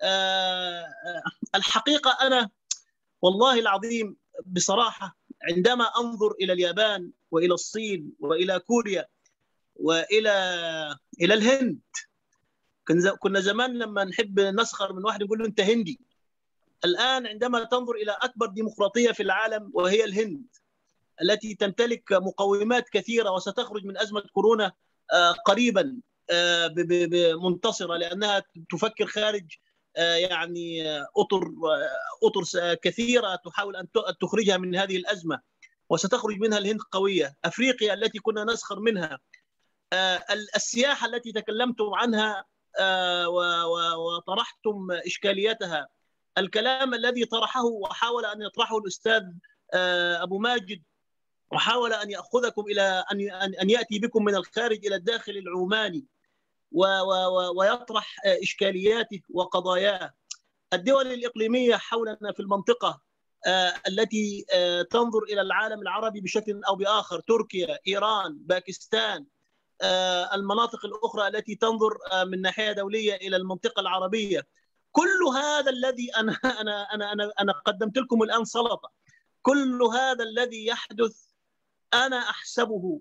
الحقيقة أنا والله العظيم بصراحة عندما أنظر إلى اليابان وإلى الصين وإلى كوريا وإلى إلى الهند، كنا زمان لما نحب نسخر من واحد نقول له أنت هندي. الآن عندما تنظر إلى أكبر ديمقراطية في العالم وهي الهند التي تمتلك مقومات كثيرة وستخرج من أزمة كورونا قريبا منتصرة، لأنها تفكر خارج يعني أطر أطر كثيرة تحاول أن تخرجها من هذه الأزمة، وستخرج منها الهند قوية. أفريقيا التي كنا نسخر منها، السياحة التي تكلمتم عنها وطرحتم إشكالياتها، الكلام الذي طرحه وحاول أن يطرحه الأستاذ أبو ماجد وحاول أن يأخذكم إلى أن أن يأتي بكم من الخارج إلى الداخل العماني ويطرح إشكالياته وقضاياه. الدول الإقليمية حولنا في المنطقة التي تنظر إلى العالم العربي بشكل أو بآخر، تركيا، إيران، باكستان، المناطق الأخرى التي تنظر من ناحية دولية إلى المنطقة العربية، كل هذا الذي أنا أنا أنا أنا, أنا قدمت لكم الآن سلطة، كل هذا الذي يحدث أنا أحسبه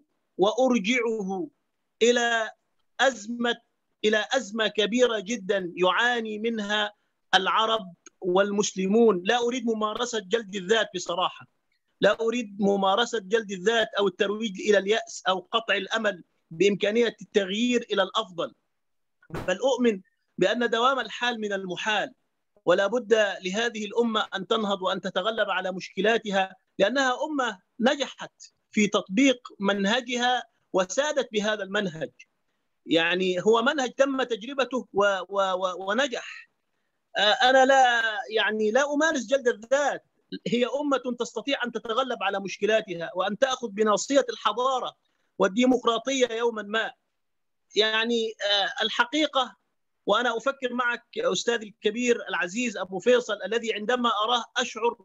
وأرجعه إلى أزمة إلى أزمة كبيرة جدا يعاني منها العرب والمسلمون. لا أريد ممارسة جلد الذات بصراحة، لا أريد ممارسة جلد الذات أو الترويج إلى اليأس أو قطع الأمل بإمكانية التغيير إلى الأفضل، بل أؤمن بأن دوام الحال من المحال، ولا بد لهذه الأمة أن تنهض وأن تتغلب على مشكلاتها، لأنها أمة نجحت في تطبيق منهجها وسادت بهذا المنهج. يعني هو منهج تم تجربته و و و ونجح. أنا لا يعني لا أمارس جلد الذات، هي أمة تستطيع أن تتغلب على مشكلاتها وأن تأخذ بناصية الحضارة والديمقراطية يوما ما. يعني الحقيقة وأنا أفكر معك أستاذي الكبير العزيز أبو فيصل الذي عندما أراه أشعر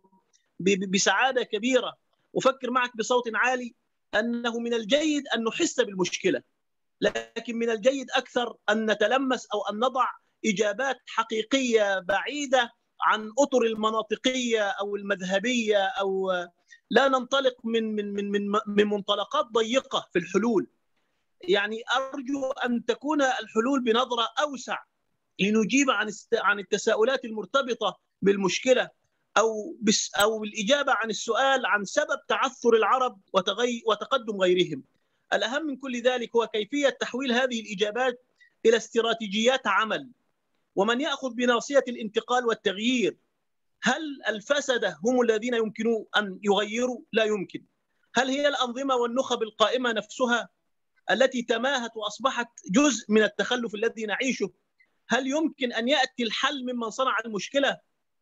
بسعادة كبيرة، أفكر معك بصوت عالي أنه من الجيد أن نحس بالمشكلة، لكن من الجيد أكثر أن نتلمس أو أن نضع إجابات حقيقية بعيدة عن أطر المناطقية أو المذهبية، أو لا ننطلق من من من من من منطلقات ضيقة في الحلول. يعني أرجو أن تكون الحلول بنظرة أوسع لنجيب عن عن التساؤلات المرتبطة بالمشكلة، أو بس أو الإجابة عن السؤال عن سبب تعثر العرب وتغي وتقدم غيرهم. الأهم من كل ذلك هو كيفية تحويل هذه الإجابات إلى استراتيجيات عمل، ومن يأخذ بناصية الانتقال والتغيير. هل الفسدة هم الذين يمكنون أن يغيروا؟ لا يمكن. هل هي الأنظمة والنخب القائمة نفسها التي تماهت وأصبحت جزء من التخلف الذي نعيشه؟ هل يمكن أن يأتي الحل ممن صنع المشكلة؟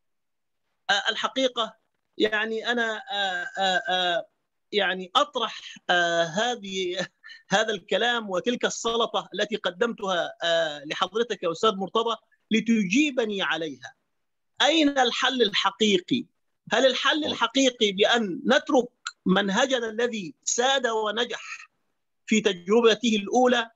الحقيقة يعني أنا يعني أطرح هذه هذا الكلام وتلك السلطة التي قدمتها لحضرتك يا أستاذ مرتضى لتجيبني عليها. أين الحل الحقيقي؟ هل الحل الحقيقي بأن نترك منهجنا الذي ساد ونجح في تجربته الأولى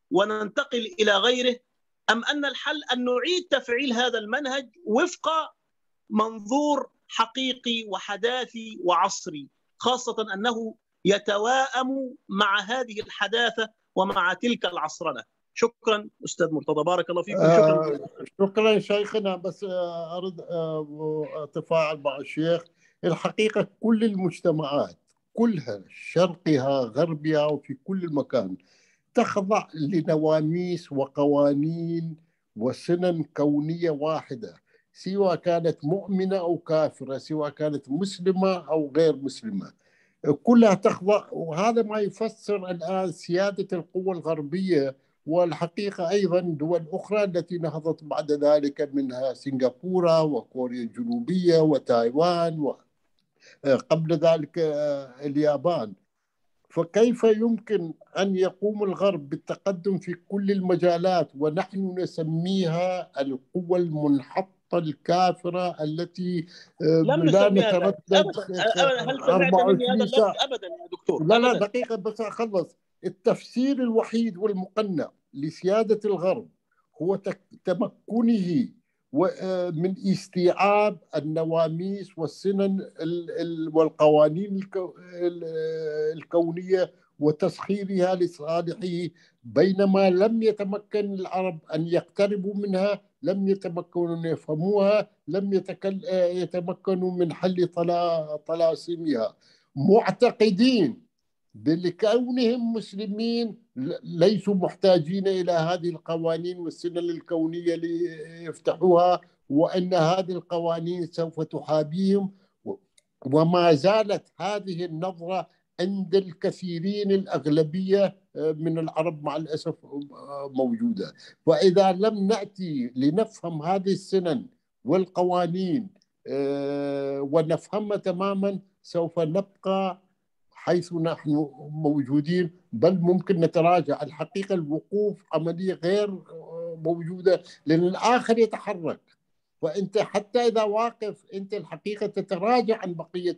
وننتقل إلى غيره، أم أن الحل أن نعيد تفعيل هذا المنهج وفق منظور حقيقي وحداثي وعصري، خاصة أنه يتواءم مع هذه الحداثة ومع تلك العصرنة. شكرا أستاذ مرتضى، بارك الله فيكم. شكرا. آه شكرا شيخنا. بس آه أريد آه أتفاعل مع الشيخ. الحقيقة كل المجتمعات كلها، شرقها غربها وفي كل مكان، تخضع لنواميس وقوانين وسنن كونية واحدة، سواء كانت مؤمنة أو كافرة، سواء كانت مسلمة أو غير مسلمة، كلها تخضع. وهذا ما يفسر الآن سيادة القوى الغربية، والحقيقة أيضا دول أخرى التي نهضت بعد ذلك، منها سنغافورة وكوريا الجنوبية وتايوان وقبل ذلك اليابان. فكيف يمكن أن يقوم الغرب بالتقدم في كل المجالات ونحن نسميها القوى المنحطة الكافرة التي لم لا نسميها ذلك نتردد أبدا. هل سمعت مني هذا اللفظ؟ أبدا يا دكتور. لا لا أبداً. دقيقة بس أخلص. التفسير الوحيد والمقنع لسيادة الغرب هو تمكنه من استيعاب النواميس والسنن والقوانين الكونية وتسخيرها لصالحه، بينما لم يتمكن العرب أن يقتربوا منها، لم يتمكنوا أن يفهموها، لم يتمكنوا من حل طلاسمها، معتقدين بكونهم مسلمين ليسوا محتاجين إلى هذه القوانين والسنن الكونية ليفتحوها، وأن هذه القوانين سوف تحابيهم. وما زالت هذه النظرة عند الكثيرين، الأغلبية من العرب مع الأسف موجودة. وإذا لم نأتي لنفهم هذه السنن والقوانين ونفهمها تماما، سوف نبقى حيث نحن موجودين، بل ممكن نتراجع. الحقيقة الوقوف عملية غير موجودة، لأن الآخر يتحرك، وأنت حتى إذا واقف أنت الحقيقة تتراجع عن بقية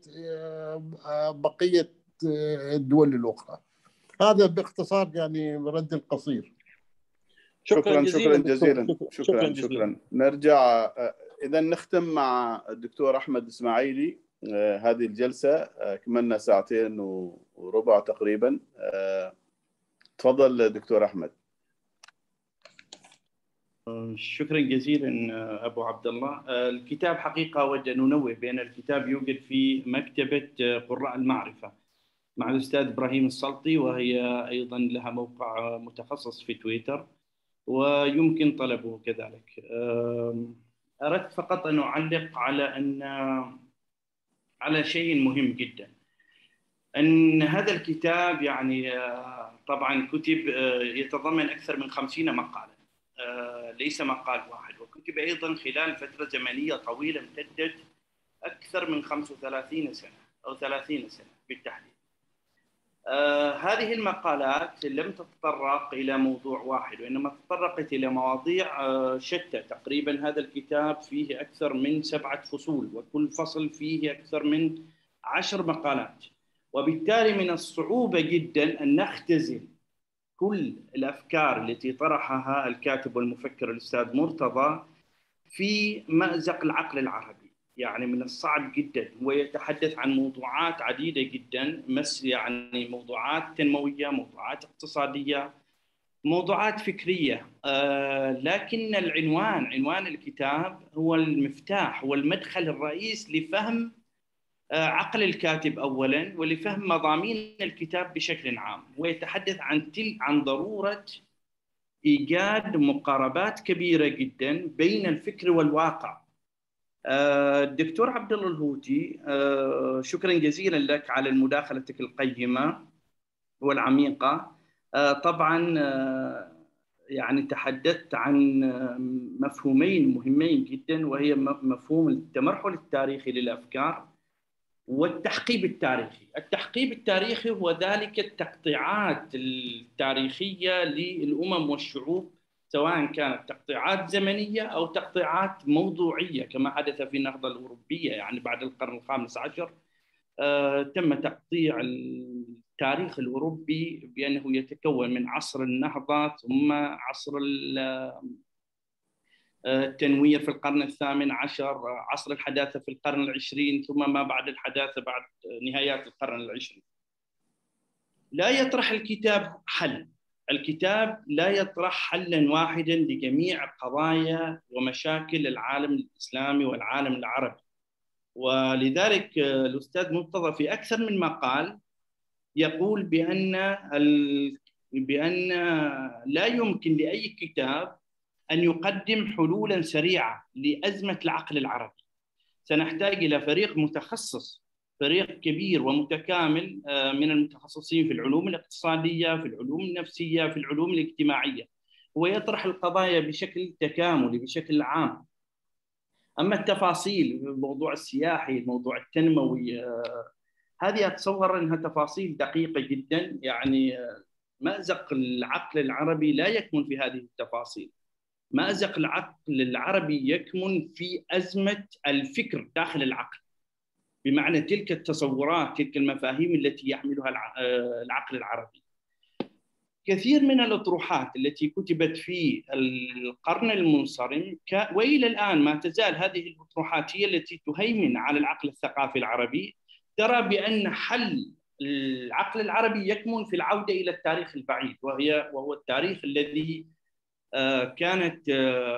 بقية الدول الأخرى. هذا باختصار يعني رد القصير. شكرا جزيلا شكرا جزيلا شكرا, شكرا, جزيلا. شكرا. نرجع إذا نختم مع الدكتور أحمد إسماعيلي هذه الجلسة، كملنا ساعتين وربع تقريبا. تفضل دكتور أحمد. شكرا جزيلا أبو عبد الله. الكتاب حقيقة أود أن ننوه بأن الكتاب يوجد في مكتبة قراء المعرفة مع الأستاذ إبراهيم السلطي، وهي أيضا لها موقع متخصص في تويتر ويمكن طلبه كذلك. أردت فقط أن أعلق على أن على شيء مهم جدا، أن هذا الكتاب يعني طبعا كتب يتضمن أكثر من خمسين مقالة، ليس مقال واحد، وكتب أيضا خلال فترة زمنية طويلة امتدت أكثر من خمسة وثلاثين سنة أو ثلاثين سنة بالتحديد. آه هذه المقالات لم تتطرق إلى موضوع واحد، وإنما تطرقت إلى مواضيع آه شتى. تقريبا هذا الكتاب فيه أكثر من سبعة فصول، وكل فصل فيه أكثر من عشر مقالات، وبالتالي من الصعوبة جدا أن نختزل كل الأفكار التي طرحها الكاتب والمفكر الأستاذ مرتضى في مأزق العقل العربي. يعني من الصعب جدا، هو يتحدث عن موضوعات عديدة جدا، مس يعني موضوعات تنموية، موضوعات اقتصادية، موضوعات فكرية، آه لكن العنوان عنوان الكتاب هو المفتاح، هو المدخل الرئيس لفهم آه عقل الكاتب أولا، ولفهم مضامين الكتاب بشكل عام. ويتحدث عن تل عن ضرورة إيجاد مقاربات كبيرة جدا بين الفكر والواقع. الدكتور عبد الله الهوتي، شكرا جزيلا لك على مداخلتك القيمة والعميقة. طبعا يعني تحدثت عن مفهومين مهمين جدا، وهي مفهوم التمرحل التاريخي للأفكار والتحقيب التاريخي. التحقيب التاريخي هو ذلك التقطيعات التاريخية للأمم والشعوب، سواء كانت تقطيعات زمنية أو تقطيعات موضوعية كما حدث في النهضة الأوروبية. يعني بعد القرن الخامس عشر آه تم تقطيع التاريخ الأوروبي بأنه يتكون من عصر النهضة ثم عصر التنوير في القرن الثامن عشر، عصر الحداثة في القرن العشرين، ثم ما بعد الحداثة بعد نهايات القرن العشرين. لا يطرح الكتاب حل، الكتاب لا يطرح حلا واحدا لجميع قضايا ومشاكل العالم الإسلامي والعالم العربي. ولذلك الأستاذ مرتضى في أكثر من مقال يقول بأن ال... بأن لا يمكن لأي كتاب أن يقدم حلولا سريعة لأزمة العقل العربي. سنحتاج إلى فريق متخصص، فريق كبير ومتكامل من المتخصصين في العلوم الاقتصادية، في العلوم النفسية، في العلوم الاجتماعية، هو يطرح القضايا بشكل تكاملي بشكل عام. أما التفاصيل، الموضوع السياحي، الموضوع التنموي، هذه أتصور أنها تفاصيل دقيقة جدا، يعني مأزق العقل العربي لا يكمن في هذه التفاصيل. مأزق العقل العربي يكمن في أزمة الفكر داخل العقل، بمعنى تلك التصورات، تلك المفاهيم التي يحملها العقل العربي. كثير من الأطروحات التي كتبت في القرن المنصرم وإلى الآن ما تزال هذه الأطروحات هي التي تهيمن على العقل الثقافي العربي، ترى بأن حل العقل العربي يكمن في العودة إلى التاريخ البعيد، وهي وهو التاريخ الذي كانت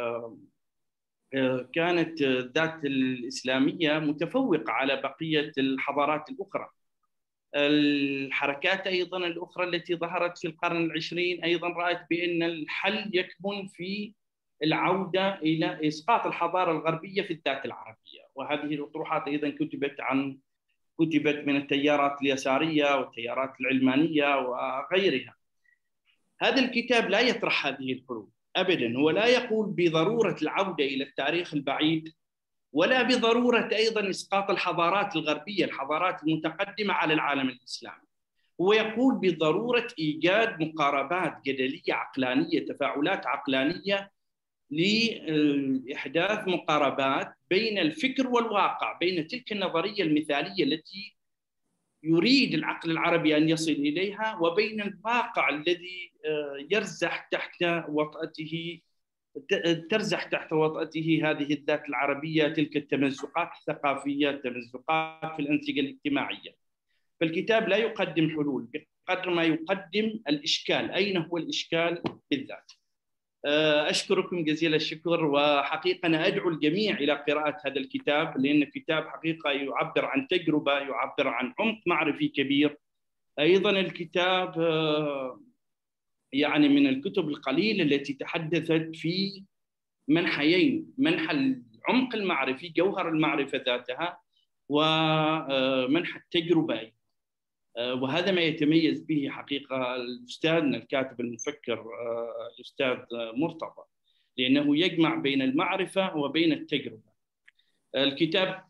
كانت الذات الإسلامية متفوقة على بقية الحضارات الأخرى. الحركات أيضا الأخرى التي ظهرت في القرن العشرين أيضا رأت بأن الحل يكمن في العودة إلى إسقاط الحضارة الغربية في الذات العربية. وهذه الأطروحات أيضا كتبت عن كتبت من التيارات اليسارية والتيارات العلمانية وغيرها. هذا الكتاب لا يطرح هذه الحلول أبدا، هو لا يقول بضرورة العودة إلى التاريخ البعيد، ولا بضرورة أيضا إسقاط الحضارات الغربية، الحضارات المتقدمة على العالم الإسلامي. هو يقول بضرورة إيجاد مقاربات جدلية عقلانية، تفاعلات عقلانية لإحداث مقاربات بين الفكر والواقع، بين تلك النظرية المثالية التي يريد العقل العربي أن يصل إليها، وبين الواقع الذي يرزح تحت وطأته ترزح تحت وطأته هذه الذات العربية، تلك التمزقات الثقافية، التمزقات في الأنسجة الاجتماعية. فالكتاب لا يقدم حلول بقدر ما يقدم الإشكال، أين هو الإشكال بالذات. أشكركم جزيل الشكر، وحقيقة أنا أدعو الجميع إلى قراءة هذا الكتاب، لأن الكتاب حقيقة يعبر عن تجربة، يعبر عن عمق معرفي كبير. أيضا الكتاب يعني من الكتب القليلة التي تحدثت في منحيين، منحى العمق المعرفي، جوهر المعرفة ذاتها، ومنحى التجربة، وهذا ما يتميز به حقيقة الأستاذنا الكاتب المفكر الأستاذ مرتضى، لأنه يجمع بين المعرفة وبين التجربة. الكتاب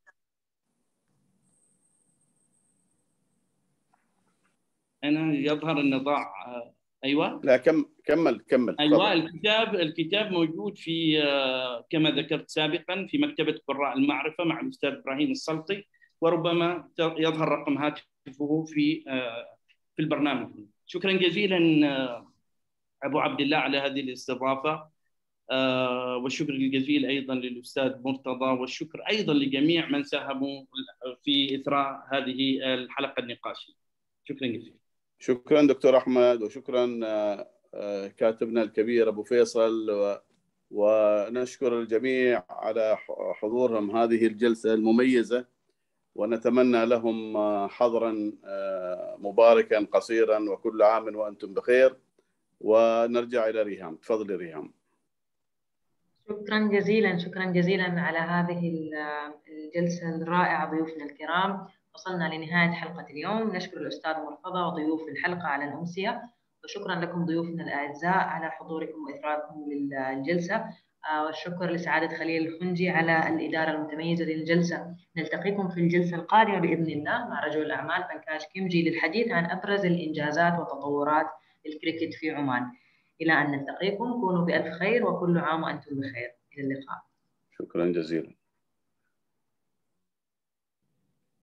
أنا يظهر النضاع. أيوة لا كم كمل كمل أيوة. الكتاب الكتاب موجود في كما ذكرت سابقا في مكتبة قراء المعرفة مع الأستاذ إبراهيم السلطي، وربما يظهر رقم هاتفه في في البرنامج. شكرا جزيلا أبو عبد الله على هذه الاستضافة، والشكر الجزيل أيضا للأستاذ مرتضى، والشكر أيضا لجميع من ساهموا في إثراء هذه الحلقة النقاشية. شكرا جزيلا. شكرا دكتور أحمد، وشكرا كاتبنا الكبير أبو فيصل، ونشكر الجميع على حضورهم هذه الجلسة المميزة، ونتمنى لهم حضرا مباركا قصيرا، وكل عام وأنتم بخير. ونرجع إلى ريهام. تفضلي ريهام. شكرا جزيلا شكرا جزيلا على هذه الجلسة الرائعة. ضيوفنا الكرام، وصلنا لنهاية حلقة اليوم. نشكر الأستاذ مرتضى وضيوف الحلقة على الأمسية، وشكرا لكم ضيوفنا الأعزاء على حضوركم وإثراءكم للجلسة، والشكر لسعادة خليل الخنجي على الإدارة المتميزة للجلسة. نلتقيكم في الجلسة القادمة بإذن الله مع رجل الأعمال بنكاش كيمجي للحديث عن أبرز الإنجازات وتطورات الكريكت في عمان. إلى أن نلتقيكم، كونوا بألف خير، وكل عام وأنتم بخير. إلى اللقاء. شكرا جزيلا.